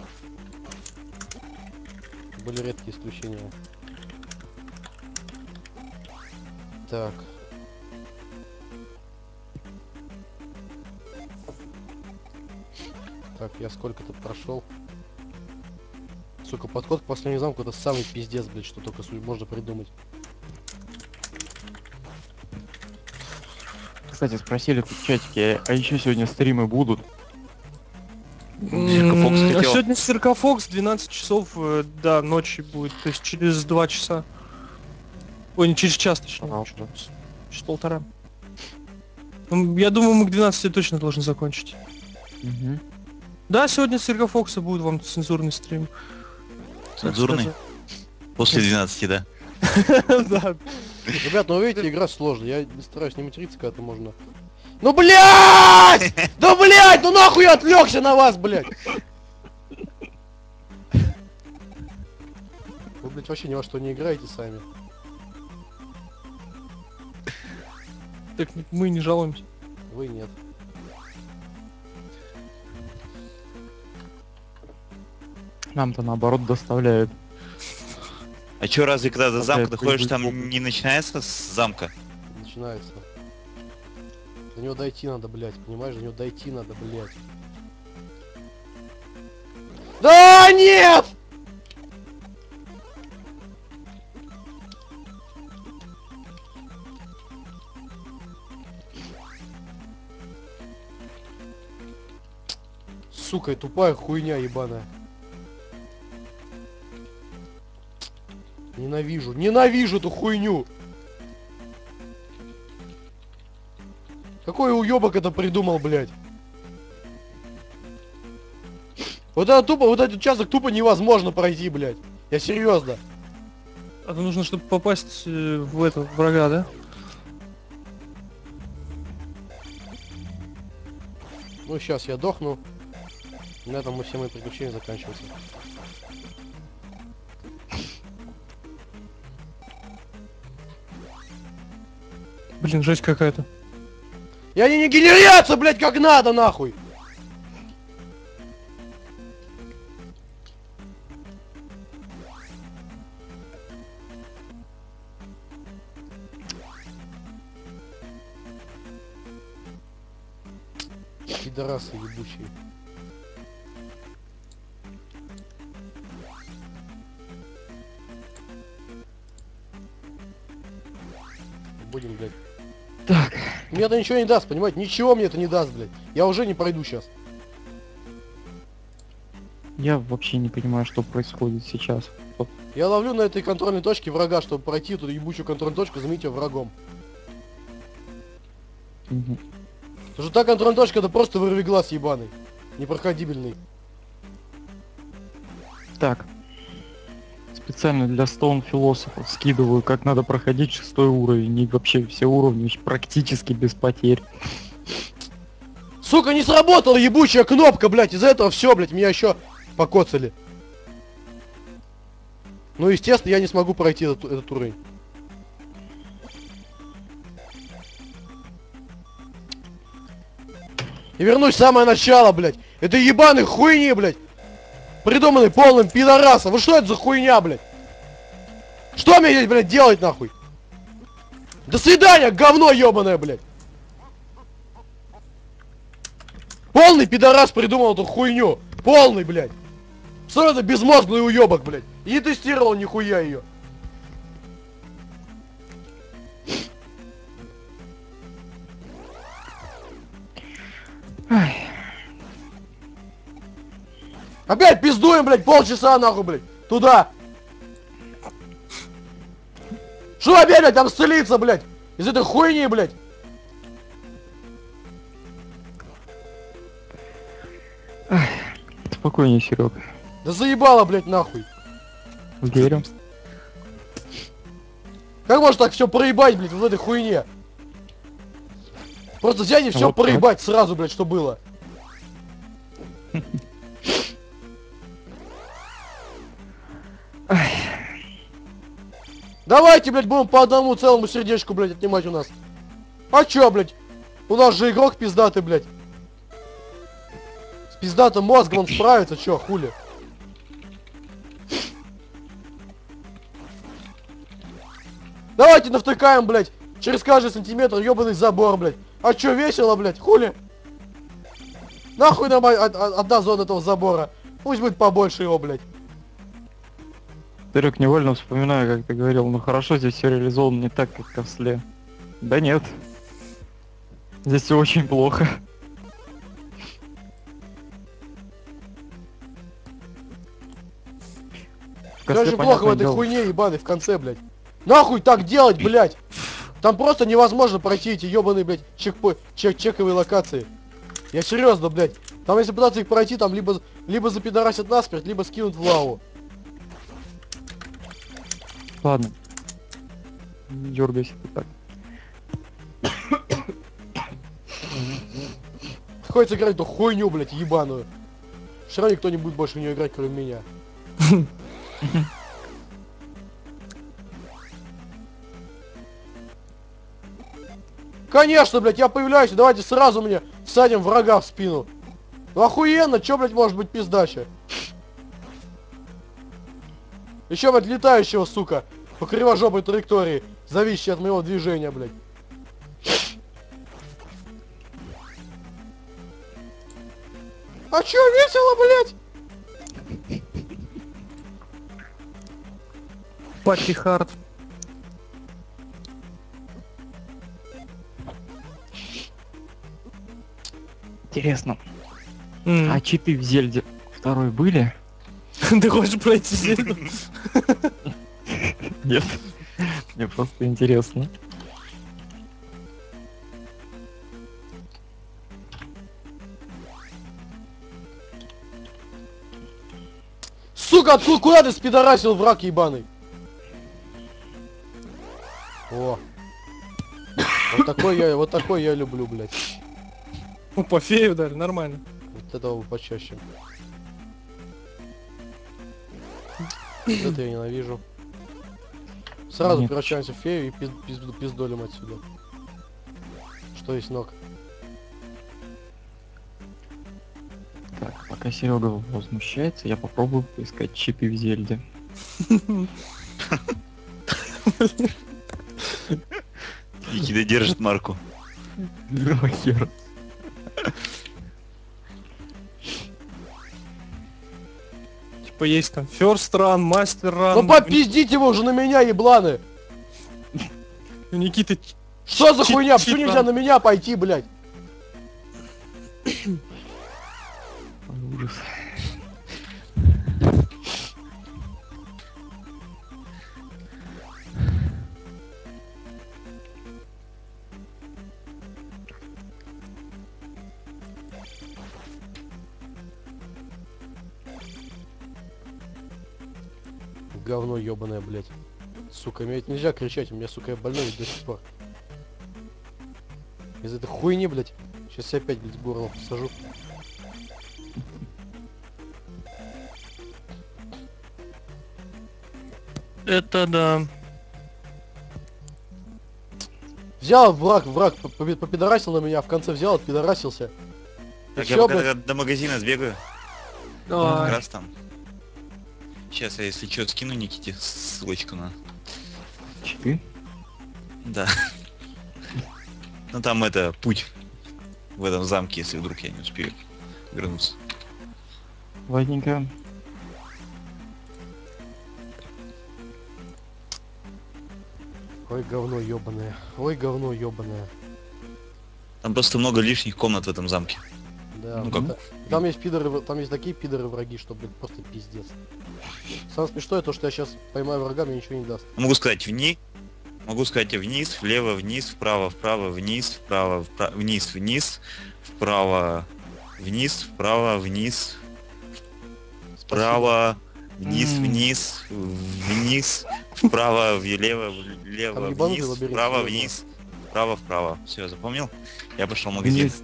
Были редкие исключения. Так. Так, я сколько-то прошел. Сука, подход к последнему замку это самый пиздец, блядь, что только можно придумать. Кстати, спросили тут в чатике, а еще сегодня стримы будут? Зеркофокс А хотел. сегодня Зеркофокс 12 часов, да, ночи будет, то есть через 2 часа. Ой, не через час, точнее. Пожалуйста. Через полтора. Я думаю, мы к 12 точно должны закончить. Мгм. Да, сегодня с Зеркофокса будет вам цензурный стрим. Так Цензурный? После 12, да. сказать. Да. Ребят, ну вы видите, игра сложная. Я стараюсь не материться, когда это можно. Ну блядь! Да блядь! Ну нахуй я отвлекся на вас, блядь! Вы, блядь, вообще ни во что не играете сами. Так мы не жалуемся. Вы нет. Нам-то наоборот доставляют. А чё, разве когда до замка Опять доходишь, там прибыть не начинается с замка? Начинается. До него дойти надо, блядь, понимаешь? До него дойти надо, блядь. Да нет! Сука, тупая хуйня ебаная. Ненавижу, ненавижу эту хуйню! Какой уёбок это придумал, блядь? Вот это тупо, вот этот участок тупо невозможно пройти, блядь. Я серьезно. А то нужно, чтобы попасть в этого врага, да? Ну сейчас я дохну. На этом все мои приключения заканчиваются. Блин, жесть какая-то. И они не генерятся, блядь, как надо, нахуй! Пидорасы ебучие. Будем, блядь. Так. Мне это ничего не даст, понимаете? Ничего мне это не даст, блядь. Я уже не пройду сейчас. Я вообще не понимаю, что происходит сейчас. Вот. Я ловлю на этой контрольной точке врага, чтобы пройти эту ебучую контрольную точку, заменить ее врагом. Мгм. Потому что та контрольная точка это просто вырви глаз ебаный. Непроходибельный. Так. Специально для Stone философов скидываю, как надо проходить 6 уровень. И вообще все уровни практически без потерь. Сука, не сработала ебучая кнопка, блядь. Из-за этого все, блядь, меня еще покоцали. Ну, естественно, я не смогу пройти этот уровень. И вернусь в самое начало, блядь. Это ебаный хуйни, блядь. Придуманный полным пидорасом. Вот что это за хуйня, блядь? Что мне здесь, блядь, делать, нахуй? До свидания, говно ебаное, блядь. Полный пидорас придумал эту хуйню. Полный, блядь. Что это безмозглый уебок, блядь. И не тестировал нихуя ее. Ай. Опять пиздуем, блядь, полчаса нахуй, блядь. Туда. Что опять, блядь, там исцелиться, блядь? Из этой хуйни, блядь. Спокойнее, Серег. Да заебало, блядь, нахуй. Верю. Как можно так все проебать, блядь, в этой хуйне? Просто взять и все Вот так. проебать сразу, блядь, что было. Давайте, блядь, будем по одному целому сердечку, блядь, отнимать у нас. А чё, блядь? У нас же игрок пиздатый, блядь. пиздатым мозгом он справится, чё, хули? Давайте навтыкаем, блядь, через каждый сантиметр ёбаный забор, блядь. А чё, весело, блядь, хули? Нахуй нам одна зона этого забора. Пусть будет побольше его, блядь. Тарек, невольно вспоминаю, как ты говорил, ну хорошо, здесь все реализовано не так, как в Косле. Да нет. Здесь все очень плохо. В Как Косле, же плохо в понятное этой дело, хуйне ебаной в конце, блядь. Нахуй так делать, блядь? Там просто невозможно пройти эти ебаные, блядь, чековые локации. Я серьезно, блядь. Там если пытаться их пройти, там либо запидорасят насмерть, либо скинут в лаву. Ладно. Не дергайся ты так. Приходится играть эту хуйню, блядь, ебаную. Все равно никто не будет больше в нее играть, кроме меня. Конечно, блядь, я появляюсь, и давайте сразу мне всадим врага в спину. Ну охуенно, чё, блядь, может быть пиздача? Еще, блядь, летающего, сука, по кривожопой траектории, зависящей от моего движения, блядь. А чё, весело, блядь? Пати хард. Интересно, а читы в Зельде второй были? Ты хочешь пройти Зельду? Нет. Мне просто интересно. Сука, откуда, куда ты спидорасил, враг ебаный? О. Вот такой я люблю, блядь. Ну, по фею дали, нормально. Вот этого почаще. Это я ненавижу. Сразу Нет. превращаемся в фею и пиздолим отсюда. Что есть ног? Так, пока Серега возмущается, я попробую поискать чипы в Зельде. Никита держит марку. Какого хера? Типа есть там first run, master run. Ну попиздите его уже на меня, ебланы! Никита, Что за Чит- хуйня? Почему чит нельзя ран. на меня пойти, блядь? Ой, ужас. Говно ебаное, блядь. Сука, мне ведь нельзя кричать, у меня, сука, я больной до сих пор. Из этой хуйни, блядь. Сейчас я опять, блядь, горло посажу. это да. Взял враг попидорасил на меня, в конце взял, отпидорасился. Так, Всё, я пока блядь. тогда до магазина сбегаю. Как Давай. раз там. Сейчас я, если что, скину Никите ссылочку на... Читы? Да. Ну там это, путь в этом замке, если вдруг я не успею вернуться. Ладненько. Ой, говно ебаное. Ой, говно ебаное. Там просто много лишних комнат в этом замке. Да, Ну как? там есть пидоры, там есть такие пидоры враги, что, блядь, просто пиздец. Самое смешное то, что я сейчас поймаю врага, мне ничего не даст. Могу сказать вниз, могу сказать вниз, влево, вниз, вправо, вправо, вниз, вправо, вниз, вниз, вправо, вниз, вправо, вниз, вправо, вниз, вниз, вниз, вправо, влево, влево, Там ебанутый вниз, лабиринт, вправо, серьезно. вниз, вправо, вправо. Все, запомнил? Я пошел в магазин. Вниз.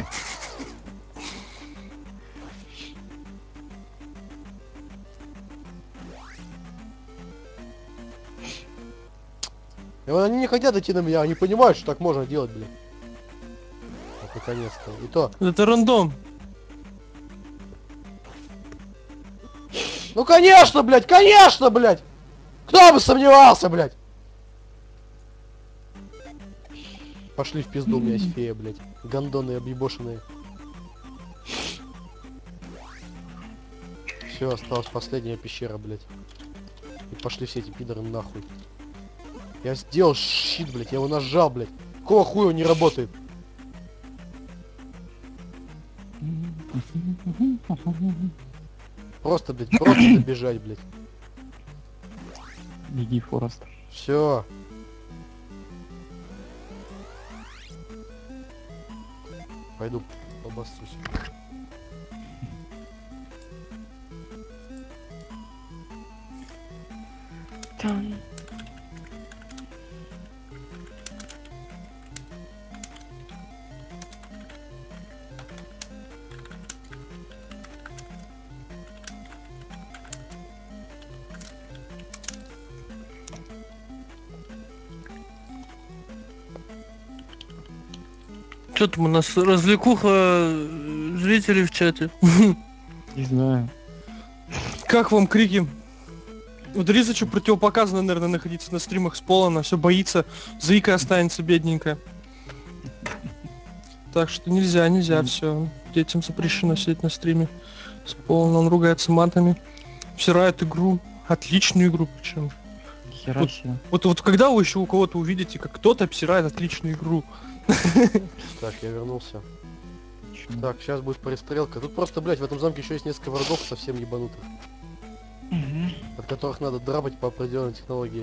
И вот они не хотят идти на меня, они понимают, что так можно делать, блядь. Вот наконец-то. И то, Это рандом. Ну конечно, блядь, конечно, блядь! Кто бы сомневался, блядь! Пошли в пизду, у меня есть фея, блядь. Гондоны объебошенные. Все, осталась последняя пещера, блядь. И пошли все эти пидоры нахуй. Я сделал щит, блядь, я его нажал, блядь. Какого хуя он не работает? Просто, блядь, просто добежать, блядь. Беги, Форест. Все. Пойду побастусь. Что там у нас развлекуха зрителей в чате? Не знаю. Как вам крики? У Дризыча противопоказано, наверное, находиться на стримах с пола, она все боится, заика останется бедненькая. Так что нельзя, все. Детям запрещено сидеть на стриме с пола, он ругается матами. Всирает игру, отличную игру причем. Хера себе. Вот когда вы еще у кого-то увидите, как кто-то обсирает отличную игру? Так, я вернулся. Чё? Так, сейчас будет пристрелка. Тут просто, блядь, в этом замке еще есть несколько врагов совсем ебанутых, Мгм. от которых надо драпать по определенной технологии.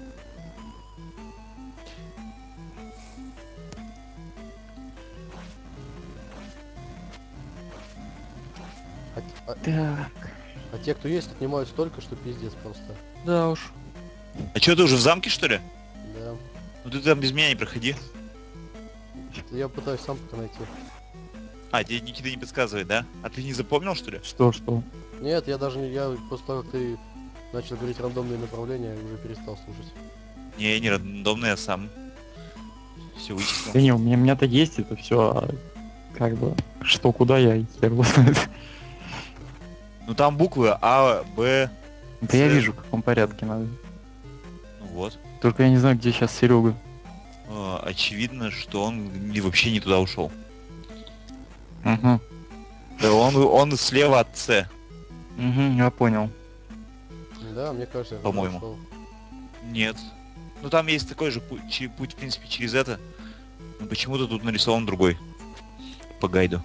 Так. А те, кто есть, отнимают столько, что пиздец просто. Да уж. А что, ты уже в замке, что ли? Да. Ну ты там без меня не проходи. Это я пытаюсь сам пока найти. А, тебе Никита не подсказывает, да? А ты не запомнил, что ли? Что? Нет, я даже не... Я после того, как ты начал говорить рандомные направления, уже перестал слушать. Не, не рандомный, я сам. Все Да вычислил. не, у меня-то есть это все, как бы, что, куда я, и хер его знает. Ну там буквы А, Б. Да я С. вижу, в каком порядке надо. Ну вот. Только я не знаю, где сейчас Серега. Очевидно, что он вообще не туда ушел. Угу. Да он слева от С. Угу, я понял. Да, мне кажется, я По-моему. нашел. Нет. Ну там есть такой же путь, путь, в принципе, через это. Но почему-то тут нарисован другой. По гайду.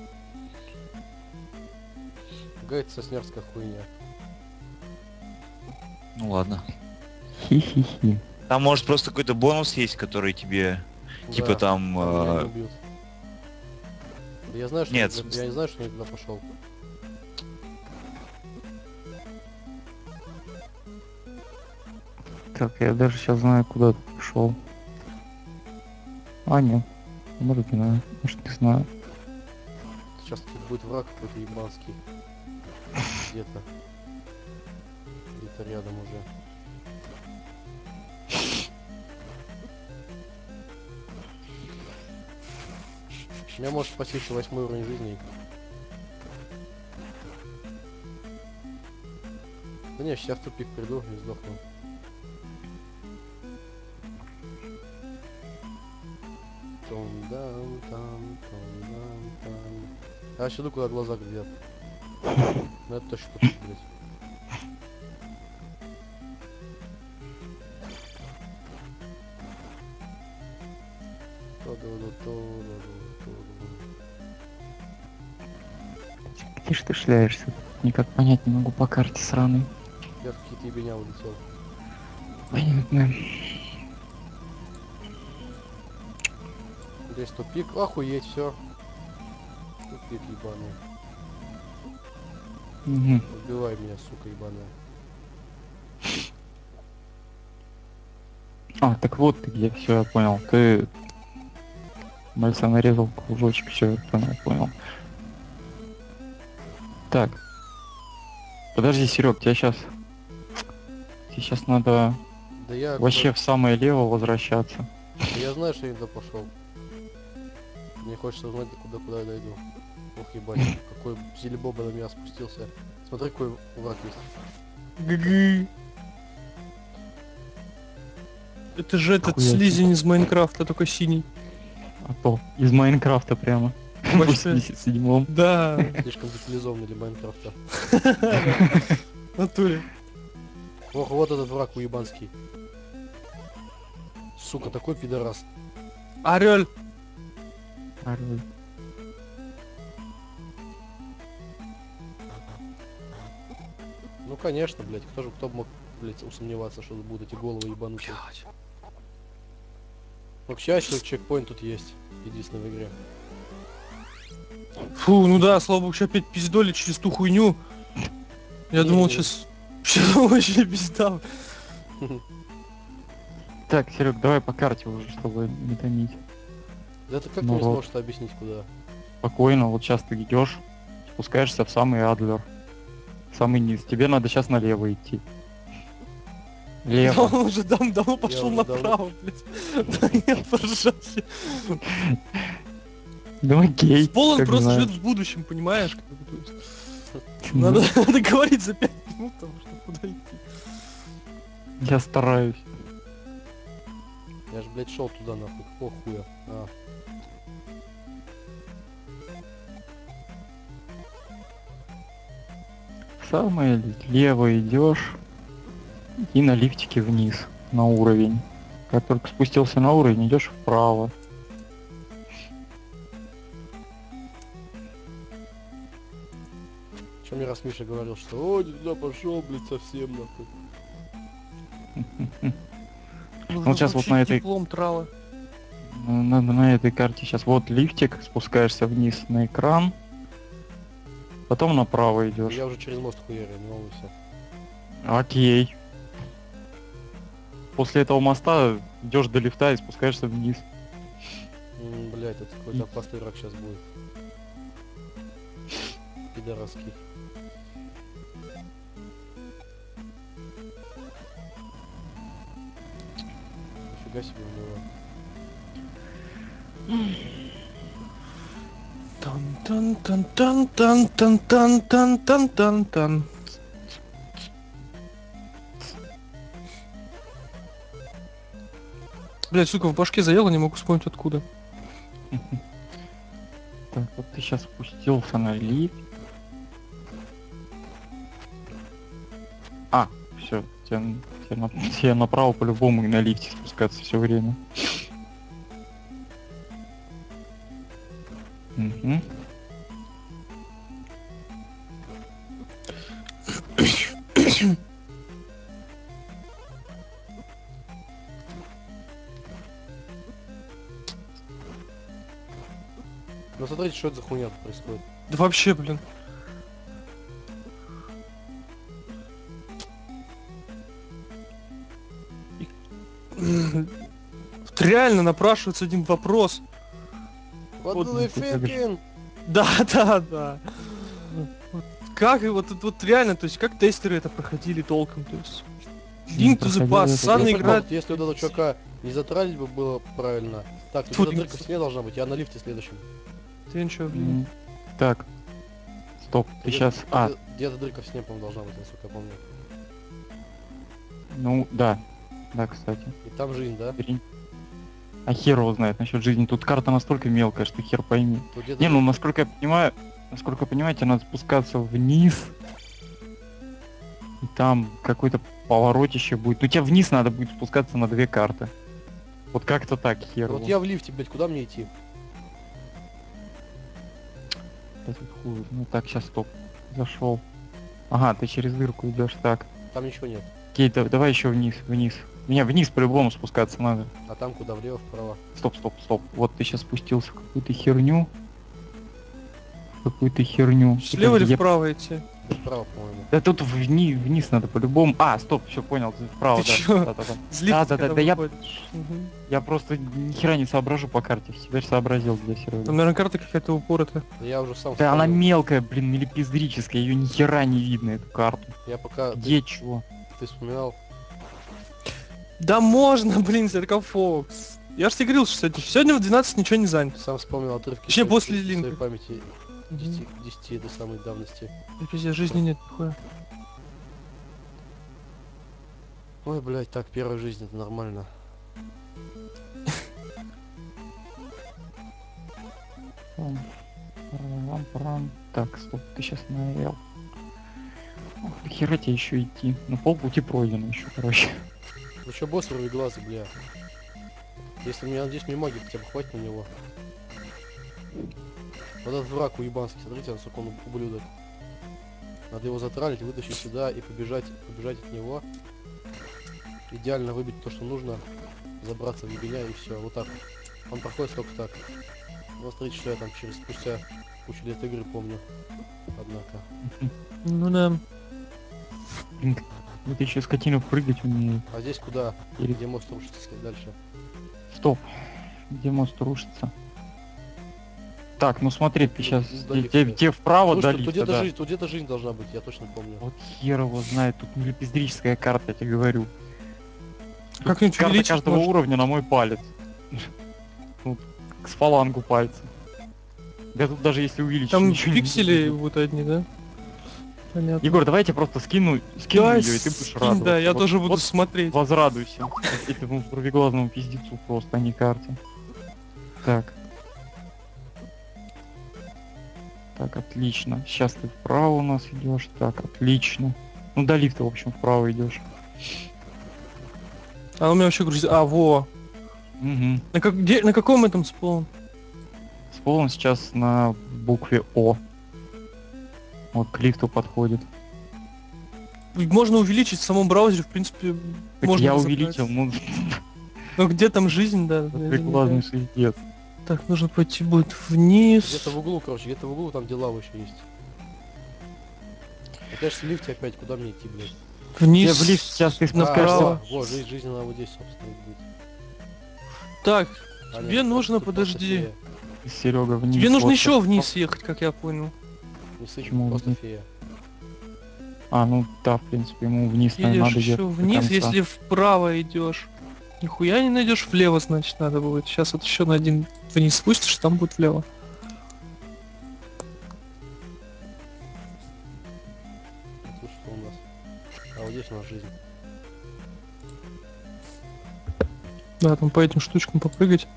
Гайд соснерская хуйня. Ну ладно. Хи-хи-хи. Там может просто какой-то бонус есть, который тебе, типа Да, там... меня не убьют. Да я знаю, что Нет, я, в смысле- я не знаю, что я туда пошел. Так, я даже сейчас знаю, куда ты пошел. А, нет. Может, не знаю. Может, не знаю. Сейчас тут будет враг какой-то ебанский. Где-то. Где-то рядом уже. Меня может спасти еще 8 уровень жизни. Да не, сейчас в тупик приду и сдохну. Том-дам-там-там-дам-там. А сюда куда глаза глядят. Ну это точно тупик, блядь. Где ж ты шляешься? Никак понять не могу по карте сраной. Я в какие-то ебеня улетел. Понятно. Здесь тупик, охуеть, все. Тупик ебаный. Угу. Убивай меня, сука ебаная. А, так вот ты где, все, я понял. Ты мальца нарезал кружочек, все, я понял. Так. Подожди, Серег, тебе сейчас надо Да я... вообще в самое лево возвращаться. Да я знаю, что я туда пошел. Мне хочется узнать, куда я дойду. Ох, ебать, какой зелебоба на меня спустился. Смотри, какой враг есть. ГГ. Это же этот Хуя себе. слизень из Майнкрафта, только синий. А то, из Майнкрафта прямо. В Вообще. 87-м. Да. Слишком детализованный для Майнкрафта. В натуре. Ох, вот этот враг уебанский. Сука, такой пидорас. Орел. Орёл. Ну конечно, блядь, кто бы мог, блядь, усомневаться, что будут эти головы ебанутые. Вообще, чекпоинт тут есть. Единственный в игре. Фу, ну да, слава богу, сейчас опять пиздоли через ту хуйню. Я Не, думал, не. сейчас вообще пизда. Так, Серег, давай по карте уже, чтобы не томить. Да ты как Ну ты не вот. сможешь это объяснить, куда? Спокойно, вот сейчас ты идешь, спускаешься в самый Адлер. Самый низ. Тебе надо сейчас налево идти. Лево. Он уже давно пошел уже направо, блядь. Да нет, пожалуйста. Да окей. Полон как просто знаешь. живет в будущем, понимаешь? Как бы, то есть Ну, надо говорить за 5 минут, потому что куда идти. Я стараюсь. Я же, блядь, шел туда нахуй. Какого хуя? А. Самое лево идешь и на лифтике вниз на уровень. Как только спустился на уровень, идешь вправо. Че мне раз Миша говорил, что о, не туда пошел, блядь, совсем нахуй. Нужно щас вот получить на этой- диплом трала. На этой карте сейчас вот лифтик, спускаешься вниз на экран. Потом направо идешь. Я уже через мост хуярю, не волнуйся. Окей. После этого моста идешь до лифта и спускаешься вниз. Блядь, это какой-то опасный враг сейчас будет. Пидорасский. Нифига себе у него. Тан-тан-тан-тан-тан-тан-тан-тан-тан. Блять, сука, в башке заело, не могу вспомнить откуда. Так, вот ты сейчас спустился на лифт. А, все, тебе направо по-любому и на лифте спускаться все время. Мгм. Ну смотрите, что это за хуйня тут происходит. Да вообще, блин. Вот реально напрашивается один вопрос. What Вот do they ты как же- thinking? Да, да, да. Вот как и вот реально, то есть как тестеры это проходили толком, то есть. Link to the проходили Past, это Санна Если играет. вот, если вот этого чувака не затралить бы было правильно. Так, тут Фу, эта ты- дырка в стене должна быть, я на лифте следующем. Ты ничего, блин. Так. Стоп, ты Где-то- сейчас... А, Где-то дырка в стене, по-моему, должна быть, насколько я помню. ну да. Да, кстати. И там жизнь, да? А хер его знает насчет жизни. Тут карта настолько мелкая, что хер пойми. Тут где-то Не, ну насколько я понимаю, тебе надо спускаться вниз. И там какой-то поворотище будет. Ну тебе вниз надо будет спускаться на 2 карты. Вот как-то так, хер. Вот его. я в лифте, блядь, куда мне идти? Да тут хуй. Ну так, сейчас стоп. Зашел. Ага, ты через дырку идешь. Так. Там ничего нет. Окей, давай еще вниз. Мне вниз по-любому спускаться надо. А там куда? Влево, вправо. Стоп. Вот ты сейчас спустился в какую-то херню. Слева Слева или Подожди, вправо идти? Вправо, по-моему. Да тут вниз надо по-любому. А, стоп, все понял, ты вправо, Ты да. чё? Да. С лифта, Да, когда я- выходишь. Мгм. Я просто ни хера не соображу по карте. Теперь сообразил для Сереги. Там, наверное, карта какая-то упоротая. Да я уже сам Да она вспомнил. мелкая, блин, или пиздрическая, ее ни хера не видно, эту карту. Я пока Где чего? ты вспоминал. Да можно, блин, Фокс. Я ж тебе говорил, что сегодня в 12 ничего не занято. Сам вспомнил отрывки Точнее, своей- после своей линка. памяти. 10 до самой давности. Пиздец, жизни нет нихуя. Ой, блядь, так, первая жизнь, это нормально. Парам-парам. Так, стоп, ты сейчас на L. Хера тебе еще идти. На полпути пройдено еще, короче. Ну что, босс рви глаза, бля. Если мне, надеюсь, мне магии хотя бы хватит на него. Вот этот враг уебанский, смотрите, насколько он ублюдок. Надо его затралить, вытащить сюда и побежать от него. Идеально выбить то, что нужно. Забраться в ебеня и все. Вот так вот. Он проходит только так. Ну, смотрите, что я там спустя кучу лет игры помню. Однако. Ну да. Блин, вот еще скотина прыгать умеет. А здесь куда? Или- Где мост рушится дальше? Стоп. Где мост рушится? Так, ну смотри, ты сейчас Ну, до лифта. тебе вправо Слушай, до тут лифта, где-то да. жизнь, тут где-то жизнь должна быть, я точно помню. Вот хер его знает, тут милипиздрическая карта, я тебе говорю. Тут Как-нибудь карта увеличить каждого может? уровня на мой палец. Вот, с фалангу пальца. Да тут даже если увеличить, Там ничего не пиксели будет. вот одни, да? Понятно. Егор, давайте просто скину Да, ее, и ты будешь скинь, радоваться. да, я Вот- тоже буду вот смотреть. возрадуйся этому правоглазному пиздецу просто, а не карте. Так. Так, отлично. Сейчас ты вправо у нас идешь. Так, отлично. Ну до лифта, в общем, вправо идешь. А у меня вообще грузит. А, во. Угу. На каком этом спол? Спол сейчас на букве О. Вот к лифту подходит. Можно увеличить в самом браузере, в принципе, Так можно я разобрать. увеличил, ну Но где там жизнь, да? я не приглазный знаю. свидец. Так, нужно пойти будет вниз. Где-то в углу, короче, где-то в углу, там где лава еще есть. Я, конечно, в лифте опять, куда мне идти, блядь? Вниз. Тебе в лифт сейчас ты направо. спускаешься. Вот, жизнь она вот здесь, собственно, будет. Так, А, тебе нет, нужно, тут просто подожди. фея. Серега вниз. Тебе нужно вот еще так. вниз ехать, как я понял. Не сыпь, Почему просто вниз? фея. А, ну да, в принципе, ему вниз Едешь надо ехать еще до вниз, конца. если вправо идешь. Нихуя не найдешь, влево, значит, надо будет. Сейчас вот еще на один вниз спустишь, там будет влево. Тут что у нас? А вот здесь у нас жизнь. Да, там по этим штучкам попрыгать.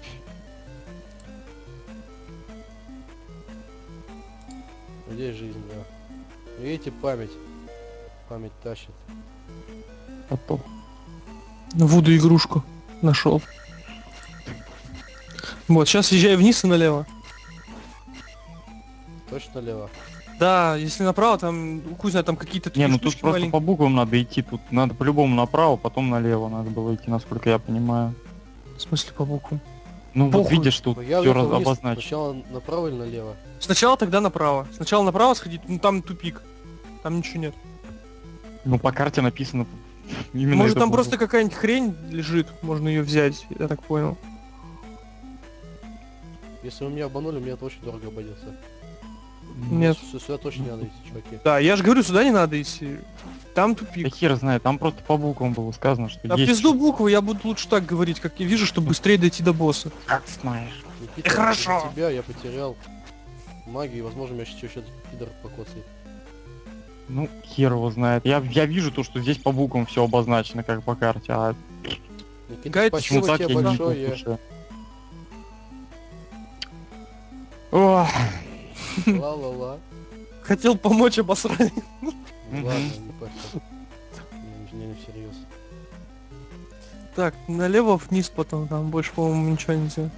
Вот здесь жизнь, да. Видите, память. Память тащит. Готов. Вуду игрушку нашел. Вот, сейчас езжай вниз и налево. Точно лево? Да, если направо, там, хуй знает, там какие-то Не, такие ну тут штучки просто маленькие. по буквам надо идти. Тут надо по-любому направо, потом налево надо было идти, насколько я понимаю. В смысле по буквам? Ну вот Похуй. видишь, тут Ну, я все уехал вниз, обозначено. сначала направо или налево? Сначала тогда направо. Сначала направо сходить, ну там тупик. Там ничего нет. Ну по карте написано именно Может это там было. просто какая-нибудь хрень лежит, можно ее взять, я так понял. Если вы меня обманули, мне это очень дорого обойдется. Нет. Сюда точно не надо идти, чуваки. Да, я же говорю, сюда не надо идти. Там Да тупик. хер знает, там просто по буквам было сказано, что А есть. пизду буквы я буду лучше так говорить, как я вижу, чтобы быстрее дойти до босса. Как знаешь. Никита, Хорошо. из-за тебя я потерял магию, возможно, меня сейчас еще пидор покоцает. Ну, хер его знает. Я вижу то, что здесь по буквам все обозначено, как по карте, а Никита, Гайд, почему спасибо так, тебе я не большое. слушаю. Ох, Ла-ла-ла. Хотел помочь обосрать. Ну Мгм. ладно, не парься. Не всерьез. Так, налево вниз потом, там больше, по-моему, ничего нельзя.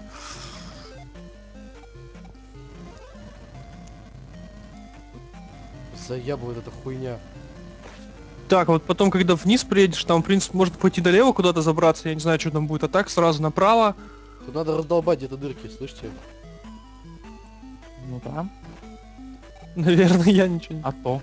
Заябывает эта хуйня. Так, вот потом, когда вниз приедешь, там, в принципе, может пойти долево куда-то забраться, я не знаю, что там будет, а так сразу направо. Тут надо раздолбать где-то дырки, слышите? ну да, Наверное, я ничего не... а то.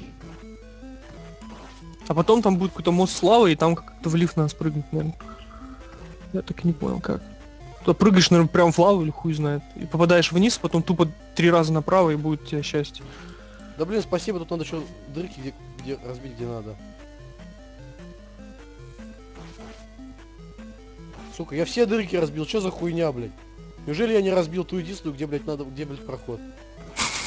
А потом там будет какой-то мост славы, и там как-то в лифт надо спрыгнуть, наверное. Я так и не понял, как. Туда прыгаешь, наверное, прям в лаву или хуй знает. И попадаешь вниз, потом тупо 3 раза направо, и будет у тебя счастье. Да блин, спасибо, тут надо еще дырки где разбить, где надо. Сука, я все дырки разбил, что за хуйня, блядь? Неужели я не разбил ту единственную, где, блядь, надо, где, блядь, проход?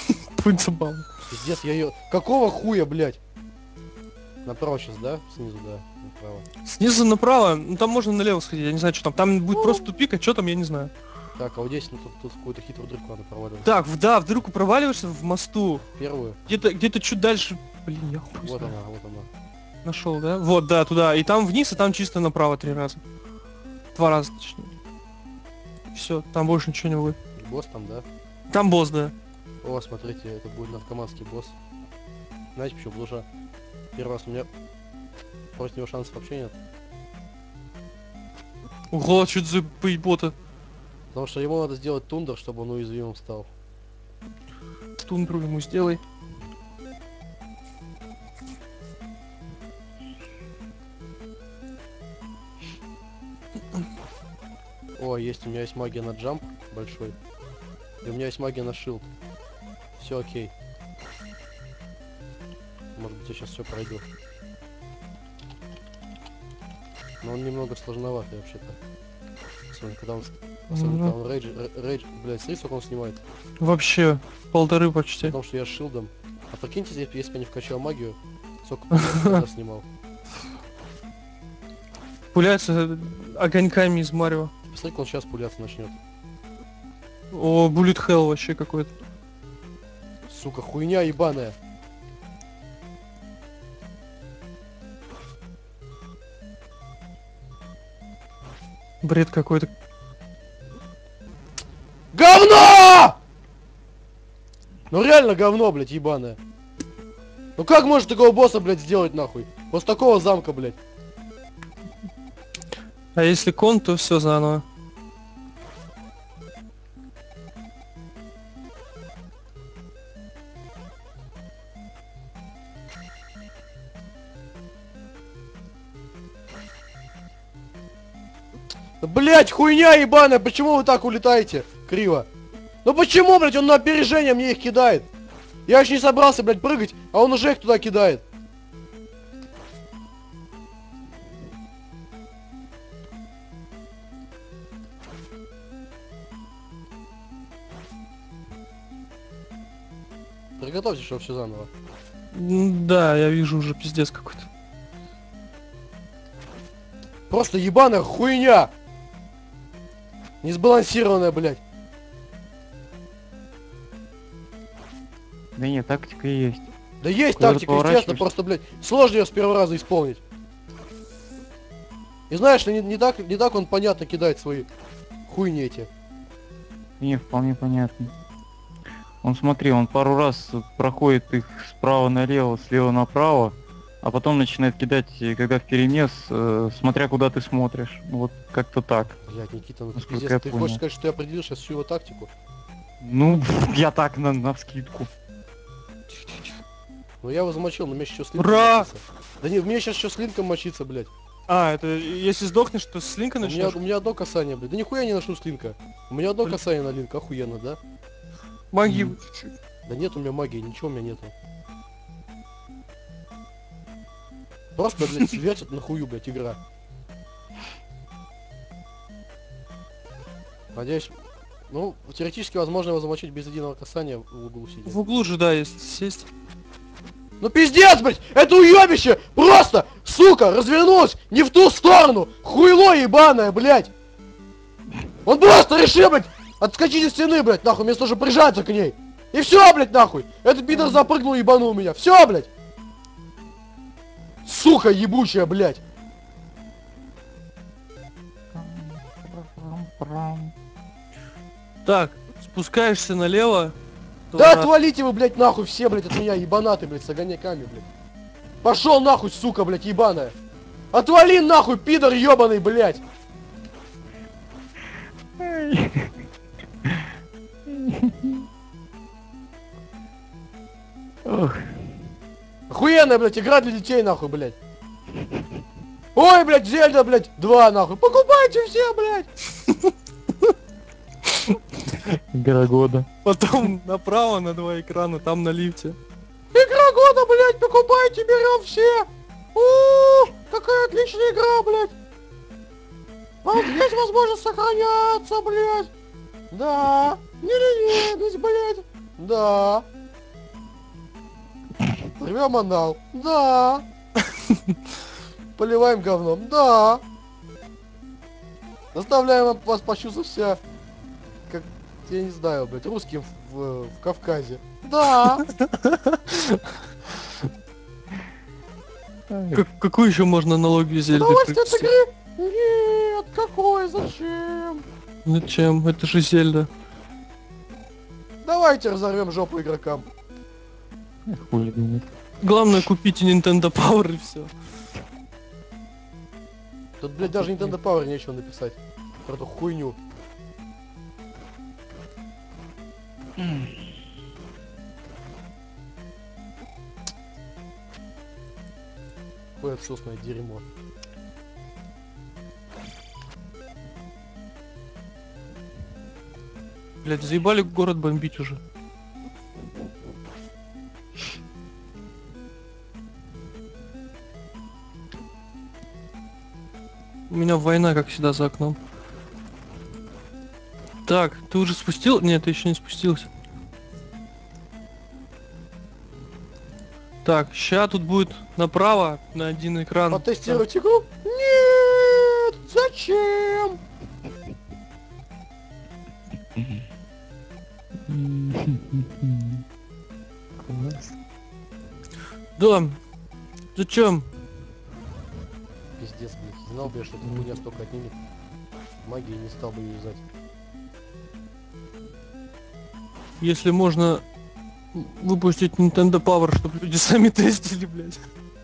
Будет забавно. Пиздец, я ее... Какого хуя, блядь? Направо сейчас, да? Снизу, да. Направо. Снизу направо, ну там можно налево сходить, я не знаю, что там. Там будет просто тупик, а что там, я не знаю. Так, а вот здесь, ну тут в какую-то хитрую дырку надо проваливать. Так, да, в дырку проваливаешься в мосту. Первую. Где-то чуть дальше. Блин, я хуй Вот знаю. она, вот она. Нашел, да? Вот, да, туда. И там вниз, и там чисто направо 3 раза. 2 раза, точнее. Все, там больше ничего не будет. Босс там, да? Там босс, да. О, смотрите, это будет наркоманский босс. Знаете почему? Потому что первый раз у меня против него шансов вообще нет. Ого, что это за поебота? Потому что ему надо сделать тундер, чтобы он уязвимым стал. Тундру ему сделай. О, есть, у меня есть магия на джамп большой. И у меня есть магия на шилд. Все окей. Может быть, я сейчас все пройду. Но он немного сложноватый вообще-то. Особенно когда он... Особенно когда он рейдж... Блядь, смотри, сколько он снимает. Вообще, 1,5 почти. Потому что я с шилдом. А прикиньте, если бы я не вкачал магию, сколько бы я тогда снимал. Пуляется огоньками из Марио. Посмотри, как он сейчас пуляться начнет. О, Bullet Hell вообще какой-то. Сука, хуйня ебаная. Бред какой-то. Говно! Ну реально говно, блядь, ебаное. Ну как может такого босса, блядь, сделать нахуй? После такого замка, блядь. А если кон, то все заново. Блядь, хуйня ебаная, почему вы так улетаете? Криво. Ну почему, блядь, он на опережение мне их кидает? Я еще не собрался, блядь, прыгать, а он уже их туда кидает. Приготовьте, что все заново. Да, я вижу уже пиздец какой-то. Просто ебаная хуйня! Несбалансированная, блядь. Да нет, тактика есть. Да есть Куда ты тактика, естественно, поворачиваешься? просто, блядь, сложно ее с первого раза исполнить. И знаешь, не так он понятно кидает свои хуйни эти. Не, вполне понятно. Он смотри, он пару раз проходит их справа налево, слева направо, а потом начинает кидать, когда вперемес, смотря куда ты смотришь. Ну, вот как-то так. Блядь, Никита, ну ты Насколько пиздец, я ты понял. хочешь сказать, что я определил сейчас всю его тактику? Ну, я так навскидку. Ну я его замочил, но мне сейчас слинком Ура! мочиться. Да не, мне сейчас еще слинком мочиться, блядь. А, это если сдохнешь, то с линка начнешь? У меня одно касание, блядь. Да нихуя я не ношу слинка. У меня одно Блин. касание на линк, охуенно, да? Магии. Да нет у меня магии, ничего у меня нету. Просто, блядь, святит нахую, блядь, игра. Надеюсь, ну, теоретически возможно его замочить без единого касания в углу сидя. В углу же, да, есть сесть. Ну пиздец, блядь! Это уебище! Просто, сука, развернулось не в ту сторону! Хуйло ебаное, блядь! Он просто решил, блядь, отскочить от стены, блядь, нахуй, вместо того, чтобы прижаться к ней. И все, блядь, нахуй! Этот пидор запрыгнул и ебанул меня. Все, блядь! Сука ебучая, блядь! Так, спускаешься налево. Да туда. отвалите вы, блядь, нахуй все, блядь, от меня, ебанаты, блядь, с огоньками, блядь. Пошел нахуй, сука, блядь, ебаная. Отвали нахуй, пидор ебаный, блядь. Ох, Охуенная, блядь, игра для детей, нахуй, блядь. Ой, блядь, Зельда, блядь, 2, нахуй. Покупайте все, блядь. игра года. Потом направо на 2 экрана, там на лифте. Игра года, блядь, покупайте, берем все. О, какая отличная игра, блядь. А вот здесь возможность сохраняться, блядь. Да. Не ленитесь, блядь. Да. Рвем анал. Да. Поливаем говном. Да. Заставляем вас почувствовать себя, как, я не знаю, блядь, русским в Кавказе. Да. Какую еще можно аналогию Зельды Удовольствие от провести? игры? Нет, какое, зачем? Зачем? Это же Зельда. Давайте разорвем жопу игрокам. Хули думать. Главное, купите Nintendo Power и все. Тут, блядь, даже Nintendo Power нечего написать. Про эту хуйню. Какое отсосное дерьмо. Блять, заебали город бомбить уже. У меня война, как всегда, за окном. Так, ты уже спустил? Нет, ты еще не спустился. Так, ща тут будет направо на один экран. Потестировать игру? Нет! Зачем? Класс. Да. Зачем? Пиздец, блядь. Знал бы я, что эта хуйня столько отнимет. Магии не стал бы юзать. Если можно выпустить Nintendo Power, чтобы люди сами тестили, блядь.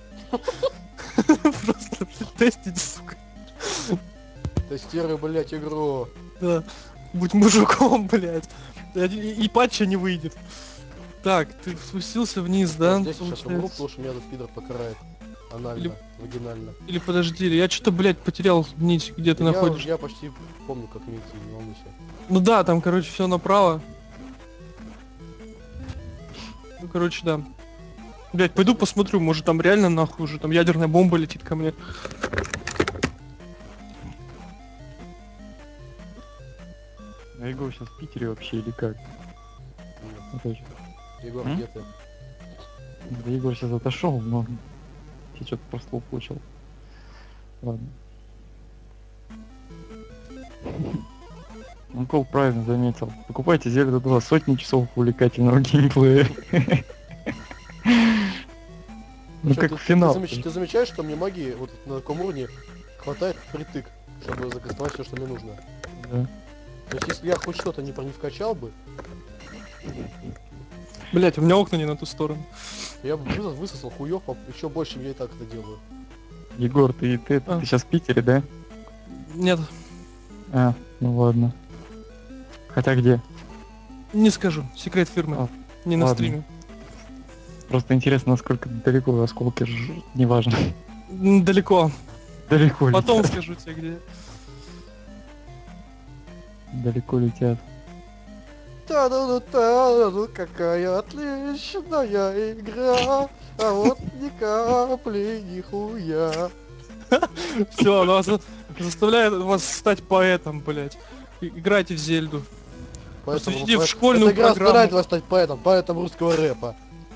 Просто, блядь, тестить, сука. Тестирую, блядь, игру. Да. Будь мужиком, блядь. И патча не выйдет. Так, ты спустился вниз, да? Здесь сейчас умру, получается? потому что меня тут пидор покарает. Анально, Или- вагинально. Или подожди, я что-то, блядь, потерял нить, где ты находишься. Я почти помню, как мне идти, не волнуйся. Ну да, там, короче, все направо. Ну, короче, да. Блять, пойду посмотрю, может там реально нахуй уже там ядерная бомба летит ко мне. А Егор сейчас в Питере вообще или как? Это ж- Егор, М? где ты? Да Егор сейчас отошел, но я что-то просто упучил. Ладно. Кол правильно заметил. Покупайте Зельду 2, сотни часов увлекательного геймплея. Ну Чё, как ты, финал. ты замечаешь, что мне магии вот на таком уровне хватает впритык, чтобы закастовать все, что мне нужно. Да. То есть если я хоть что-то не вкачал бы, Блять, у меня окна не на ту сторону. я бы высосал хуёв еще больше, чем я и так это делаю. Егор, ты А. сейчас в Питере, да? Нет, А, ну ладно. Хотя где? не скажу. Секрет фирмы. А, Не на ладно. стриме. Просто интересно, насколько далеко осколки, неважно. Далеко. Далеко Потом летят. скажу тебе где. Далеко летят. Та-да-да-та-да, какая отличная игра, а вот ни капли, нихуя. Все, она заставляет вас стать поэтом, блять. Играйте в Зельду. Просто иди в школьную эта игра программу. заставляет вас стать поэтом русского рэпа.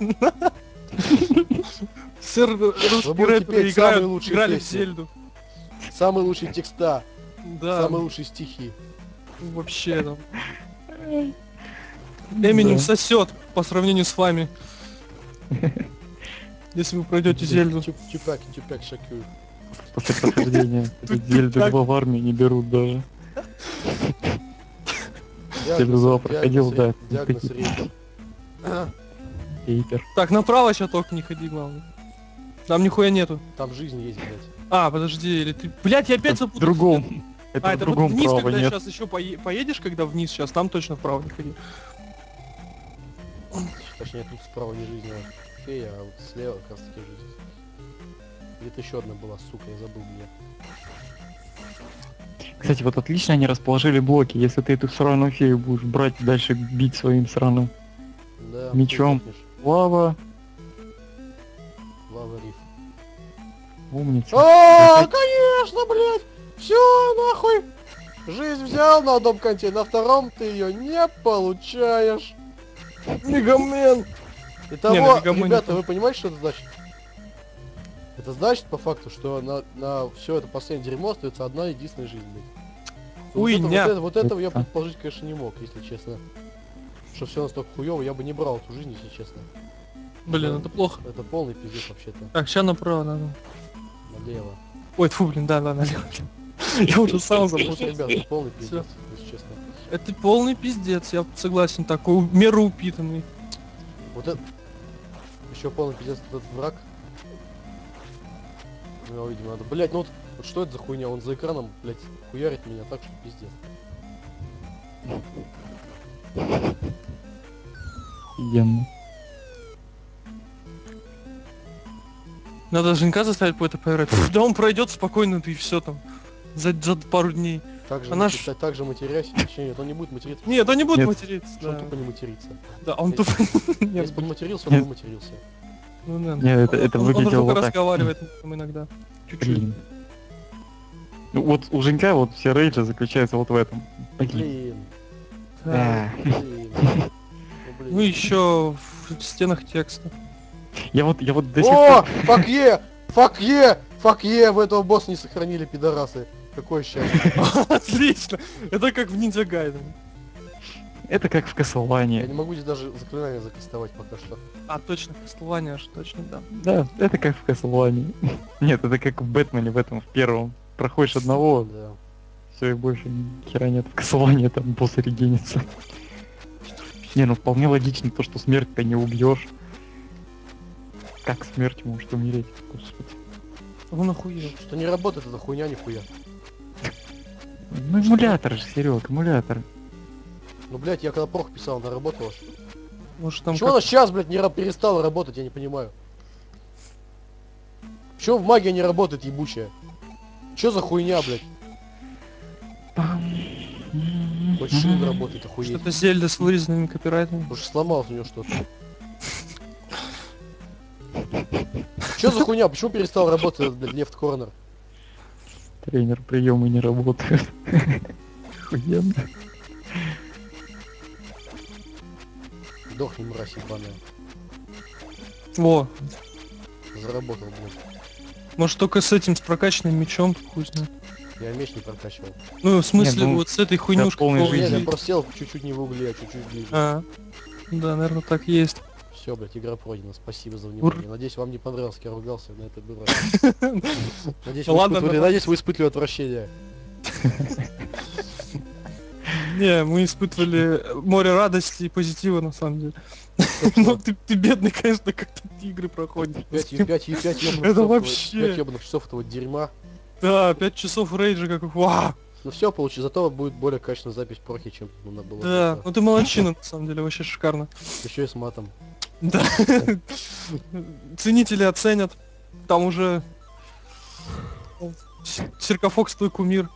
Сэр, Вы русские будете рэперы петь самые играют, лучшие играли в песни. Зельду. Самые лучшие текста, Да, самые лучшие стихи. вообще там. Эминем Да. сосет по сравнению с вами. Если вы пройдете Зельду. Тюпяк, шакю. После прохождения этой Зельды Так. 2 в армии не берут даже. Зельду 2 проходил, да. Диагноз рейдер. Хейтер. Так, направо сейчас только не ходи, главное. Там нихуя нету. Там жизнь есть, блядь. А, подожди, или ты... Блять, я опять В запутался. другом. Это А, в это вот другом вниз, право когда нет. сейчас еще поедешь, когда вниз сейчас, там точно вправо не ходи. Точнее, тут справа не жизнь, а фея, а вот слева как раз таки жизнь. Где-то еще одна была, сука, я забыл где. Кстати, вот отлично они расположили блоки. Если ты эту сраную фею будешь брать и дальше бить своим сраным Да, Мечом. ты сдохнешь. лава, Лава риф. умница. А, конечно, блядь! Все, нахуй! Жизнь взял на одном конте, на втором ты ее не получаешь. Мегамен! Итого, Мегамоне ребята, там- вы понимаете, что это значит? Это значит, по факту, что на все это последнее дерьмо остается одна единственная жизнь, блядь. Хуйня. Вот этого я Это- предположить, конечно, не мог, если честно. Что все настолько хуево, я бы не брал эту жизнь, если честно. Блин, это плохо. Это полный пиздец вообще-то. Так, сейчас направо надо. Налево. Ой, фу, блин, да, налево. Я уже сам Слушай, запутался. ребят, это полный пиздец, если честно. Это полный пиздец, я согласен, такой мероупитанный. Вот это... Еще полный пиздец этот враг. Ну, его, видимо, надо... Блять, ну вот что это за хуйня? Он за экраном, блять, хуярит меня так, что пиздец. Охуенно. Надо Женька заставить по это поиграть. Да он пройдет спокойно, и все там. За пару дней. Также, Она ж- также матерясь, точнее, нет, он не будет материться. Нет, он не будет Нет. материться. Что он Да, тупо не матерится? да он тупо... Нет, Если бы он матерился, он бы матерился. ну да. Нет, это Он выглядело только вот так. разговаривает там иногда. Чуть-чуть. Блин. Ну, вот у Женька вот все рейджи заключаются вот в этом. Блин. Блин, Да. блин. Ну, Ну блин. еще в стенах текста. Я вот до сих О, пор... fuck yeah! Fuck yeah! Fuck yeah! Вы этого босса не сохранили, пидорасы. Какое счастье. Отлично! Это как в Ниндзя Гайден. Это как в Я Castlevania. не могу здесь даже заклинание закастовать пока что. А, точно, Castlevania аж, точно, да. Да, это как в Castlevania. Нет, это как в Бэтмене в этом, в первом. Проходишь одного, Да. все и больше ни хера нет. В Castlevania там босс регенится. Не, ну вполне логично то, что смерть-то не убьешь. Как смерть может умереть? Господи. Он охуел. Что не работает, это хуйня нихуя. Ну эмулятор же, Серег, эмулятор. Ну, блять, я когда прох писал, она работала. Может там Чего она сейчас, блядь, перестала работать, я не понимаю. Чего в магии не работает, ебучая? Чё за хуйня, блядь? Хоть шин работает, охуеть. что-то Зельда с вырезанными копирайтами. Уж сломалось у него что-то. Чё за хуйня? Почему перестал работать этот, блядь, Left Corner? Тренер приемы не работает. Охуенно. Сдохни, мразь ебаная. Во, Заработал, блядь. может только с этим, с прокачанным мечом, хуй знает. Я меч не прокачивал. Ну, в смысле, ну, вот с этой хуйнюшкой. полной полной Нет, жизни. я просто сел чуть-чуть не в угле, а чуть-чуть ближе. А, да, наверное, так есть. Все, блядь, игра пройдена. Спасибо за внимание. Надеюсь, вам не понравилось, как я ругался на этой дуре. Надеюсь, Ну ладно, надеюсь, вы испытывали отвращение. Не, мы испытывали море радости и позитива, на самом деле. Ну, ты бедный, конечно, как ты игры проходишь. 5 Это вообще- ебаных часов этого дерьма. Да, 5 часов рейджа, как вау! Ну все получится, зато будет более качественная запись прохи, чем надо было. Да, ну ты молодчина, на самом деле, вообще шикарно. Еще и с матом. Да. Ценители оценят. Там уже... Серкофокс твой кумир.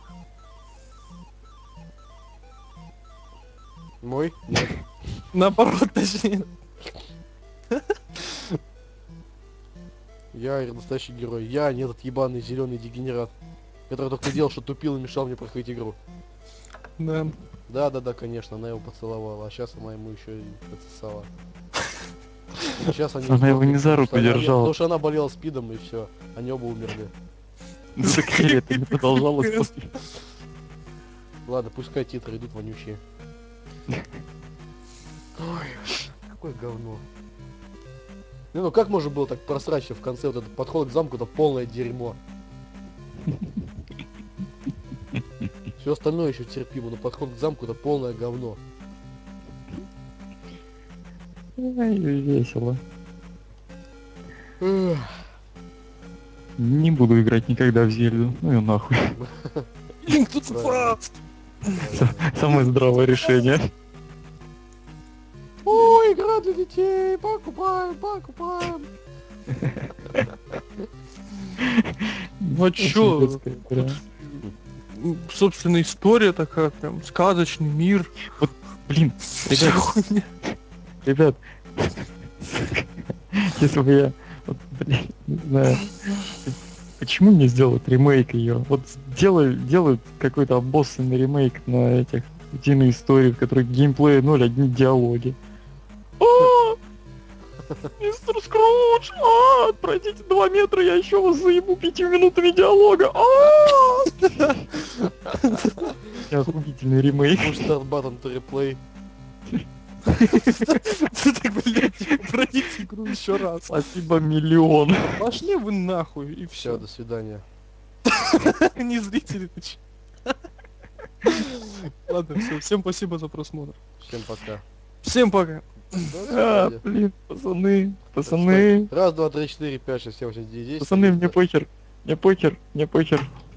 Мой? Наоборот, точнее. Я настоящий герой. Я, а не этот ебаный зеленый дегенерат, который только делал, что тупил и мешал мне проходить игру. Да. Да, конечно, она его поцеловала, а сейчас она ему еще и подсосала. Сейчас они Она его сдохли, не за руку потому что она- держала. Потому что она болела спидом и все. Они оба умерли. Ну так херь это не продолжалось после. Ладно, пускай титры идут вонючие. Ой, какое говно. Ну как можно было так просрать всё в конце, вот этот подход к замку, это полное дерьмо. Все остальное еще терпимо, но подход к замку это полное говно. Ай, весело. Эх, Не буду играть никогда в Зельду. Ну и нахуй. Link to the Правильно. Past. Самое здравое решение. Ой, игра для детей, покупаем. Ну а чё? Детская игра. Собственно, история такая, прям сказочный мир. Блин, Вся ребят, хуйня. ребят, если бы я, вот, блин, не знаю, почему не сделать ремейк ее? Вот делают какой-то обоссанный ремейк на этих утиные истории, в которых геймплея 0, одни диалоги. О! Мистер Скрудж, пройдите 2 метра, я еще вас заебу 5 минутами диалога. Охуительный ремейк. Push start button to replay. Ты так, блядь, пройдите игру еще раз. Спасибо миллион. Пошли вы нахуй, и Все, все. до свидания. Не зрители, ты че? Ладно, все, всем спасибо за просмотр. Всем пока. Всем пока. До свидания. Блин, пацаны. Раз, два, три, четыре, пять, шесть, семь, восемь, девять, десять. Пацаны, мне похер. Мне похер.